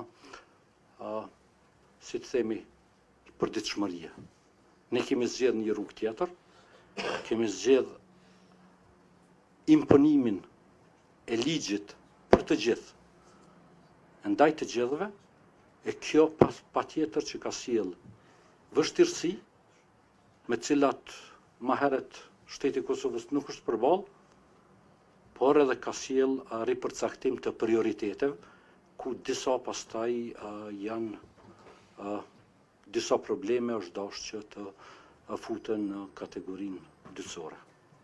si të themi, përditshmërie. Ne kemi zgjedhur një rrugë tjetër, kemi zgjedhur imponimin e ligjit për të gjithë, ndaj të gjithëve, e kjo patjetër që ka sjell vështirësi, me cilat më herët shteti i Kosovës nuk është përballë, por edhe ka sjell ripërcaktim të prioriteteve, ku disa pastaj janë disa probleme është dashur që të futen në kategorinë dytësore.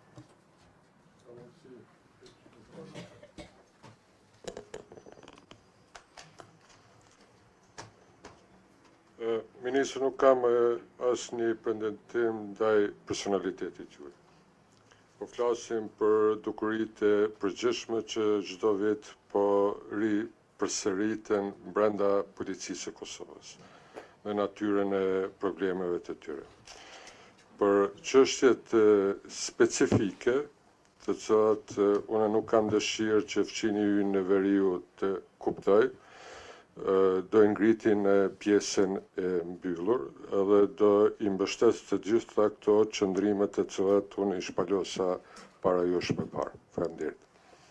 Ministri, nuk kam asnjë pendentim ndaj personalitetit juaj. Po flasim për dukuritë e përgjithshme që çdo vit po përsëriten brenda policisë së Kosovës dhe natyrën e problemeve të tyre. Për çështjet specifike, të cilat unë nuk kam dëshirë që fqini ju në veriu të kuptoj, do ngritin pjesën e mbyllur edhe do i mbështes të gjitha këto qëndrimet të cilat unë i shpalosa para jush më parë. Faleminderit.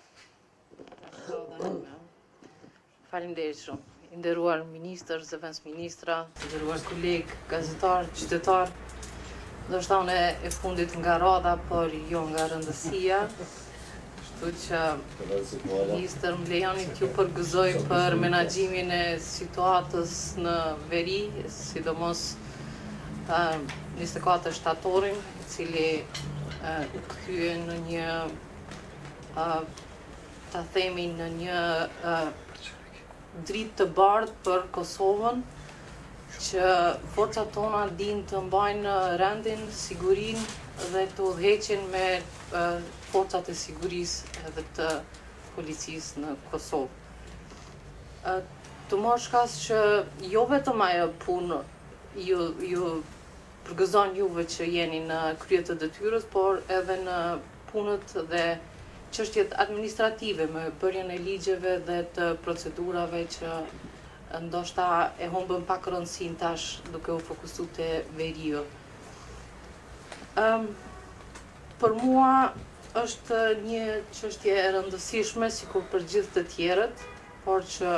Faleminderit shumë. I nderuar ministër, zëvendës ministra, të nderuar kolegë, gazetar, qytetar, ndoshta unë e fundit nga radha, por jo nga rëndësia. Kështu që ministër më lejoni t'ju përgëzoj për menaxhimin e situatës në veri, sidomos 24 shtatorin, i cili u kthye në një ta themi në një dritë të bardhë për Kosovën, që forcat tona din të mbajnë rendin, sigurinë dhe të udhëheqin me forcat e sigurisë edhe të policisë në Kosovë. Të marrë shkas që jo vetëm ajo punë ju përgëzon juve që jeni në krye të detyrës, por edhe në punët dhe çështjet administrative me bërjen e ligjeve dhe të procedurave që ndoshta e humbën pak rëndësinë tash duke u fokusuar te veriu. Për mua është një çështje e rëndësishme sikur për gjithë të tjerët, por që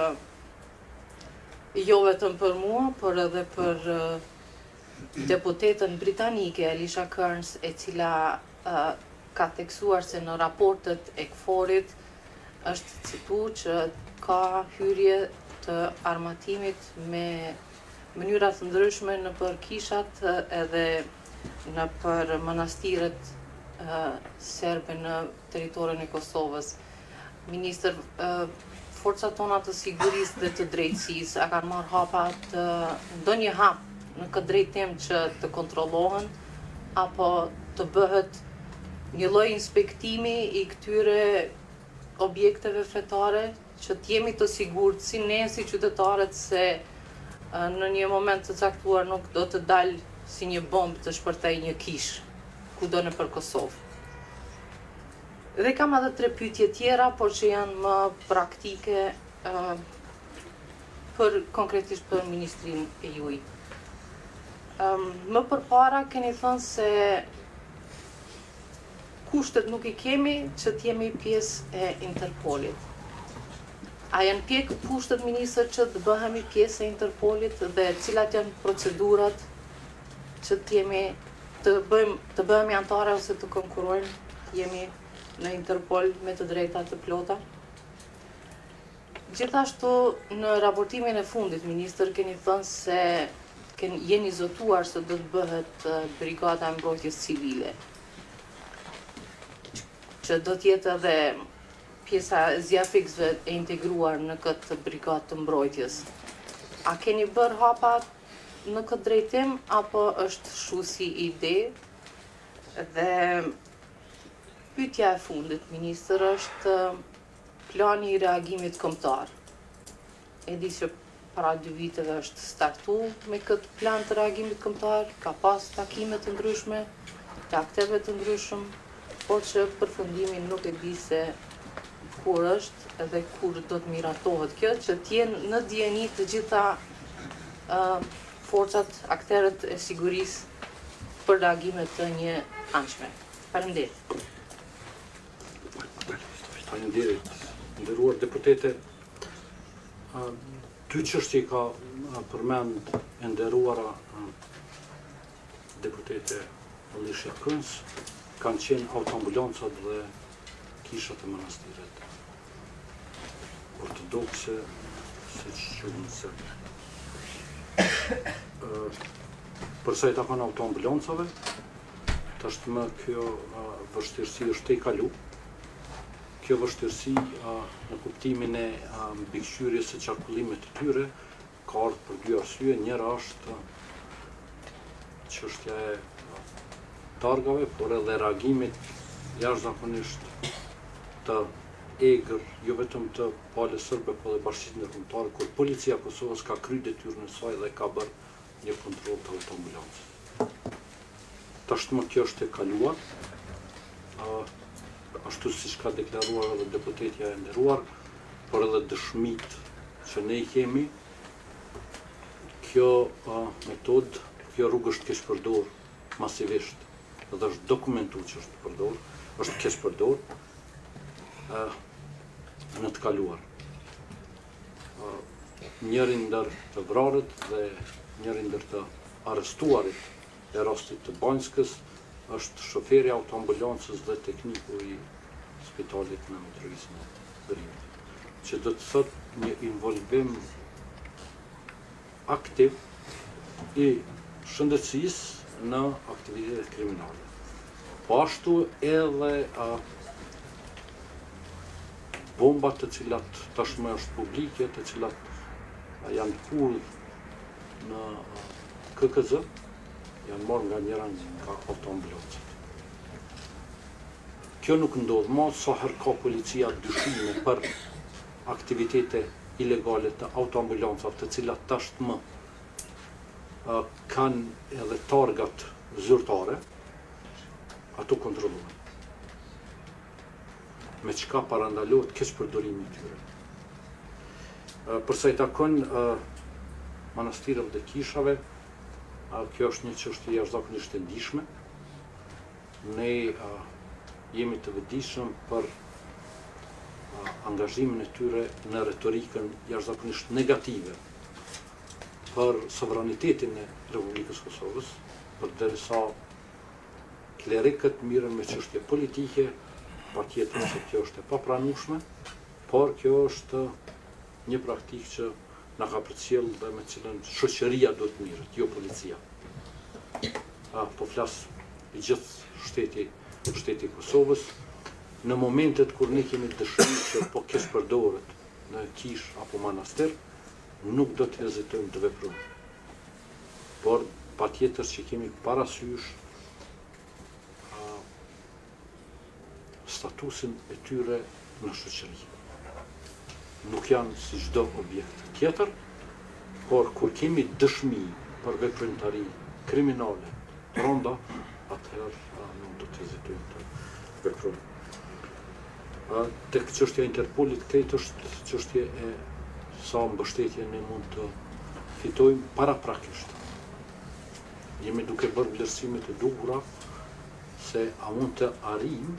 jo vetëm për mua, por edhe për deputetën britanike Alicia Kearns, e cila ka theksuar se në raportet e KFOR-it është cituar që ka hyrje të armatimit me mënyra të ndryshme në për kishat edhe në për manastiret serbe në territorin e Kosovës. Ministër, forcat tona të sigurisë dhe të drejtësisë a kanë marrë hapa të ndonjë hap në këtë drejtim që të kontrollohen apo të bëhet një lloj inspektimi i këtyre objekteve fetare, që t'jemi të sigurt si ne si qytetarët se në një moment të caktuar nuk do të dalë si një bombë të shpërtaj një kish kudo në për Kosovë. Dhe kam edhe 3 pyetje tjera, por që janë më praktike konkretisht për ministrin e juaj. Më përpara keni thënë se kushtet nuk i kemi që t'jemi pjesë e Interpolit. A janë pjekë kushtet, ministër, që të bëhemi pjesë e Interpolit dhe cilat janë procedurat që të bëhemi antare ose të konkurrojmë, jemi në Interpol me të drejta të plota? Gjithashtu, në raportimin e fundit, ministër, keni thënë se jeni zotuar se do të bëhet Brigada e Mbrojtjes Civile, që do t'jetë edhe pjesa e zjafiksve e integruar në këtë brigadë të mbrojtjes. A keni bërë hapa në këtë drejtim, apo është shusi ide? Dhe pyetja e fundit, ministër, është plani i reagimit kombëtar. E di që para 2 viteve është startu me këtë plan të reagimit kombëtar, ka pas takime të ndryshme, të akterëve të ndryshëm, por që përfundimin nuk e di se kur është edhe kur do të miratohet kjo, që t'jenë në dieni të gjitha forcat, akterët e sigurisë për reagimet të një anshme. Faleminderit. Faleminderit. nderuar deputete, dy çështje ka përmend e nderuara deputete Lisha Këns, kanë qenë autoambulancat dhe kishat e manastirit ortodokse, siç quhen sot. Përsa i takon autoambulancave, tashmë kjo vështirësi është e kalu. Kjo vështirësi në kuptimin e mbikëqyrjes së qarkullimit të tyre ka ardhur për dy arsye. Njëra është çështja e targave, por edhe reagimit jashtëzakonisht të egër, jo vetëm të palës sërbe, por edhe bashkisë ndërkombëtare, kur policia e Kosovës ka kryer detyrën e saj dhe ka bërë një kontroll të autoambulancës. Tashmë kjo është e kaluar, ashtu siç ka deklaruar edhe deputetja e nderuar, por edhe dëshmit që ne i kemi, kjo metodë, kjo rrugë është keq përdor masivisht, dhe është dokumentuar që është keq përdor në të kaluar. Njëri ndër të vrarët dhe njëri ndër të arrestuarit e rastit të Banjskës është shoferi i autoambulancës dhe tekniku i spitalit në Mitrovica e Brimit, që do të thotë një involvim aktiv i shëndetësisë në aktivitetet kriminale. Po ashtu edhe bombat të cilat tashmë është publike, të cilat janë hudhur në KKZ, janë marrë nga njëra nga autoambulancët. Kjo nuk ndodh më sa herë ka policia dyshime për aktivitete ilegale të autoambulancave, të cilat tashmë kanë edhe targat zyrtare, ato kontrollohen. Me çka parandalohet keq përdorimi i tyre. Përsa i takon manastirëve dhe kishave, kjo është një çështje jashtëzakonisht e ndihshme. Ne jemi të vetëdijshëm për angazhimin e tyre në retorikën jashtëzakonisht negative për sovranitetin e Republikës Kosovës, përderisa klerikët mirën me çështje politike, patjetër se kjo është e papranueshme, por kjo është një praktikë që na ka përcjell dhe me cilën shoqëria duhet mirët, jo policia. Po flas i gjithë shteti i Kosovës, në momentet kur ne kemi dëshmi që po keq përdoret në kish apo manastir, nuk do të hezitojmë të veprojmë. Por patjetër që kemi parasysh statusin e tyre në shoqëri. Nuk janë si çdo objekt tjetër, por kur kemi dëshmi për veprimtari kriminale, ronda, atëherë nuk do të hezitojmë të veprojmë. Tek çështja e Interpolit, këtë është çështje e sa mbështetje ne mund të fitojmë paraprakisht. Jemi duke bërë vlerësime të dukura se a mund të arrijmë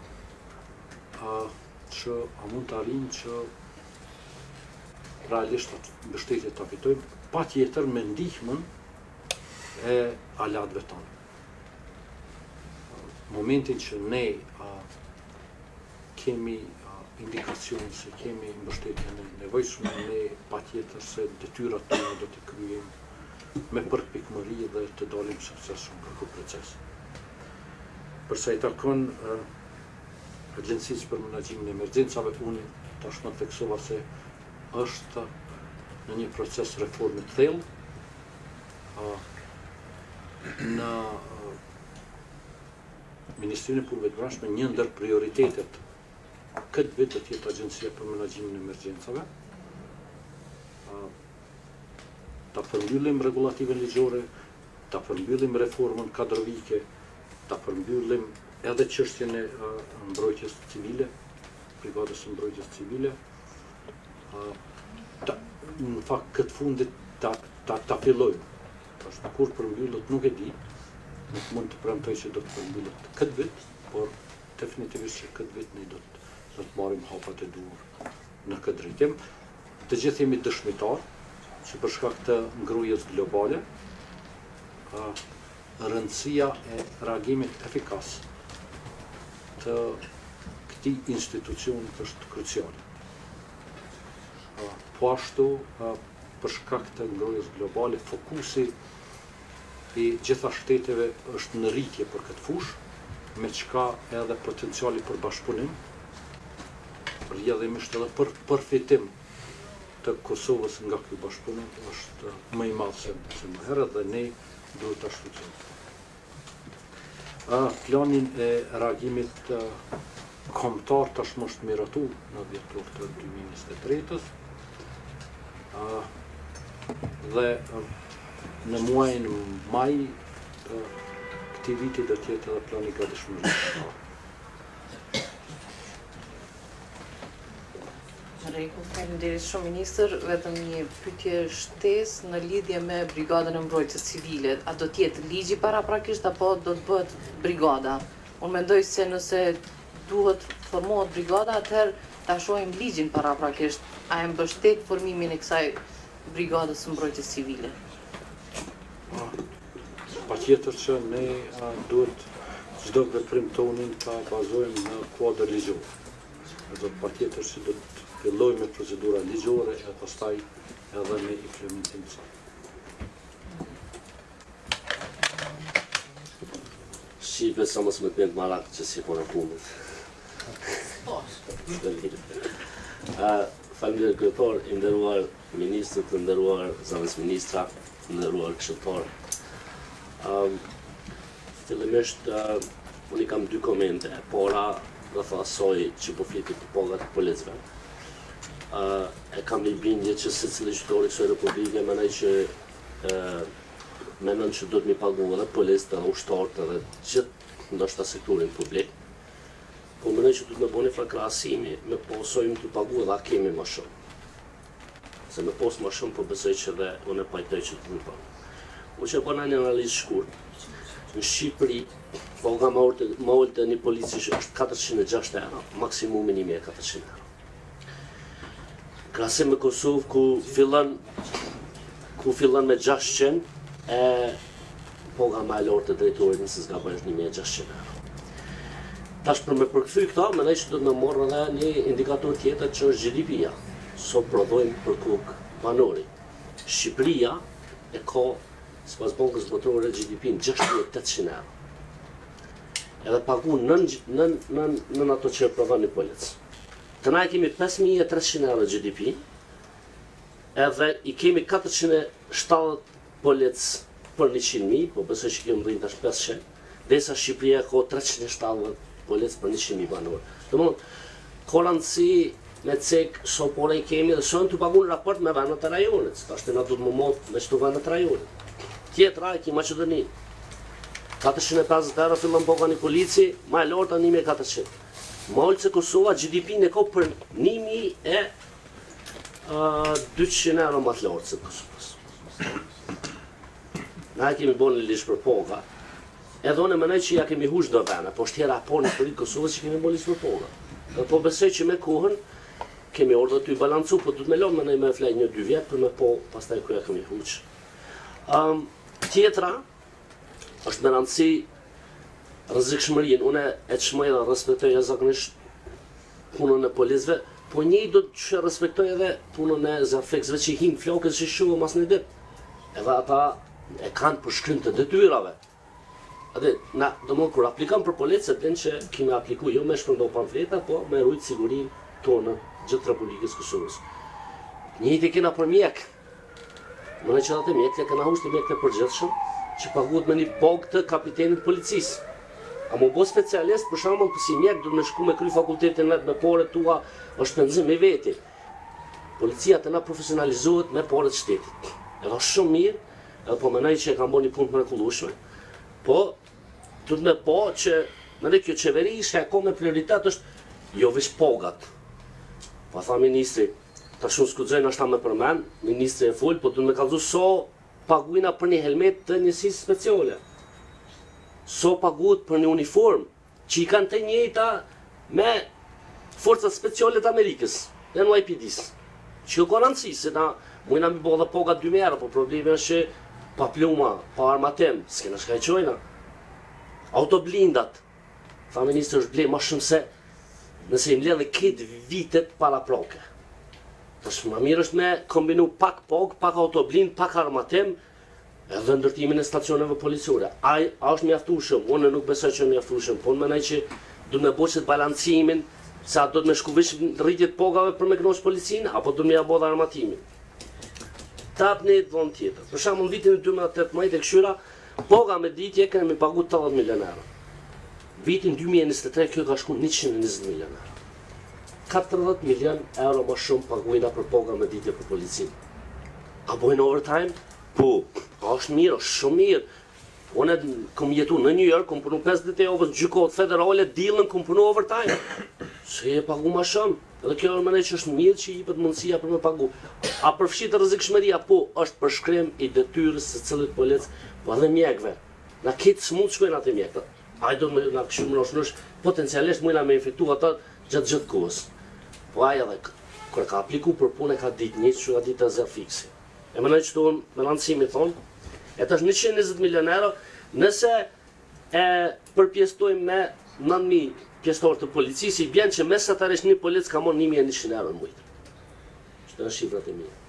që realisht mbështetje ta fitojmë, patjetër me ndihmën e alatëve tonë. Momentin që ne kemi indikacion se kemi mbështetjen e nevojshme, ne patjetër se detyrat tona do t'i kryejmë me përpikmëri dhe të dalim suksesshëm për këtë proces. Përsa i takon Agjencisë për menaxhimin e emergjencave, unë tashmë theksova se është në një proces reforme të thellë. Në Ministrinë e Punëve të Brendshme, një ndër prioritetet këtë vit do të jetë Agjencia për menaxhimin e emergjencave. Ta përmbyllim rregullativën ligjore, ta përmbyllim reformën kadrovike, ta përmbyllim edhe çështjen e mbrojtjes civile, brigadës së mbrojtjes civile. Në fakt këtë fundit ta fillojmë. Kur përmbyllet nuk e di, nuk mund të premtoj që do të përmbyllet këtë vit, por definitivisht që këtë vit ne do të marrim hapat e duhur në këtë drejtim. Të gjithë jemi dëshmitar që për shkak të ngrujës globale, rëndësia e reagimit efikas të këtij institucioni është kruciale. Po ashtu, për shkak të ngrujës globale, fokusi i gjitha shteteve është në rritje për këtë fushë, me çka edhe potenciali për bashkëpunim, rrjedhimisht edhe për përfitim të Kosovës nga ky bashkëpunim është më i madh se më herët dhe ne duhet ta shfrytëzojmë. Planin e reagimit kombëtar tashmë është miratuar në dhjetor të 2023-s dhe në muajin maj këtij viti do të jetë edhe plani i gatishmërisë. Rregull, faleminderit shumë ministër, vetëm një pyetje shtesë në lidhje me brigadën e mbrojtjes civile. A do të jetë ligji paraprakisht apo do të bëhet brigada? Unë mendoj se nëse duhet formohet brigada, atëherë ta shohim ligjin paraprakisht. A e mbështet formimin e kësaj brigadës së mbrojtjes civile? Patjetër që ne duhet çdo veprim tonin ta bazojmë në kuadër ligjor. Do patjetër që do të fillojmë me procedura ligjore e pastaj edhe me implementimin e saj. Shqipe sa mos më pënd marak që si po në punët. Faleminderit kryetar, i nderuar ministër, të nderuar zonës ministra, të nderuar këshilltar. Fillimisht unë kam dy komente, para rreth asaj që po flitet të pagat të policëve. E kam një bindje që secili qytetar i kësaj republike mendoj që që do të mi pagu edhe policët edhe ushtarët edhe gjithë ndoshta sektorin publik. Po mendoj që do të më bëni krahasim me posojmë të pagu edhe a kemi më shumë. Se me pos më shumë po besoj që dhe unë e pajtoj që të më pagu. Unë që bëna një analizë shkurt. Në Shqipëri, paga më ulët e një polici është 406 euro, maksimumi 1400 euro. Krahasim me Kosovë ku fillon me 600 e paga më e lartë e drejtorit nëse s'gaboj është 1600 euro. Tash për me përkthy këta, mendoj që do të më marrë edhe një indikator tjetër që është GDP-ja. So prodhojmë për kokë banori. Shqipëria e ka sipas Bankës Botërore GDP-n 6800 euro. Edhe pagu nën ato që prodhon një polic. Të na kemi 5300 euro GDP, edhe i kemi 470 polic për 100.000, po besoj që kemi rrinë tash 500, derisa Shqipëria ka 370 polic për 100.000 banor. Domthonë, ka rëndësi me cek so pore i kemi dhe son të pagun raport me vendet e rajonit, tash të na duhet më modh me çdo vendet e rajonit. Tjetra e ki Maqedoni. 450 euro fillon paga një polici, më e larta 1400. Më se Kosova GDP-n e ka për 1200 euro më të lartë se Kosovës. Na kemi bën një ligj për paga. Edhe unë mendoj që ja kemi hush do vende, po është hera po në politik Kosovës që kemi bën ligj për paga. Dhe po besoj që me kohën kemi ardhur të balancu, po duhet me lëmë mendoj me flaj 1-2 vjet për me po pastaj ku ja kemi huç. Tjetra është me rëndësi rrezikshmërinë. Unë e çmoj dhe respektoj zakonisht punën e policëve, po njëjtë do të respektoj edhe punën e zafeksëve që hin flokës që shohëm mas në ditë. Edhe ata e kanë për shkrim të detyrave. Atë na domon kur aplikon për policë den që kemi aplikuar jo me shpërndau pamfleta, po me rujt sigurinë tonë gjithë Republikës Kosovës. Njëjtë kena për mjek. Më që atë mjek e kanë hushtë mjek të përgjithshëm që paguhet me një pagë të kapitenit të policisë. A më bo specialist, për shembull, si mjek do të më shku me kry fakultetin me pore tua, është pendzim i veti. Policia të na profesionalizohet me pore të shtetit. Edhe është shumë mirë, edhe po mendoj që e kanë bërë një punë të mrekullueshme. Po do të më po që mendoj kjo qeverisë ka me prioritet është jo veç pagat. Po tha ministri, tash unë skuxojnë ashta me përmend, ministri e fol, po do të më kallëzu so paguina për një helmet të njësisë speciale. So paguhet për një uniform që i kanë të njëjta me forcat speciale të Amerikës. NYPD-s. Që ka rëndësi, se na mujna mi bo dhe poga 2 merë, po problemi është që pa pluma, pa armatem, s'kena shka i qojna. Autoblindat, tha ministrë është blej ma shumë se nëse im ledhe këtë vitet para ploke. Tash ma mirë është me kombinu pak pog, pak autoblind, pak armatem, edhe ndërtimin e stacioneve policore. A është mjaftueshëm, unë nuk besoj që mjaftueshëm, po në menaj që du me bo qëtë balancimin, se a do të me shkuvish rritjet pogave për me kënosh policinë, apo du me jabo dhe armatimin. Tap një dhonë tjetër. Për shamë në vitin 2018 e këshyra, poga me ditje kemi pagu 80 milioner. Vitin 2023 kjo ka shku 120 milioner. 40 milion euro më shumë paguina për poga me ditje për policinë. A bojnë overtime? Po, është mirë, është shumë mirë. Unë kom jetu në New York, kom punu 50 javës në gjykot federale, dilën kom punu overtime. Se e pagu ma shumë. Edhe kjo më që është mirë që i jepet mundësia për me pagu. A përfshit rrezikshmëria? Po, është përshkrim i detyrës së cilit polic, po edhe mjekve. Na ketë s'mund të shkojnë atë mjekët. Ajdo me na këshu më nosh, potencialisht mujna me infektu ata gjatë kohës. Po aja edhe, kër ka apliku për punë e ka ditë një që ka ditë e zërë fiksi. E më që duhen me lancimi thonë, e tash 120 milioner, nëse e përpjestojmë me 9.000 pjesëtorë të policisë, i bjen që mesatarisht një polic ka morë 1.100 euro në mujtë. Që të në shifrat e mija.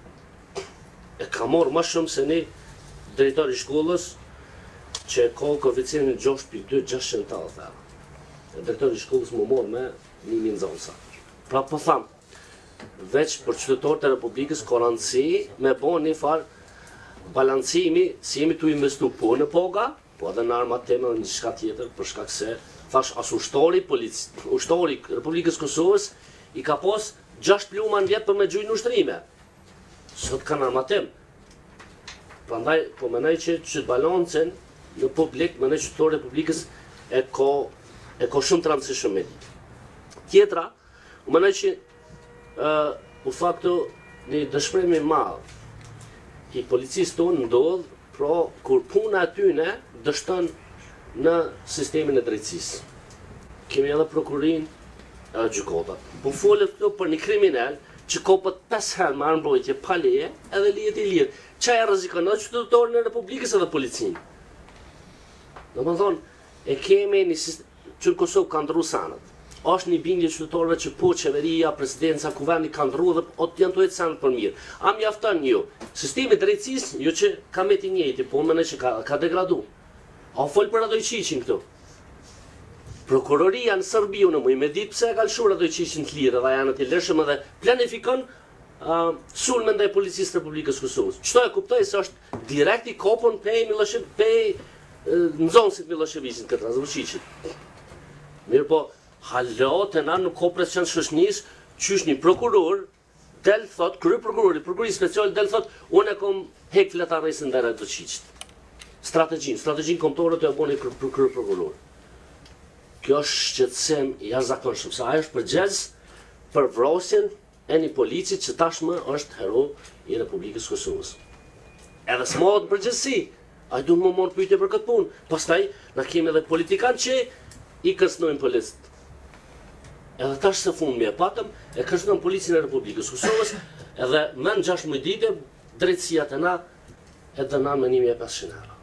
E ka morë ma shumë se një drejtor i shkollës që ka koeficientin 6.2-680 euro. E drejtor i shkollës më morë me 1.000 zonësa. Pra po thamë, veç për qytetarët e Republikës ka rëndësi me bo një farë balancimi, si jemi tu investu po në poga, po edhe në armateme dhe një shka tjetër, për shkak se thash as ushtori Republikës Kosovës i ka pos 6 pluma në vjetë për me gjujnë ushtrime. Sot kanë armatem. Prandaj, po menaj që të balancen në publik, menaj që qytetarët e Republikës e ka shumë të rëndësishëm me ditë. Tjetra, menaj që u faktu një dëshpremi madhë i policisë tonë ndodhë, pra kur puna atyne dështën në sistemin e drejtësisë. Kemi edhe prokurin e gjykota. Po folet këto për një kriminal që kopët 5 herë me armbrojtje pa leje edhe lijet i lirë. Qa e rrezikon edhe qytetarën e Republikës edhe policinë? Në më thonë, e kemi një sistem që në Kosovë ka ndru sanët. Është një bindje qytetarëve që po qeveria, presidenca, kuverni ka ndru dhe janë të jetë sanët për mirë. A mjafton jo. Sistemi drejtësisë, jo që ka me ti njëjti, po më në që ka degradu. A folë për Radojqiqin këtu. Prokuroria në Serbi, unë mu i me ditë pse e kalëshur Radojqiqin të lirë dhe janë të lëshëm edhe planifikon sulme ndaj policisë Republikës Kosovës. Qëto e kuptoj se është direkt i kopën pej nëzonësit Miloševiqin këtë Radojqiqin. Mirë po, halo të na nuk ko presion shoshnis, qysh një prokuror, del thot, prokurori special del thot, unë e kom hek fletarësin dhe Radojqiqit. Strategjin kombëtare të e boni prokuror. Kjo është shqetësim i jashtëzakonshëm, se ajo është përgjegjës për vrasjen e një policit që tashmë është hero i Republikës Kosovës. Edhe s'mohet përgjegjësi, ai duhet më morë pyetje për këtë punë. Pastaj na kemi edhe politikanë që i kërcënojnë policët. Edhe tash së fundmi e patëm, e kërcënojnë policin e Republikës Kosovës, edhe më në 16 ditë drejtësia të na e dënon me 1.500 euro.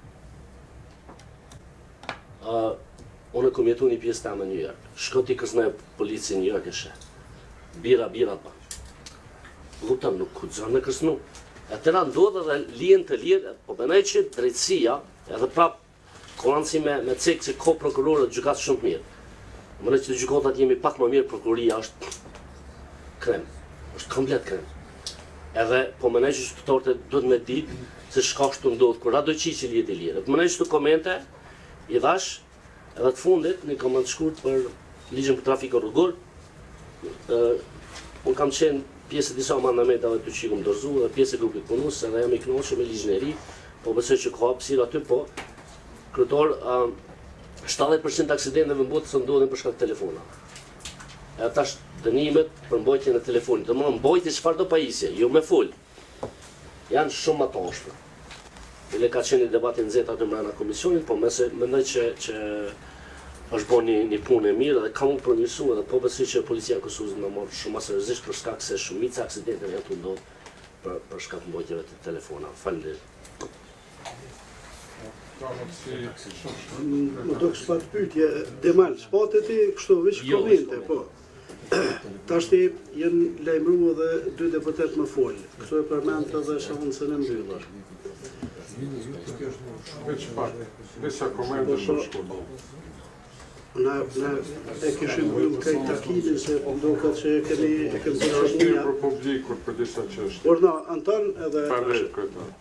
Unë kom jetu një pjesë ta me New York. Shko ti kërcënoj policin New York e she. Bira pa. Luptam nuk kuxon me kërcënu. E tëra ndodhe dhe lijen të lirë, po bënej që drejtësia, edhe prap kolanci me cekë që ko prokurorët gjykatë shumë mirë. Më në që të gjykotat jemi pak më mirë, prokuroria është krem. është komplet krem. Edhe po mënej që qytetarët duhet me ditë se shka shtu ndodhë, kur Radojqiqi lijet i lirë. Mënej që të komente, i dhash, edhe të fundit, një koment shkurt për ligjën për trafik rrugor. Unë kam qenë pjesë e disa mandamentave të që i kom dorëzu dhe pjesë e grupit punus, edhe jam i knoqë me ligjën e ri, po besoj që ka hapësirë aty, po kryetar 70% aksidenteve në botë së ndodhin për shkak telefona. E tash dënimet për mbajtjen e telefonit, do më mbajtje çfarëdo pajisje, jo me fol. Janë shumë ato ashpra. Ile ka qenë debati nxehtë aty brenda komisionit, po mendoj që është bo një punë e mirë dhe kam unë përmirësu edhe po besoj që policia e Kosovës në morë shumë seriozisht për shkak se shumica aksidente janë të ndodhur për shkak mbrojtjeve të telefona. Faleminderit. Më do kështë patë pytje, Demal, s'patet i kështu vishë komente, po. Tashti jenë lajmëru edhe 2 deputet më folë, kështu e përmendë edhe shavunsën e mbyllër. Veç pak, disa komente shumë shkurtë. Na e kishim bërë kaj takimin se ndokat që e kemi është mirë për publikut për disa çështje. Por na, antan edhe... Faleminderit kryetar.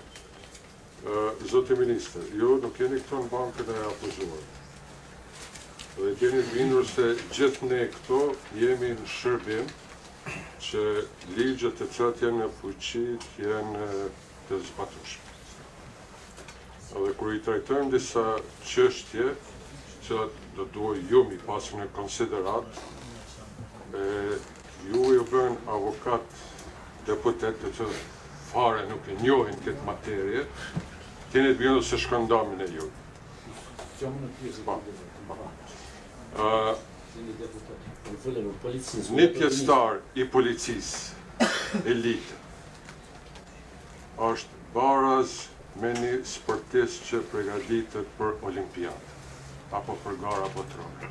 Zoti Minister, ju nuk jeni këto në bankën e akuzuar. Dhe keni bindur se gjithë ne këto jemi në shërbim që ligjet e cilat janë në fuqi janë të zbatueshme. Dhe kur i trajtojmë disa çështje që do duhet ju mi pasur në konsiderat, ju ju bën avokat deputet të që fare nuk e njohin këtë materje, keni të bjëndu se shkëndamin e ju. Një pjesëtar i policisë elite është baraz me një sportist që përgatitet për olimpiadë apo për gara botërore.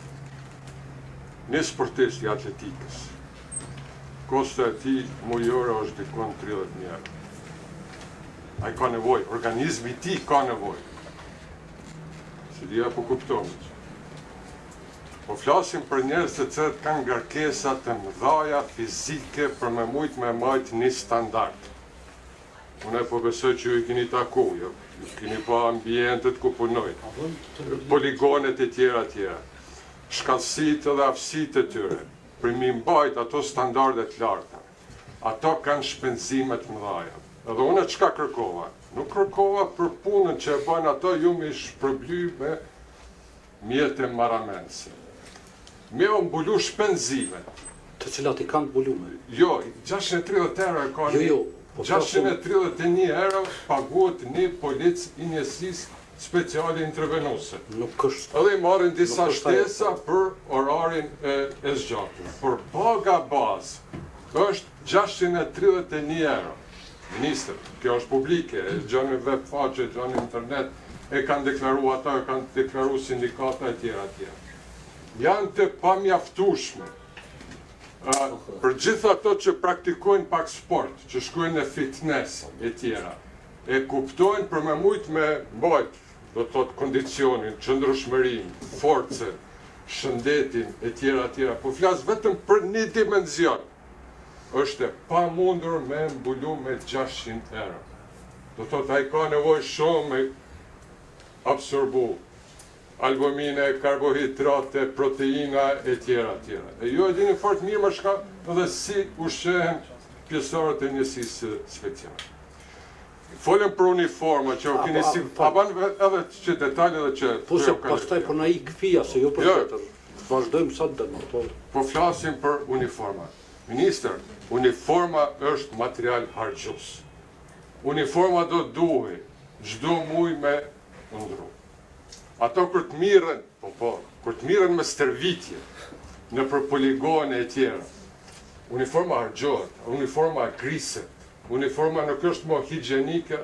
Një sportist i atletikës, kosta e tij mujore është dikon 30.000 euro. Ai ka nevojë, organizmi i tij ka nevojë. Si dia po kuptohet. Po flasim për njerëz të cilët kanë ngarkesa të mëdha fizike për me mujt me majt një standard. Unë po besoj që ju i keni taku, ju keni pa ambientet ku punojnë, poligonet e tjera tjera, shkallësitë dhe aftësitë e tyre, për mi mbajt ato standardet larta. Ato kanë shpenzimet mëdha. Edhe unë çka kërkova? Nuk kërkova për punën që e bën ato ju me shpërbly me mjete maramense. Me o mbulu shpenzimet. Të cilat i kanë mbulume? Jo, 630 euro e ka një. 631 euro paguhet një polic i njësisë speciale intervenuse. Nuk është. Edhe i marrin disa shtesa për orarin e zgjatur. Por paga bazë është 631 euro. Minister, kjo është publike, e gjënë në web faqe, e gjënë në internet, e kanë deklaru ata, e kanë deklaru sindikata e tjera tjera. Janë të pamjaftueshme. Për gjithë ato që praktikojnë pak sport, që shkojnë në fitness e tjera, e kuptojnë për me mujt me mbajt, do të thotë kondicionin, qëndrueshmërinë, forcën, shëndetin e tjera tjera, po flas vetëm për një dimension. Është e pa mundur me mbulu me 600 euro. Do të thotë ai ka nevojë shumë me absorbu albumine, karbohidrate, proteina e tjera tjera. E ju e dini fort mirë më shka edhe si ushqehen pjesëtarët e njësisë speciale. Folëm për uniforma që u keni si... A banë edhe që detalje dhe që... Po se pastaj po na i këfia se jo për tjetër. Vazhdojmë sa të dëmë. Po flasim për uniforma. Minister, uniforma është material harxhus. Uniforma do duhet çdo muaj me undru. Ato kur të mirën, kur të mirën me stërvitje në për poligone e tjera, uniforma harxhohet, uniforma griset, uniforma nuk është më higjienike,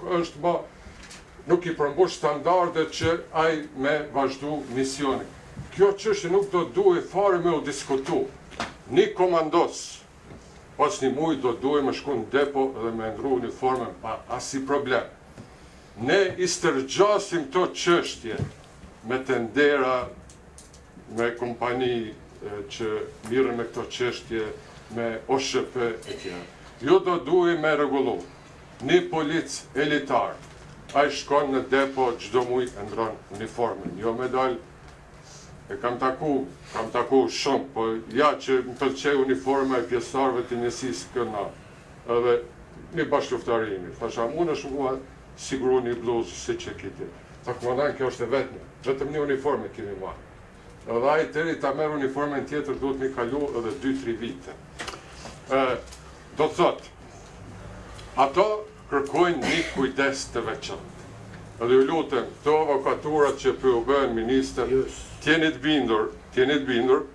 nuk i përmbush standardet që ai me vazhdu misionin. Kjo çështje nuk do duhet fare me u diskutu. Një komandos, pas një muaj do duhet me shku në depo dhe me ndru uniformen pa asi problem. Ne i stërgjasim to çështje me tendera, me kompani që mirën me këto çështje, me OSHP e tjera. Jo do duhet me rregullu. Një polic elitar, ai shkon në depo çdo muaj e ndron uniformen, jo me dal. E kam taku shumë, po ja që më pëlqej uniforma e pjesëtarëve të njësisë këna, edhe një bashkëluftarimi. Thasha, unë është mua siguru një bluzë si që kiti. Tha, komandan, kjo është e vetëm një uniforme kemi marrë. Edhe ai tëri ta merr uniformen tjetër duhet mi kalu edhe 2-3 vite. Do të thotë, ato kërkojnë një kujdes të veçantë. Edhe ju lutem, këto avokaturat që po u bën ministër, t'jeni të bindur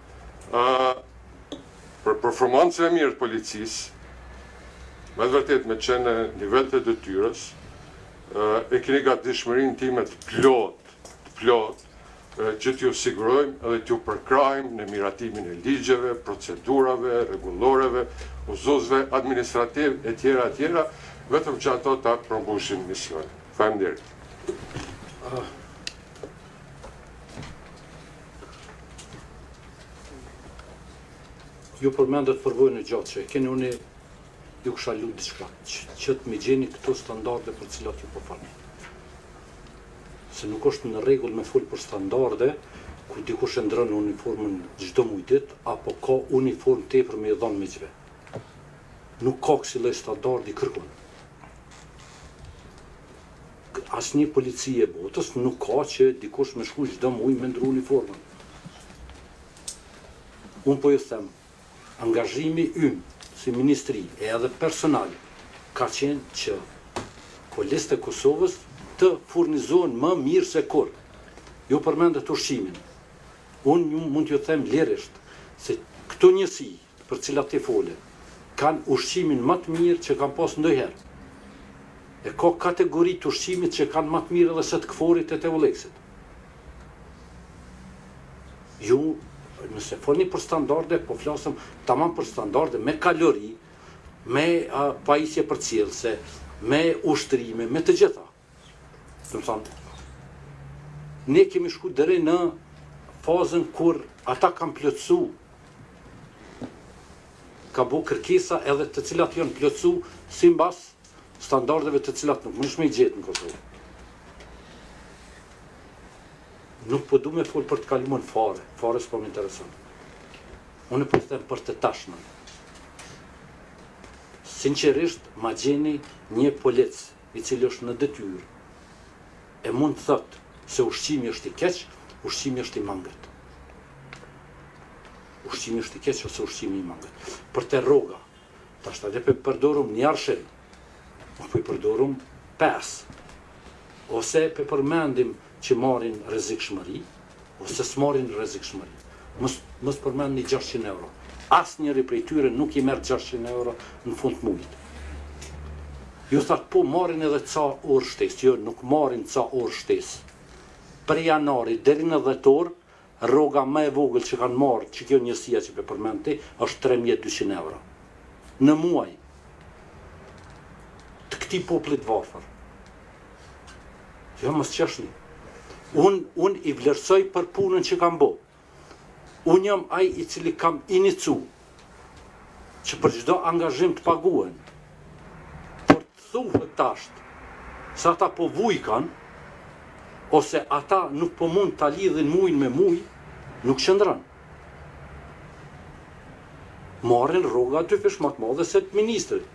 për performancën e mirë të policisë, me të vërtet me qenë në nivel të detyrës, e keni gatishmërinë time të plot, që t'ju sigurojmë edhe t'ju përkrajmë në miratimin e ligjeve, procedurave, rregulloreve, uzuzve administrativ e tjera, vetëm që ato ta përmbushin misionin. Faleminderit. Ju përmendet përvojën e gjatë që keni unë ju kësha lutë diçka, që të mi gjeni këto standarde për cilat ju po falni. Se nuk është në rregull me fol për standarde, ku dikush e ndron uniformën çdo mujdit, apo ka uniform tepër me dhënë miqve. Nuk ka kësi lloj standardi kërkon. Asnjë polici e botës nuk ka që dikush me shku çdo muj me ndru uniformën. Unë po ju them, angazhimi ymë si ministri e edhe personal ka qenë që policët e Kosovës të furnizohen më mirë se kur. Ju përmendet ushqimin. Unë mund t'ju them lirisht se këto njësi për cilat të fole kanë ushqimin më të mirë që kanë pas ndonjëherë. E ka kategori të ushqimit që kanë më të mirë edhe se të këforit e të Uleksit. Ju, nëse folni për standarde, po flasëm tamam për standarde me kalori, me pajisje përcjellëse, me ushtrime, me të gjitha. Të më thonë, ne kemi shku deri në fazën kur ata kanë plotësu, ka bu kërkesa edhe të cilat janë plotësu si mbas standardeve të cilat nuk mësh me i gjetë në Kosovë. Nuk po du me fol për të kaluar fare s'po më intereson. Unë po të them për të tashmen. Sinqerisht, ma gjeni një polic i cili është në detyrë, e mund të thotë se ushqimi është i keq, ushqimi është i mangët. Ushqimi është i keq ose ushqimi i mangët. Për të rroga, tash edhe po përdorum një arshin, po i përdorum 5, ose po përmendim që marrin rrezikshmëri, ose s'marrin rrezikshmëri. Mos përmendni 600 euro. Asnjëri prej tyre nuk i merr 600 euro në fund të muajit. Ju thatë po marrin edhe ca orë shtesë, jo nuk marrin ca orë shtesë. Për janarit deri në dhjetor, rroga më e vogël që kanë marrë, që kjo njësia që po përmend ti, është 3200 euro. Në muaj. Të këtij populli të varfër. Jo mos qeshni. Unë i vlerësoj për punën që kam bo. Unë jam ai i cili kam inicu që për çdo angazhim të paguen, por të thuhet tasht se ata po vujkan, ose ata nuk po mund ta lidhin mujin me muj, nuk qëndron. Marrin rroga 2 fish më të madhe se të ministrit.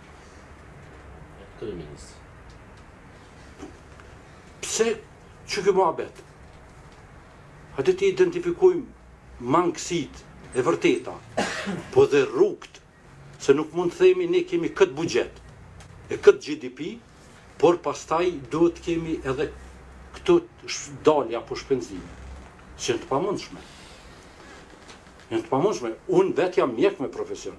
Pse që kjo muhabet? Hajde të identifikojmë mangësit e vërteta, po dhe rrugt, se nuk mund të themi ne kemi këtë buxhet, e këtë GDP, por pastaj duhet kemi edhe këto dalja apo shpenzime, që janë të pamundshme. Janë të pamundshme. Unë vetë jam mjek me profesion.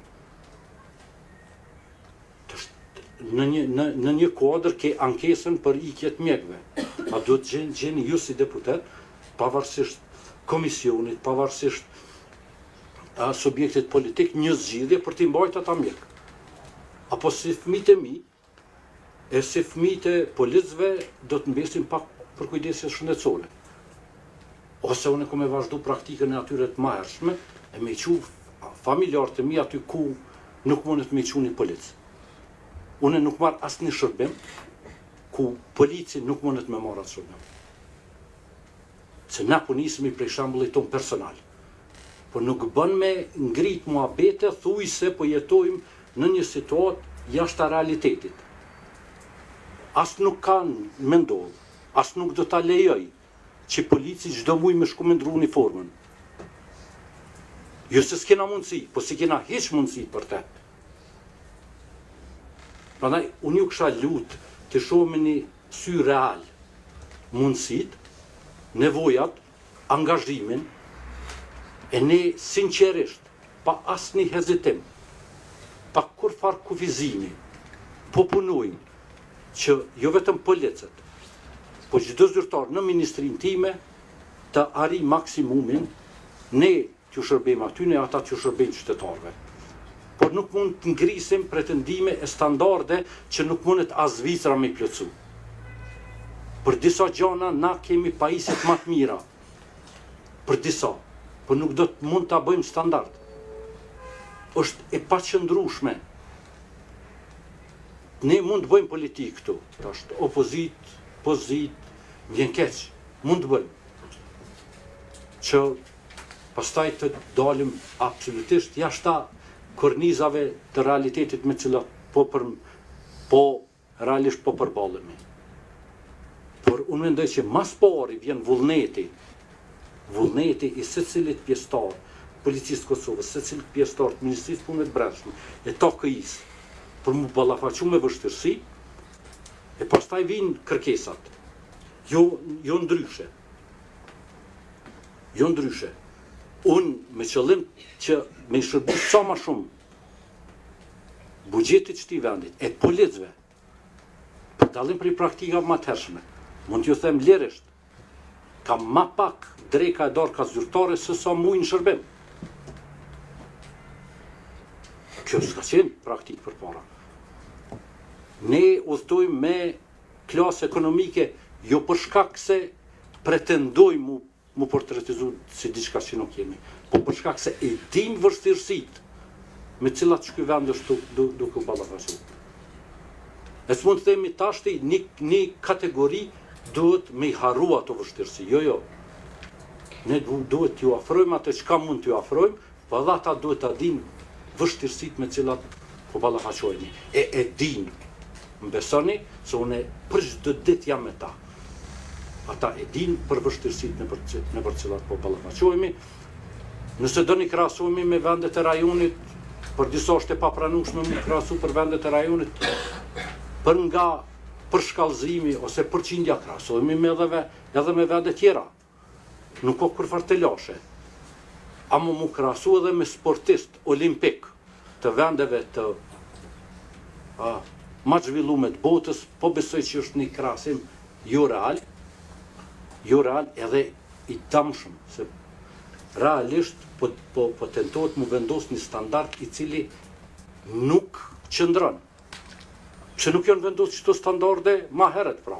Në një kuadër ke ankesën për ikjet mjekve. A duhet gjeni ju si deputet, pavarësisht komisionit, pavarësisht subjektit politik, një zgjidhje për t'i mbajtur ata mjek. Apo si fëmijët e mi, e si fëmijët e policëve do të mbesin pak për kujdesje shëndetësore. Ose unë kam e vazhdu praktikën e atyre të mahershme, e me qu familjarët e mi aty ku nuk mundet me qu një policë. Unë nuk marr asnjë shërbim ku polici nuk mundet me marrë atë shërbim. Se na po nisemi prej shembullit ton personal. Po nuk bën me ngrit muhabete thuj se po jetojmë në një situatë jashtë realitetit. As nuk kanë mendoj, as nuk do ta lejoj që polici çdo muj me shku me ndru uniformën. Jo se s'kena mundësi, po si kena hiç mundësi për te. Prandaj unë ju kisha lut të shohim një sy real, mundësit, nevojat, angazhimin, e ne sinqerisht, pa asnjë hezitim, pa kurfar kufizimi, po punojmë që jo vetëm policët, po çdo zyrtar në ministrinë time të arrijë maksimumin, ne t'ju shërbejmë aty, ne ata t'ju shërbejmë qytetarëve. Por nuk mund të ngrisim pretendime e standarde që nuk mundet as Zvicra me plotësu. Për disa gjana na kemi pajisjet më të mira. Për disa, por nuk do të mund ta bëjmë standard. Është e paqëndrueshme. Ne mund të bëjmë politikë këtu. Tash opozit, pozit, vjen keq. Mund të bëjmë. Që pastaj të dalim absolutisht jashta kornizave të realitetit me cilat realisht po përballemi. Por unë mendoj që mas pari vjen vullneti i secilit pjesëtar, policisë Kosovës, secilit pjesëtar të Ministrisë të Punëve të Brendshme, e TKI-s, për mu ballafaqu me vështirësi, e pastaj vinë kërkesat. Jo ndryshe. Jo ndryshe. Unë me qëllim që me shërbu sa ma shumë bugjetit që ti vendit, e policëve, për dalim për i praktika ma të hershme, mund t'ju them lirisht, ka ma pak drejka e dorë ka zyrtare se sa mujnë shërbim. Kjo s'ka qenë praktikë për para. Ne udhtojmë me klasë ekonomike, jo për shkak se pretendojmë mu portretizu si diçka që nuk jemi, po për shkak se e dim vështirësit me cilat që ky vend është duke u ballafaqu. E s'mund të themi tashti një kategori duhet me i harru ato vështirësi. Jo. Ne duhet t'ju afrojmë atë çka mund t'ju afrojmë, po edhe ata duhet ta dinë vështirësit me cilat po ballafaqohemi. E din, më besoni, se unë për çdo ditë jam me ta. Ata e din për vështirësit në për cilat po ballafaqohemi. Nëse do një krahasohemi me vendet e rajonit, për disa është e papranueshme me krahasu për vendet e rajonit, për shkallëzimi ose për qindja krahasohemi edhe me vende tjera. Nuk ka kurfar të lashe. Ama mu krahasu edhe me sportist olimpik të vendeve të ma zhvillume të botës, po besoj që është një krahasim jo real edhe i damshëm, se realisht po tentohet mu vendos një standard i cili nuk qëndron. Pse nuk janë vendos qëto standarde ma heret pra.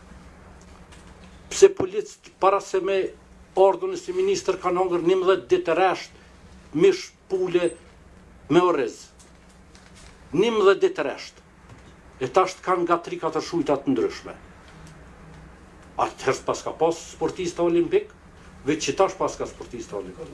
Pse policët para se me ardhën si minister kanë hongër 11 ditë rresht, mish pule me orez. 11 ditë rresht. E tasht kanë nga 3-4 shujtat të ndryshme. Atëherë pas ka pas sportista olimpik, veç që tash pas ka sportista olimpik.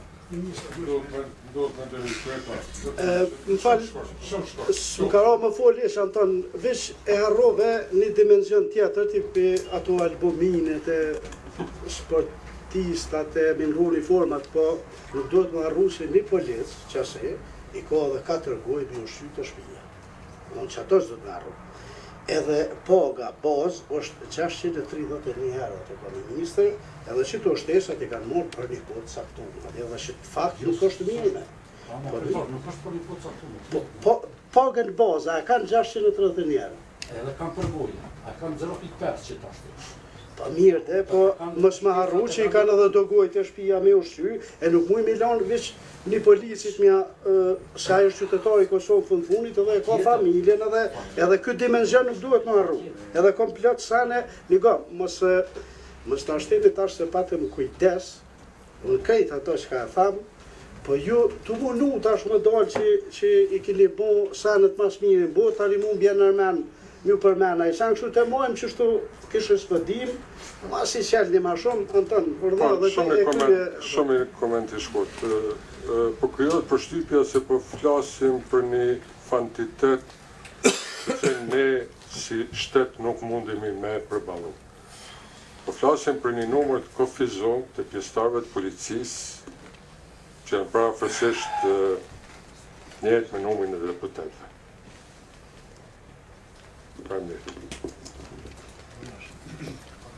Më falë, më ka ra më folë ishë, Anton, veç e harrove një dimension tjetër, tipi ato albuminet e sportistat e minru uniformat, po nuk duhet më harru se një policë, qase, i ka edhe 4 goj me ushqy të shpija. Unë që ato që duhet më harru. Edhe paga bazë është 631 euro të ka një minister, edhe që të shtesat i kanë morë për një kohë saktume, edhe që të fakt nuk është minime. Nuk është për një kohë saktume. Pagën bazë, a kanë 631 euro. Edhe kanë përgoja, a kanë 0.5 që ta shtesh. Pa mirë dhe, po mos më harru që i kanë edhe do gojë të shpija me ushqy, e nuk muj Milan veç një policit mja, se ajo është qytetari i Kosovë fundfunit, edhe ka familjen, edhe këtë dimenzion nuk duhet më harru. Edhe kom plot sane, një go, mos të ashtemi tash se patëm kujdes, në kejt ato që ka e thamë, po ju të munu tash më dalë që i kini bo sanet mas mirë në botë, tani mu bjen nërmen, mju përmena i sanë, kështu të mojmë që shtu kishë spëdim, ma si qëllë një ma shumë, Anton, përdo dhe të e kërje... Shumë i komenti shkurt. Po kryot përshtypja se po flasim për një kvantitet që ne si shtet nuk mundemi me përballu. Po flasim për një numër të kufizum të pjesëtarëve të policisë që janë parafërsisht njëjtë me numrin e deputetëve.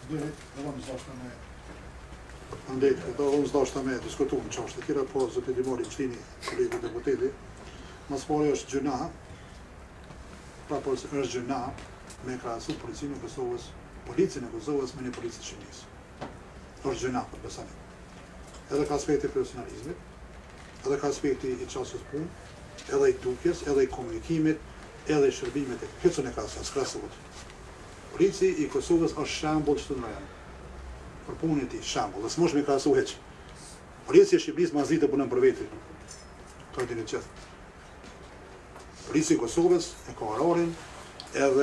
vlerë, dhe vëmë zashta me... Andaj, do unë zdashta me diskutu në qashtë të tjera, po zëti Dimori Qtini, kolegu deputeti, mas pari është gjëna, është gjëna me krahasu policinë e Kosovës, policinë e Kosovës me një policë shqipisë. Është gjëna për besanim. Edhe ka aspekti profesionalizmit, edhe ka aspekti i qasës punë, edhe i tukjes, edhe i komunikimit, edhe i shërbimit e këtësën e krasut. Polici i Kosovës është shambull që të në rajon. Për punën e tij, shambull, dhe s'mosh me krahasu hiç. Policia e Shqipërisë ma zite punën për veti. Ka dini qëtë. Policia i Kosovës e ka orarin edhe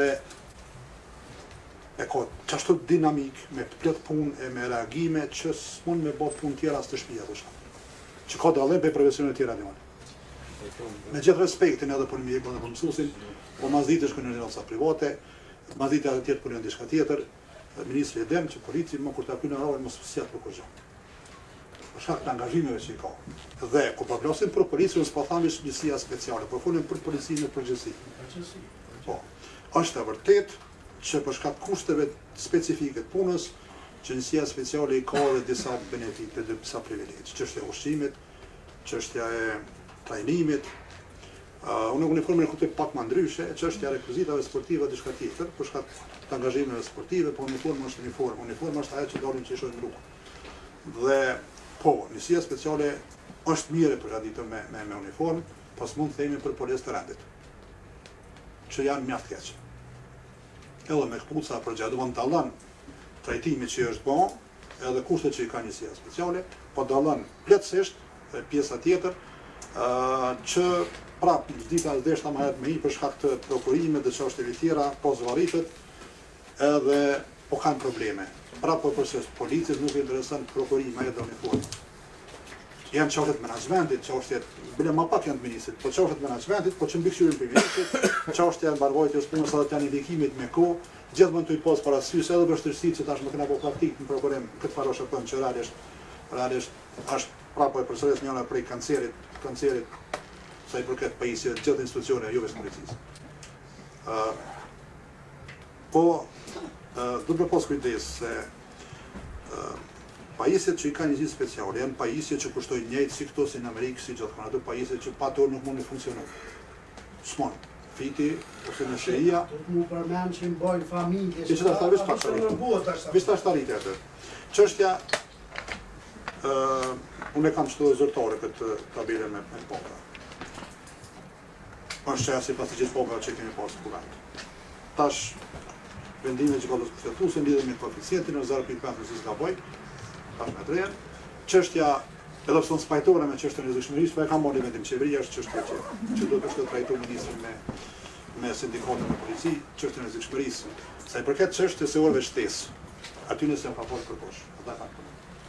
e ka qashtu dinamik me plot punë e me reagime që s'mund me bë punë tjera as të shtëpia për shkak. Që ka dallim pe profesionet tjera njëri. Me gjithë respektin edhe për mjekun dhe për mësuesin, po ma zite shkojnë në rrugë private, ma zite edhe tjetër punë diçka tjetër. Ministri e dem që polici më kur ta pynë orarin mos sjell për kurrë. Për shkak të angazhimeve që i ka. Dhe kur po flasim për policin, s'po thamë policia speciale, por folim për policinë në përgjithësi. Po. Është e vërtetë që për shkak kushteve specifike të punës, qëndësia speciale i ka edhe disa benefite dhe disa privilegje. Çështja e ushqimit, çështja e trajnimit. Unë uniformën e kuptoj pak më ndryshe, çështja e rekvizitave sportive diçka tjetër, për shkak të angazhimeve sportive, po uniforma është uniformë. Uniforma është ajo që dalim që shohim në rrugë. Dhe po, njësia speciale është mirë e përgatitur me uniformë, po s'mund të themi për policë të rendit, që janë mjaft keq. Edhe me këpuca përgjaduan dallon trajtimi që është bën, edhe kushtet që i ka njësia speciale, po dallon plotësisht pjesa tjetër që prap dita deshta më herët me i për shkak të prokurimit dhe çështjeve tjera, po zvaritet edhe po kanë probleme. Prap po përses policës nuk i intereson prokurimi edhe uniforma. Janë çështjet menaxhmentit, çështjet bile më pak janë të ministrit, po çështjet menaxhmentit, po që mbikëqyrjen për ministrit, çështja e mbarvojtjes punës edhe planifikimit me kohë, gjithmonë të i pos parasysh edhe vështirësitë që tashmë kena po praktik në prokurim këtë faroshë bën që realisht është prapë e përsëris njëra prej kancerit sa i përket pajisjeve të gjithë institucioneve jo vetëm policisë. Po duhet të pas kujdes se pajisjet që i ka njësi speciale janë pajisje që kushtojnë njëjtë si këto si në Amerikë, si gjithmonë ato pajisje që pa to nuk mund të funksionojnë. S'mon. Fiti ose në shehia. Mu përmend që mbajnë familje. Që ta thash pak tani. Vista shtarit atë. Çështja unë kam çdo zyrtare këtë tabelën me popra. Është që sipas të gjithë popra që kemi pasur kurrent. Tash vendimet që ka të diskutuar lidhen me koeficientin në 0.5 si gaboj. Tash me drejt. Çështja edhe pse spajtore me çështën e rrezikshmërisë, po e kam marrë vendim qeveria është çështja që duhet të trajtojë ministri me sindikatën e polici, çështën e rrezikshmërisë. Sa i përket çështjes së orëve shtesë, aty nëse ka pasur përkohë. Ata kanë.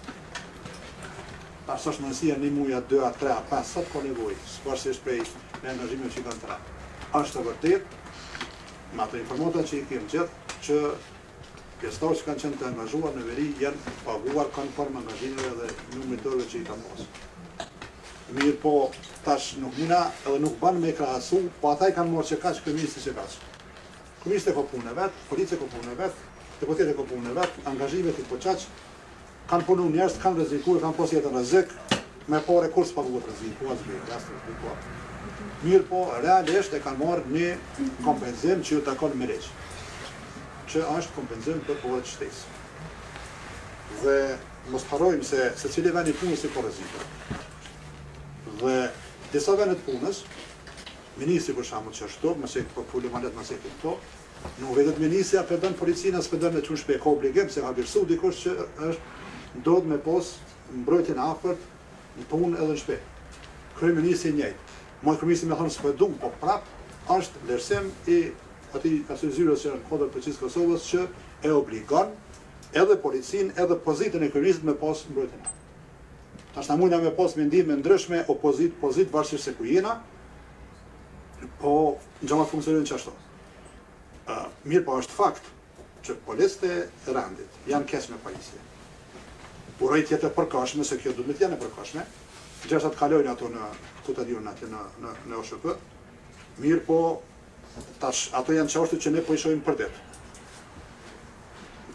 Tash është mundësia 1 muaj, 2, 3, 5, sa të ka nevojë, pavarësisht prej angazhimeve që kanë të rënd. Është e vërtetë, me ato informata që i kemi gjithë, që pjesëtarët që kanë qenë të angazhuar në veri janë paguar konform angazhimeve dhe numrit të orëve që i kanë pasur. Mirë po, tash nuk mina edhe nuk banë me krahasu, po ata i kanë marrë që kaq, komisti që kaq. Komisti ka punën e vet, policia ka punën e vet, deputeti ka punën e vet, angazhimet i poçaq kanë punu njerëz, kanë rrezikuar, kanë pas jetën rrezik, me parë kurs paguar rreziku, as bëj, as të mirë po, realisht e kanë marrë një kompenzim që ju takon me ligj. Që është kompenzim për kohët të shtesë. Dhe mos harrojmë se secili vend i punës i ka rreziku. Dhe disa vende të punës, ministri për shembull që ashtu, mëse po fulim alet mëse këto, nuk vetë ministri apo don policinë as pedon me çun shpe ka obligim se ka vlerësu dikush që është do të me pos mbrojtjen e afërt në punë edhe në shtëpi. Kryeministri njëjtë. Moj kryeministri më thonë se po dum, po prap është vlerësim i atij asojzyrës që në kodin policisë së Kosovës që e obligon edhe policinë edhe pozitën e kryeministit me pas mbrojtjen. Tash na mundja me pas mendime ndryshme opozit varësisht se ku jena, po gjërat funksionojnë çashtu. Mirë po është fakt që policët e rendit janë keq me pajisje. Urojt jetë e përkashme, se kjo duhet janë e përkashme, gjërsa të kalojnë ato në tutadion atje në OSHP, mirë po, tash ato janë çështje që ne po i shohim për det.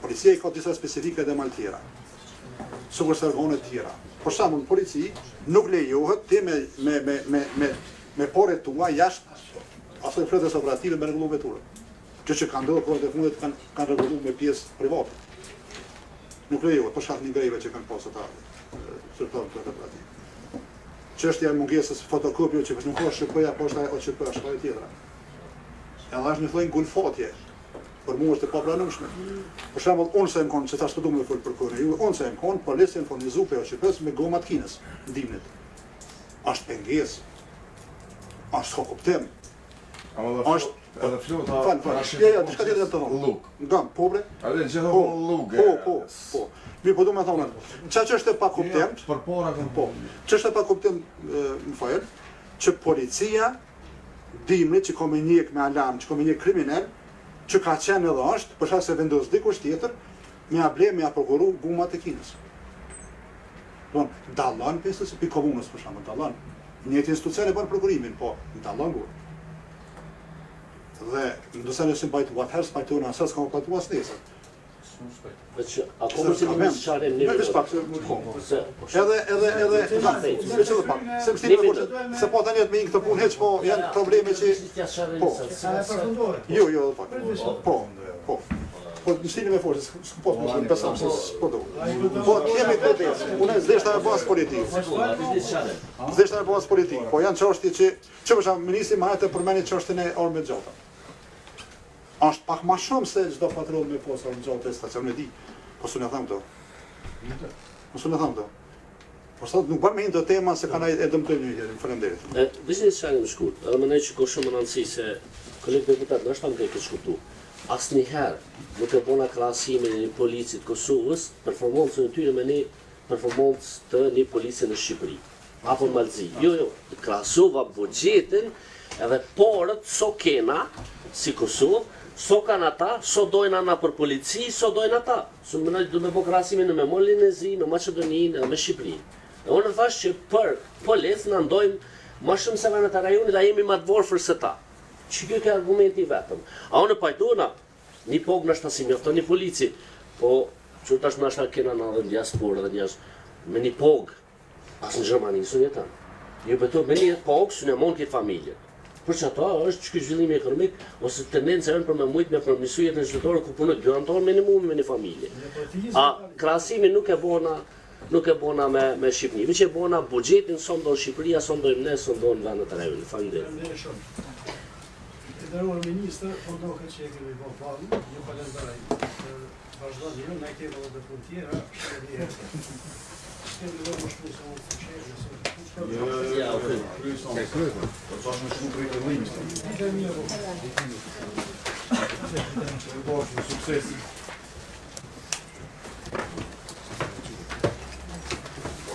Policia I ka disa specifika dhe mal tjera. Sikur se organet tjera. Për shembull, polici nuk lejohet ti me porret tua jashtë asoj flotës operative me rregullu veturën. Që kanë ndodhur kohët e fundit kanë rregullu me pjesë private. Nuk lejohet për shkak të greve që kanë pasur ata zyrtarët operativ. Çështja e mungesës fotokopjeve që nuk ka shqipëja poshta o shqipëja shkallë tjetra. Edhe është një lloj ngulfatje. Për mua është e papranueshme. Për shembull, unë se më që tash të duam të fol për kohën e juve, unë se më kon policia informizu për OQP-s me goma të Kinës, ndihmën. Është pengesë. Është ka kuptim. Është edhe flota. Ja, diçka tjetër të thonë. Luk. Ngam, po bre. A dhe gjithë luk. Po. Mi po du me thonë. Çfarë është e pa kuptim? Për para kanë po. Ç'është e pa kuptim, më fal, që policia dimri që ka me njek me alarm, që ka me njek kriminal, që ka qenë edhe është, për shkak se vendos dikush tjetër, me a ble, me a prokuru gumat e Kinës. Don, dallon pjesës e komunës për shkak dallon. Njëti institucion e bën prokurimin, po, dallon gur. Dhe ndoshta nëse mbajt atëherë spajtona sa s'ka kuptuar as nesër. A komisjoni ministri çfarë ne? Se po tani me këtë punë hiç po janë probleme që po. Jo, po. Po nisini me forcë, s'po po besoj se po do. Po kemi kujdes. Unë zeshta me bazë politike. Zeshta me bazë politike. Po janë çështje që për shembull ministri më hajte përmendni çështën e orëve të gjata. Është pak më shumë se çdo patrull me posë orë gjatë në stacion e di. Po s'u ne them këto. Po sot nuk bën me një tema se kanë e dëmtojnë një herë, faleminderit. Biznes çani më shkurt. Edhe mendoj që ka shumë rëndësi se kolegë deputat ndoshta nuk e ke shkurtuar. Asnjëherë nuk e bëna krahasimin e policit Kosovës, performancën e tyre me një performancë të një policie në Shqipëri. Apo në Malzi. Jo, krahasova buxhetin edhe porët so kena si Kosovë, so kanë ata, so dojnë ana për polici, so dojnë ata. Su më nëjë du me bo krasimin në me Molinezi, me Macedoninë, me Shqipëri. E unë në thash që për polic në ndojmë ma shumë se venet e rajonit, a jemi ma të vorëfër se ta. Që kjo ke argumenti vetëm. A unë pajtona, një pogë në shtasi mjofto një polici, po që tash në ashta kena në dhe në diasporë dhe njës, me një pogë, asë në Gjermani, së një tanë. Një beto me një pogë, së një mon këtë familje. Për që ato është që zhvillimi ekonomik, ose tendenca janë për me mujtë me përmisu jetën qytetore ku punoj garantor minimumi me një familje. A krahasimi nuk e bona me Shqipëni, veç e bona buxhetin son do Shqipëria, son dojmë ne, son dojmë vendet e rajonit. Faleminderit. Nderuar ministër, po dohet që e kemi bërë planin, një kalendar vazhdon jo, na kemi edhe punë tjera, kemi edhe më shpesë se Ja, kryesor. Po tash më shumë drejtë rrymës. Ditë mirë. Sukses.